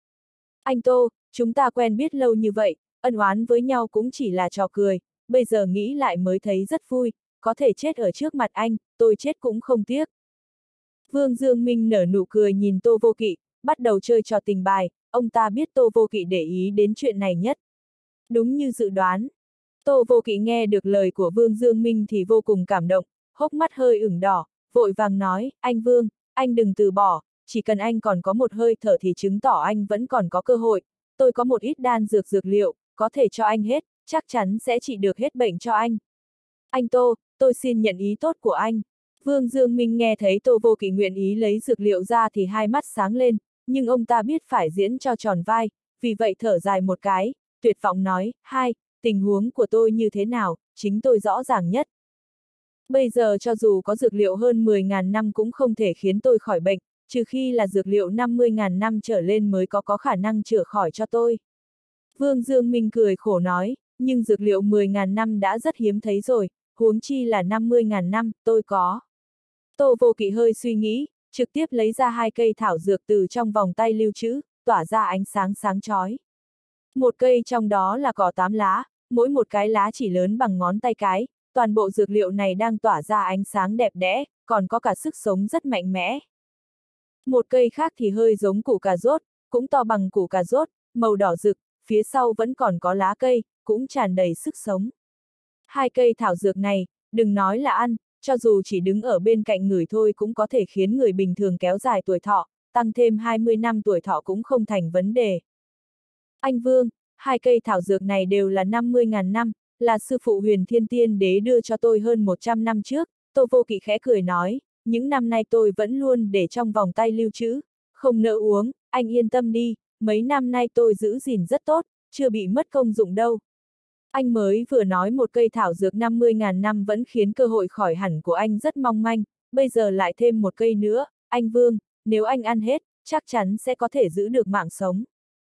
Anh Tô, chúng ta quen biết lâu như vậy, ân oán với nhau cũng chỉ là trò cười, bây giờ nghĩ lại mới thấy rất vui, có thể chết ở trước mặt anh, tôi chết cũng không tiếc. Vương Dương Minh nở nụ cười nhìn Tô Vô Kỵ, bắt đầu chơi trò tình bài, ông ta biết Tô Vô Kỵ để ý đến chuyện này nhất. Đúng như dự đoán. Tô Vô Kỵ nghe được lời của Vương Dương Minh thì vô cùng cảm động, hốc mắt hơi ửng đỏ, vội vàng nói, anh Vương, anh đừng từ bỏ, chỉ cần anh còn có một hơi thở thì chứng tỏ anh vẫn còn có cơ hội, tôi có một ít đan dược dược liệu, có thể cho anh hết, chắc chắn sẽ trị được hết bệnh cho anh. Anh Tô, tôi xin nhận ý tốt của anh. Vương Dương Minh nghe thấy Tô Vô Kỵ nguyện ý lấy dược liệu ra thì hai mắt sáng lên, nhưng ông ta biết phải diễn cho tròn vai, vì vậy thở dài một cái, tuyệt vọng nói, tình huống của tôi như thế nào, chính tôi rõ ràng nhất. Bây giờ cho dù có dược liệu hơn 10.000 năm cũng không thể khiến tôi khỏi bệnh, trừ khi là dược liệu 50.000 năm trở lên mới có khả năng chữa khỏi cho tôi. Vương Dương Minh cười khổ nói, nhưng dược liệu 10.000 năm đã rất hiếm thấy rồi, huống chi là 50.000 năm, tôi có. Tô Vô Kỵ hơi suy nghĩ, trực tiếp lấy ra 2 cây thảo dược từ trong vòng tay lưu trữ, tỏa ra ánh sáng sáng chói. Một cây trong đó là cỏ 8 lá, mỗi một cái lá chỉ lớn bằng ngón tay cái, toàn bộ dược liệu này đang tỏa ra ánh sáng đẹp đẽ, còn có cả sức sống rất mạnh mẽ. Một cây khác thì hơi giống củ cà rốt, cũng to bằng củ cà rốt, màu đỏ rực, phía sau vẫn còn có lá cây, cũng tràn đầy sức sống. 2 cây thảo dược này, đừng nói là ăn, cho dù chỉ đứng ở bên cạnh người thôi cũng có thể khiến người bình thường kéo dài tuổi thọ, tăng thêm 20 năm tuổi thọ cũng không thành vấn đề. Anh Vương, 2 cây thảo dược này đều là 50.000 năm, là sư phụ Huyền Thiên Tiên Đế đưa cho tôi hơn 100 năm trước, Tô Vô Kỵ khẽ cười nói, những năm nay tôi vẫn luôn để trong vòng tay lưu trữ, không nỡ uống, anh yên tâm đi, mấy năm nay tôi giữ gìn rất tốt, chưa bị mất công dụng đâu. Anh mới vừa nói một cây thảo dược 50.000 năm vẫn khiến cơ hội khỏi hẳn của anh rất mong manh, bây giờ lại thêm một cây nữa, anh Vương, nếu anh ăn hết, chắc chắn sẽ có thể giữ được mạng sống.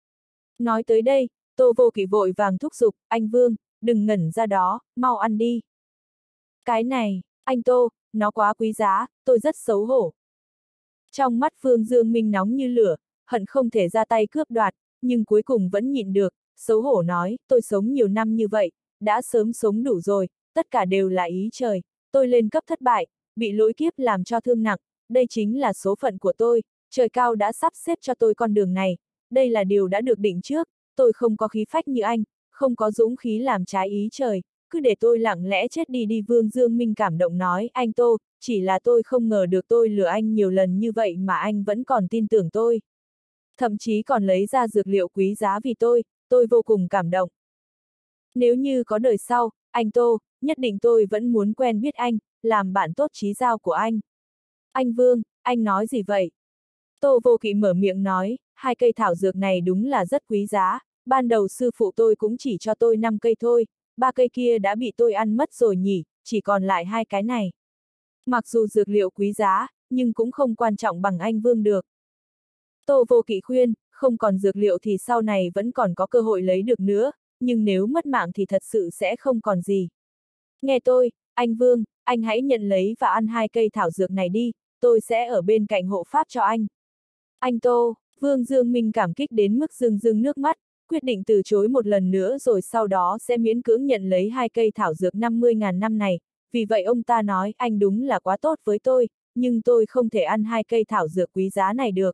Nói tới đây, Tô Vô Kỵ vội vàng thúc giục, anh Vương, đừng ngẩn ra đó, mau ăn đi. Cái này, anh Tô, nó quá quý giá, tôi rất xấu hổ. Trong mắt Vương Dương Minh nóng như lửa, hận không thể ra tay cướp đoạt, nhưng cuối cùng vẫn nhịn được, xấu hổ nói, tôi sống nhiều năm như vậy, đã sớm sống đủ rồi, tất cả đều là ý trời, tôi lên cấp thất bại, bị lỗi kiếp làm cho thương nặng, đây chính là số phận của tôi, trời cao đã sắp xếp cho tôi con đường này, đây là điều đã được định trước, tôi không có khí phách như anh, không có dũng khí làm trái ý trời, cứ để tôi lặng lẽ chết đi đi. Vương Dương Minh cảm động nói, anh Tô, chỉ là tôi không ngờ được tôi lừa anh nhiều lần như vậy mà anh vẫn còn tin tưởng tôi. Thậm chí còn lấy ra dược liệu quý giá vì tôi vô cùng cảm động. Nếu như có đời sau, anh Tô, nhất định tôi vẫn muốn quen biết anh, làm bạn tốt chí giao của anh. Anh Vương, anh nói gì vậy? Tô Vô Kỵ mở miệng nói, hai cây thảo dược này đúng là rất quý giá, ban đầu sư phụ tôi cũng chỉ cho tôi 5 cây thôi, 3 cây kia đã bị tôi ăn mất rồi nhỉ, chỉ còn lại 2 cái này. Mặc dù dược liệu quý giá, nhưng cũng không quan trọng bằng anh Vương được. Tô Vô Kỵ khuyên, không còn dược liệu thì sau này vẫn còn có cơ hội lấy được nữa, nhưng nếu mất mạng thì thật sự sẽ không còn gì. Nghe tôi, anh Vương, anh hãy nhận lấy và ăn 2 cây thảo dược này đi, tôi sẽ ở bên cạnh hộ pháp cho anh. Anh Tô, Vương Dương Minh cảm kích đến mức rưng rưng nước mắt, quyết định từ chối một lần nữa rồi sau đó sẽ miễn cưỡng nhận lấy 2 cây thảo dược 50.000 năm này, vì vậy ông ta nói, anh đúng là quá tốt với tôi, nhưng tôi không thể ăn 2 cây thảo dược quý giá này được.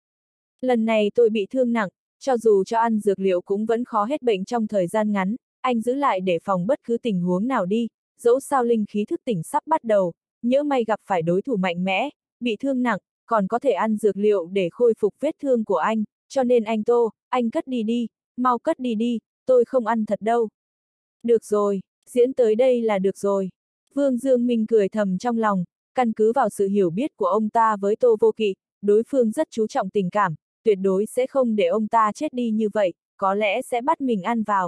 Lần này tôi bị thương nặng, cho dù cho ăn dược liệu cũng vẫn khó hết bệnh trong thời gian ngắn, anh giữ lại để phòng bất cứ tình huống nào đi, dẫu sao linh khí thức tỉnh sắp bắt đầu, nhỡ may gặp phải đối thủ mạnh mẽ, bị thương nặng, còn có thể ăn dược liệu để khôi phục vết thương của anh, cho nên anh Tô, anh cất đi đi, mau cất đi đi, tôi không ăn thật đâu. Được rồi, diễn tới đây là được rồi. Vương Dương Minh cười thầm trong lòng, căn cứ vào sự hiểu biết của ông ta với Tô Vô Kỵ, đối phương rất chú trọng tình cảm, tuyệt đối sẽ không để ông ta chết đi như vậy, có lẽ sẽ bắt mình ăn vào.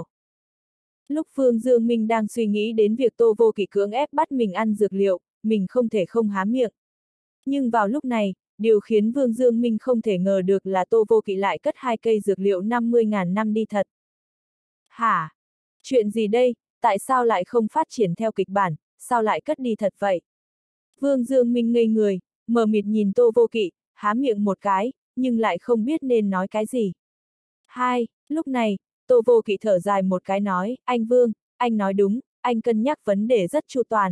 Lúc Vương Dương Minh đang suy nghĩ đến việc Tô Vô Kỵ cưỡng ép bắt mình ăn dược liệu, mình không thể không há miệng. Nhưng vào lúc này, điều khiến Vương Dương Minh không thể ngờ được là Tô Vô Kỵ lại cất 2 cây dược liệu 50.000 năm đi thật. Hả? Chuyện gì đây? Tại sao lại không phát triển theo kịch bản, sao lại cất đi thật vậy? Vương Dương Minh ngây người, mờ mịt nhìn Tô Vô Kỵ, há miệng một cái, nhưng lại không biết nên nói cái gì. Lúc này, Tô Vô Kỵ thở dài một cái nói, anh Vương, anh nói đúng, anh cân nhắc vấn đề rất chu toàn.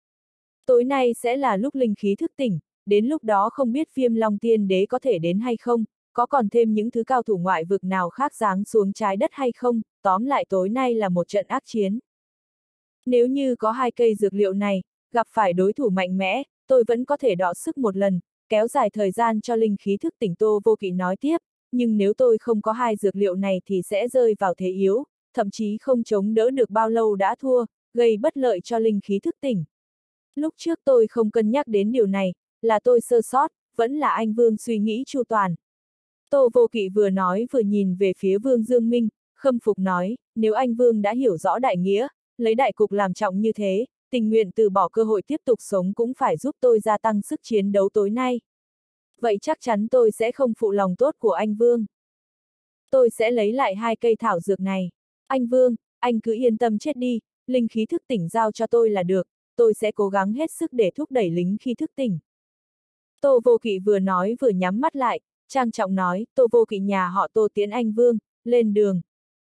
Tối nay sẽ là lúc linh khí thức tỉnh, đến lúc đó không biết Viêm Long Tiên Đế có thể đến hay không, có còn thêm những thứ cao thủ ngoại vực nào khác giáng xuống trái đất hay không, tóm lại tối nay là một trận ác chiến. Nếu như có 2 cây dược liệu này, gặp phải đối thủ mạnh mẽ, tôi vẫn có thể đọ sức một lần, kéo dài thời gian cho linh khí thức tỉnh. Tô Vô Kỵ nói tiếp, nhưng nếu tôi không có 2 dược liệu này thì sẽ rơi vào thế yếu, thậm chí không chống đỡ được bao lâu đã thua, gây bất lợi cho linh khí thức tỉnh. Lúc trước tôi không cân nhắc đến điều này, là tôi sơ sót, vẫn là anh Vương suy nghĩ chu toàn. Tô Vô Kỵ vừa nói vừa nhìn về phía Vương Dương Minh, khâm phục nói, nếu anh Vương đã hiểu rõ đại nghĩa, lấy đại cục làm trọng như thế, tình nguyện từ bỏ cơ hội tiếp tục sống cũng phải giúp tôi gia tăng sức chiến đấu tối nay. Vậy chắc chắn tôi sẽ không phụ lòng tốt của anh Vương. Tôi sẽ lấy lại 2 cây thảo dược này. Anh Vương, anh cứ yên tâm chết đi, linh khí thức tỉnh giao cho tôi là được, tôi sẽ cố gắng hết sức để thúc đẩy linh khí thức tỉnh. Tô Vô Kỵ vừa nói vừa nhắm mắt lại, trang trọng nói, Tô Vô Kỵ nhà họ Tô tiến anh Vương, lên đường.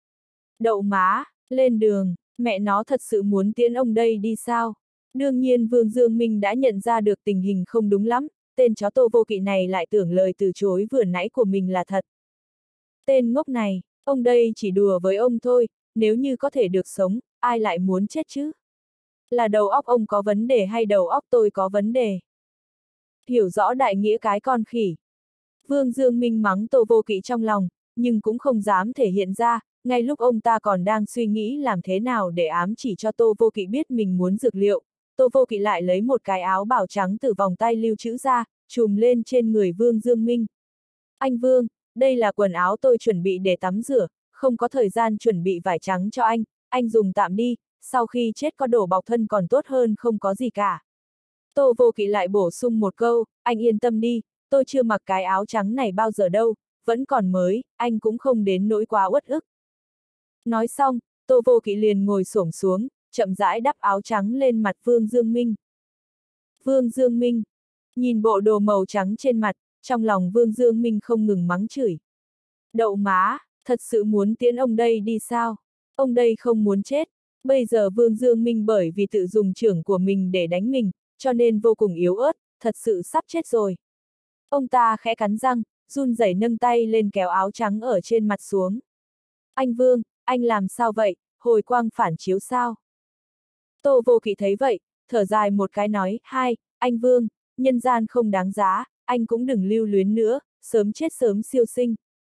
Đậu má, lên đường, mẹ nó thật sự muốn tiễn ông đây đi sao? Đương nhiên Vương Dương Minh đã nhận ra được tình hình không đúng lắm, tên chó Tô Vô Kỵ này lại tưởng lời từ chối vừa nãy của mình là thật. Tên ngốc này, ông đây chỉ đùa với ông thôi, nếu như có thể được sống, ai lại muốn chết chứ? Là đầu óc ông có vấn đề hay đầu óc tôi có vấn đề? Hiểu rõ đại nghĩa cái con khỉ. Vương Dương Minh mắng Tô Vô Kỵ trong lòng, nhưng cũng không dám thể hiện ra, ngay lúc ông ta còn đang suy nghĩ làm thế nào để ám chỉ cho Tô Vô Kỵ biết mình muốn dược liệu, Tô Vô Kỵ lại lấy một cái áo bào trắng từ vòng tay lưu trữ ra, trùm lên trên người Vương Dương Minh. Anh Vương, đây là quần áo tôi chuẩn bị để tắm rửa, không có thời gian chuẩn bị vải trắng cho anh, anh dùng tạm đi, sau khi chết có đổ bọc thân còn tốt hơn không có gì cả. Tô Vô Kỵ lại bổ sung một câu, anh yên tâm đi, tôi chưa mặc cái áo trắng này bao giờ đâu, vẫn còn mới, anh cũng không đến nỗi quá uất ức. Nói xong, Tô Vô Kỵ liền ngồi xổm xuống, chậm rãi đắp áo trắng lên mặt Vương Dương Minh. Vương Dương Minh, nhìn bộ đồ màu trắng trên mặt, trong lòng Vương Dương Minh không ngừng mắng chửi. Đậu má, thật sự muốn tiễn ông đây đi sao? Ông đây không muốn chết. Bây giờ Vương Dương Minh bởi vì tự dùng trưởng của mình để đánh mình, cho nên vô cùng yếu ớt, thật sự sắp chết rồi. Ông ta khẽ cắn răng, run rẩy nâng tay lên kéo áo trắng ở trên mặt xuống. Anh Vương, anh làm sao vậy, hồi quang phản chiếu sao? Tô Vô Kỵ thấy vậy, thở dài một cái nói, hai, anh Vương, nhân gian không đáng giá, anh cũng đừng lưu luyến nữa, sớm chết sớm siêu sinh.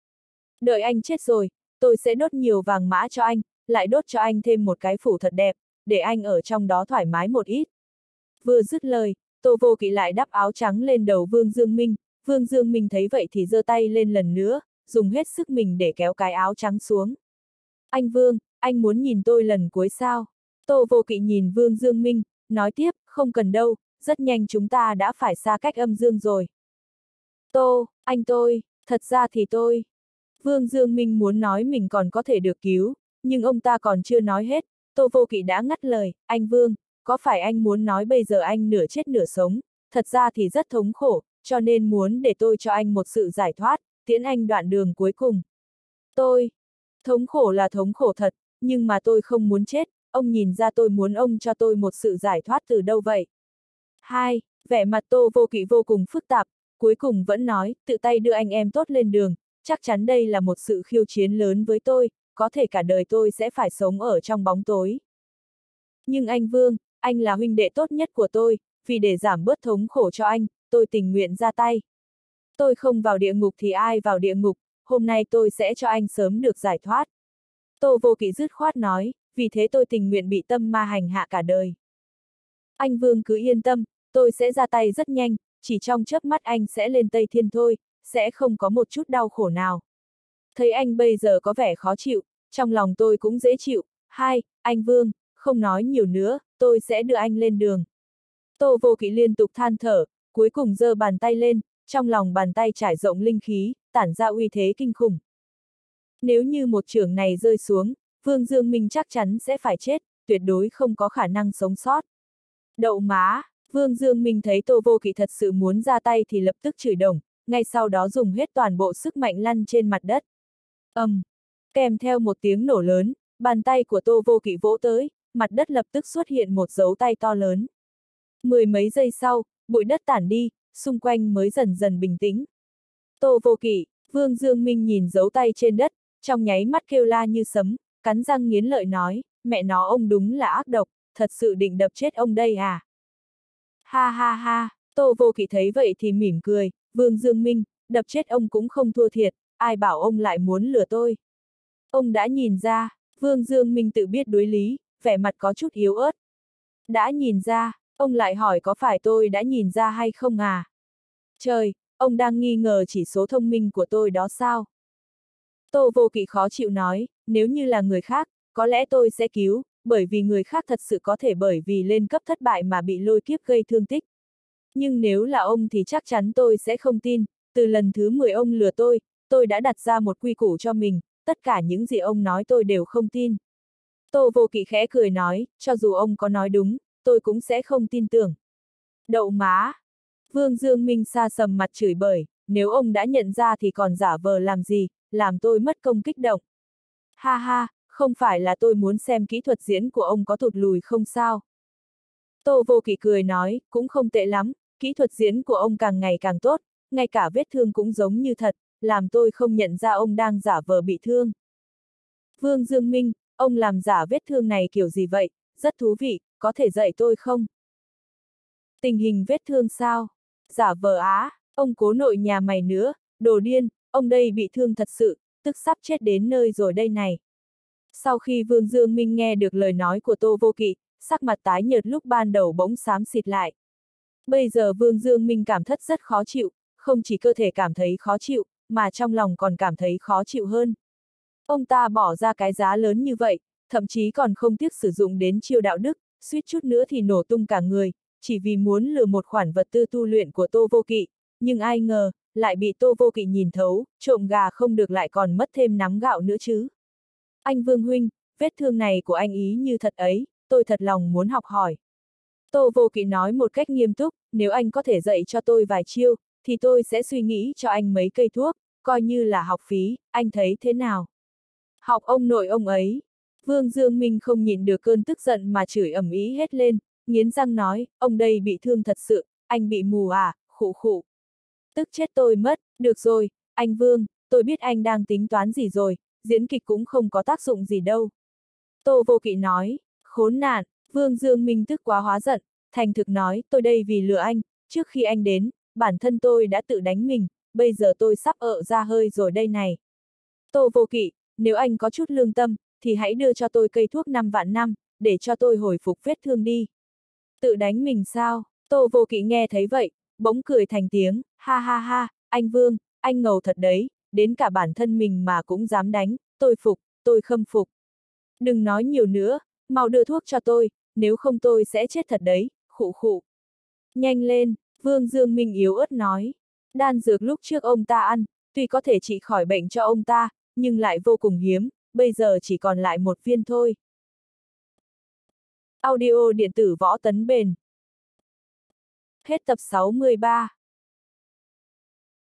Đợi anh chết rồi, tôi sẽ đốt nhiều vàng mã cho anh, lại đốt cho anh thêm một cái phủ thật đẹp, để anh ở trong đó thoải mái một ít. Vừa dứt lời, Tô Vô Kỵ lại đắp áo trắng lên đầu Vương Dương Minh, Vương Dương Minh thấy vậy thì giơ tay lên lần nữa, dùng hết sức mình để kéo cái áo trắng xuống. Anh Vương, anh muốn nhìn tôi lần cuối sao? Tô Vô Kỵ nhìn Vương Dương Minh, nói tiếp, không cần đâu, rất nhanh chúng ta đã phải xa cách âm dương rồi. Tô, anh tôi, thật ra thì tôi. Vương Dương Minh muốn nói mình còn có thể được cứu, nhưng ông ta còn chưa nói hết, Tô Vô Kỵ đã ngắt lời, anh Vương, có phải anh muốn nói bây giờ anh nửa chết nửa sống, thật ra thì rất thống khổ, cho nên muốn để tôi cho anh một sự giải thoát, tiễn anh đoạn đường cuối cùng. Tôi, thống khổ là thống khổ thật, nhưng mà tôi không muốn chết, ông nhìn ra tôi muốn ông cho tôi một sự giải thoát từ đâu vậy? Hai, vẻ mặt Tô Vô Kỵ vô cùng phức tạp, cuối cùng vẫn nói, tự tay đưa anh em tốt lên đường, chắc chắn đây là một sự khiêu chiến lớn với tôi, có thể cả đời tôi sẽ phải sống ở trong bóng tối. Nhưng anh Vương, anh là huynh đệ tốt nhất của tôi, vì để giảm bớt thống khổ cho anh, tôi tình nguyện ra tay. Tôi không vào địa ngục thì ai vào địa ngục, hôm nay tôi sẽ cho anh sớm được giải thoát. Tô Vô Kỵ dứt khoát nói, vì thế tôi tình nguyện bị tâm ma hành hạ cả đời. Anh Vương cứ yên tâm, tôi sẽ ra tay rất nhanh, chỉ trong chớp mắt anh sẽ lên Tây Thiên thôi, sẽ không có một chút đau khổ nào. Thấy anh bây giờ có vẻ khó chịu, trong lòng tôi cũng dễ chịu. Hai, anh Vương, không nói nhiều nữa, tôi sẽ đưa anh lên đường. Tô Vô Kỵ liên tục than thở, cuối cùng giơ bàn tay lên, trong lòng bàn tay trải rộng linh khí, tản ra uy thế kinh khủng. Nếu như một chưởng này rơi xuống, Vương Dương Minh chắc chắn sẽ phải chết, tuyệt đối không có khả năng sống sót. Đậu má, Vương Dương Minh thấy Tô Vô Kỵ thật sự muốn ra tay thì lập tức chửi đồng, ngay sau đó dùng hết toàn bộ sức mạnh lăn trên mặt đất. Kèm theo một tiếng nổ lớn, bàn tay của Tô Vô Kỵ vỗ tới, mặt đất lập tức xuất hiện một dấu tay to lớn. Mười mấy giây sau, bụi đất tản đi, xung quanh mới dần dần bình tĩnh. Tô Vô Kỵ, Vương Dương Minh nhìn dấu tay trên đất, trong nháy mắt kêu la như sấm, cắn răng nghiến lợi nói, mẹ nó ông đúng là ác độc, thật sự định đập chết ông đây à? Ha ha ha, Tô Vô Kỵ thấy vậy thì mỉm cười, Vương Dương Minh, đập chết ông cũng không thua thiệt, ai bảo ông lại muốn lừa tôi. Ông đã nhìn ra, Vương Dương Minh tự biết đối lý, vẻ mặt có chút yếu ớt. Đã nhìn ra, ông lại hỏi có phải tôi đã nhìn ra hay không à? Trời, ông đang nghi ngờ chỉ số thông minh của tôi đó sao? Tô Vô Kỵ khó chịu nói, nếu như là người khác, có lẽ tôi sẽ cứu, bởi vì người khác thật sự có thể bởi vì lên cấp thất bại mà bị lôi kiếp gây thương tích. Nhưng nếu là ông thì chắc chắn tôi sẽ không tin, từ lần thứ 10 ông lừa tôi đã đặt ra một quy củ cho mình, tất cả những gì ông nói tôi đều không tin. Tô Vô Kỵ khẽ cười nói, cho dù ông có nói đúng, tôi cũng sẽ không tin tưởng. Đậu má! Vương Dương Minh sa sầm mặt chửi bới, nếu ông đã nhận ra thì còn giả vờ làm gì, làm tôi mất công kích động. Ha ha, không phải là tôi muốn xem kỹ thuật diễn của ông có tụt lùi không sao. Tô Vô Kỵ cười nói, cũng không tệ lắm, kỹ thuật diễn của ông càng ngày càng tốt, ngay cả vết thương cũng giống như thật, làm tôi không nhận ra ông đang giả vờ bị thương. Vương Dương Minh, ông làm giả vết thương này kiểu gì vậy, rất thú vị, có thể dạy tôi không? Tình hình vết thương sao? Giả vờ á, ông cố nội nhà mày nữa, đồ điên, ông đây bị thương thật sự, tức sắp chết đến nơi rồi đây này. Sau khi Vương Dương Minh nghe được lời nói của Tô Vô Kỵ, sắc mặt tái nhợt lúc ban đầu bỗng xám xịt lại. Bây giờ Vương Dương Minh cảm thấy rất khó chịu, không chỉ cơ thể cảm thấy khó chịu, mà trong lòng còn cảm thấy khó chịu hơn. Ông ta bỏ ra cái giá lớn như vậy, thậm chí còn không tiếc sử dụng đến chiêu đạo đức, suýt chút nữa thì nổ tung cả người, chỉ vì muốn lừa một khoản vật tư tu luyện của Tô Vô Kỵ, nhưng ai ngờ, lại bị Tô Vô Kỵ nhìn thấu, trộm gà không được lại còn mất thêm nắm gạo nữa chứ. Anh Vương huynh, vết thương này của anh ý như thật ấy, tôi thật lòng muốn học hỏi. Tô Vô Kỵ nói một cách nghiêm túc, nếu anh có thể dạy cho tôi vài chiêu, thì tôi sẽ suy nghĩ cho anh mấy cây thuốc, coi như là học phí, anh thấy thế nào? Học ông nội ông ấy. Vương Dương Minh không nhịn được cơn tức giận mà chửi ầm ĩ hết lên, nghiến răng nói, ông đây bị thương thật sự, anh bị mù à, khụ khụ. Tức chết tôi mất, được rồi, anh Vương, tôi biết anh đang tính toán gì rồi, diễn kịch cũng không có tác dụng gì đâu. Tô Vô Kỵ nói, khốn nạn, Vương Dương Minh tức quá hóa giận, thành thực nói, tôi đây vì lừa anh, trước khi anh đến, bản thân tôi đã tự đánh mình, bây giờ tôi sắp ợ ra hơi rồi đây này. Tô Vô Kỵ, nếu anh có chút lương tâm, thì hãy đưa cho tôi cây thuốc 5 vạn năm, để cho tôi hồi phục vết thương đi. Tự đánh mình sao? Tô Vô Kỵ nghe thấy vậy, bỗng cười thành tiếng, ha ha ha, anh Vương, anh ngầu thật đấy, đến cả bản thân mình mà cũng dám đánh, tôi phục, tôi khâm phục. Đừng nói nhiều nữa, mau đưa thuốc cho tôi, nếu không tôi sẽ chết thật đấy, khụ khụ. Nhanh lên, Vương Dương Minh yếu ớt nói. Đan dược lúc trước ông ta ăn, tuy có thể trị khỏi bệnh cho ông ta, nhưng lại vô cùng hiếm, bây giờ chỉ còn lại một viên thôi. Audio điện tử Võ Tấn Bền. Hết tập 63.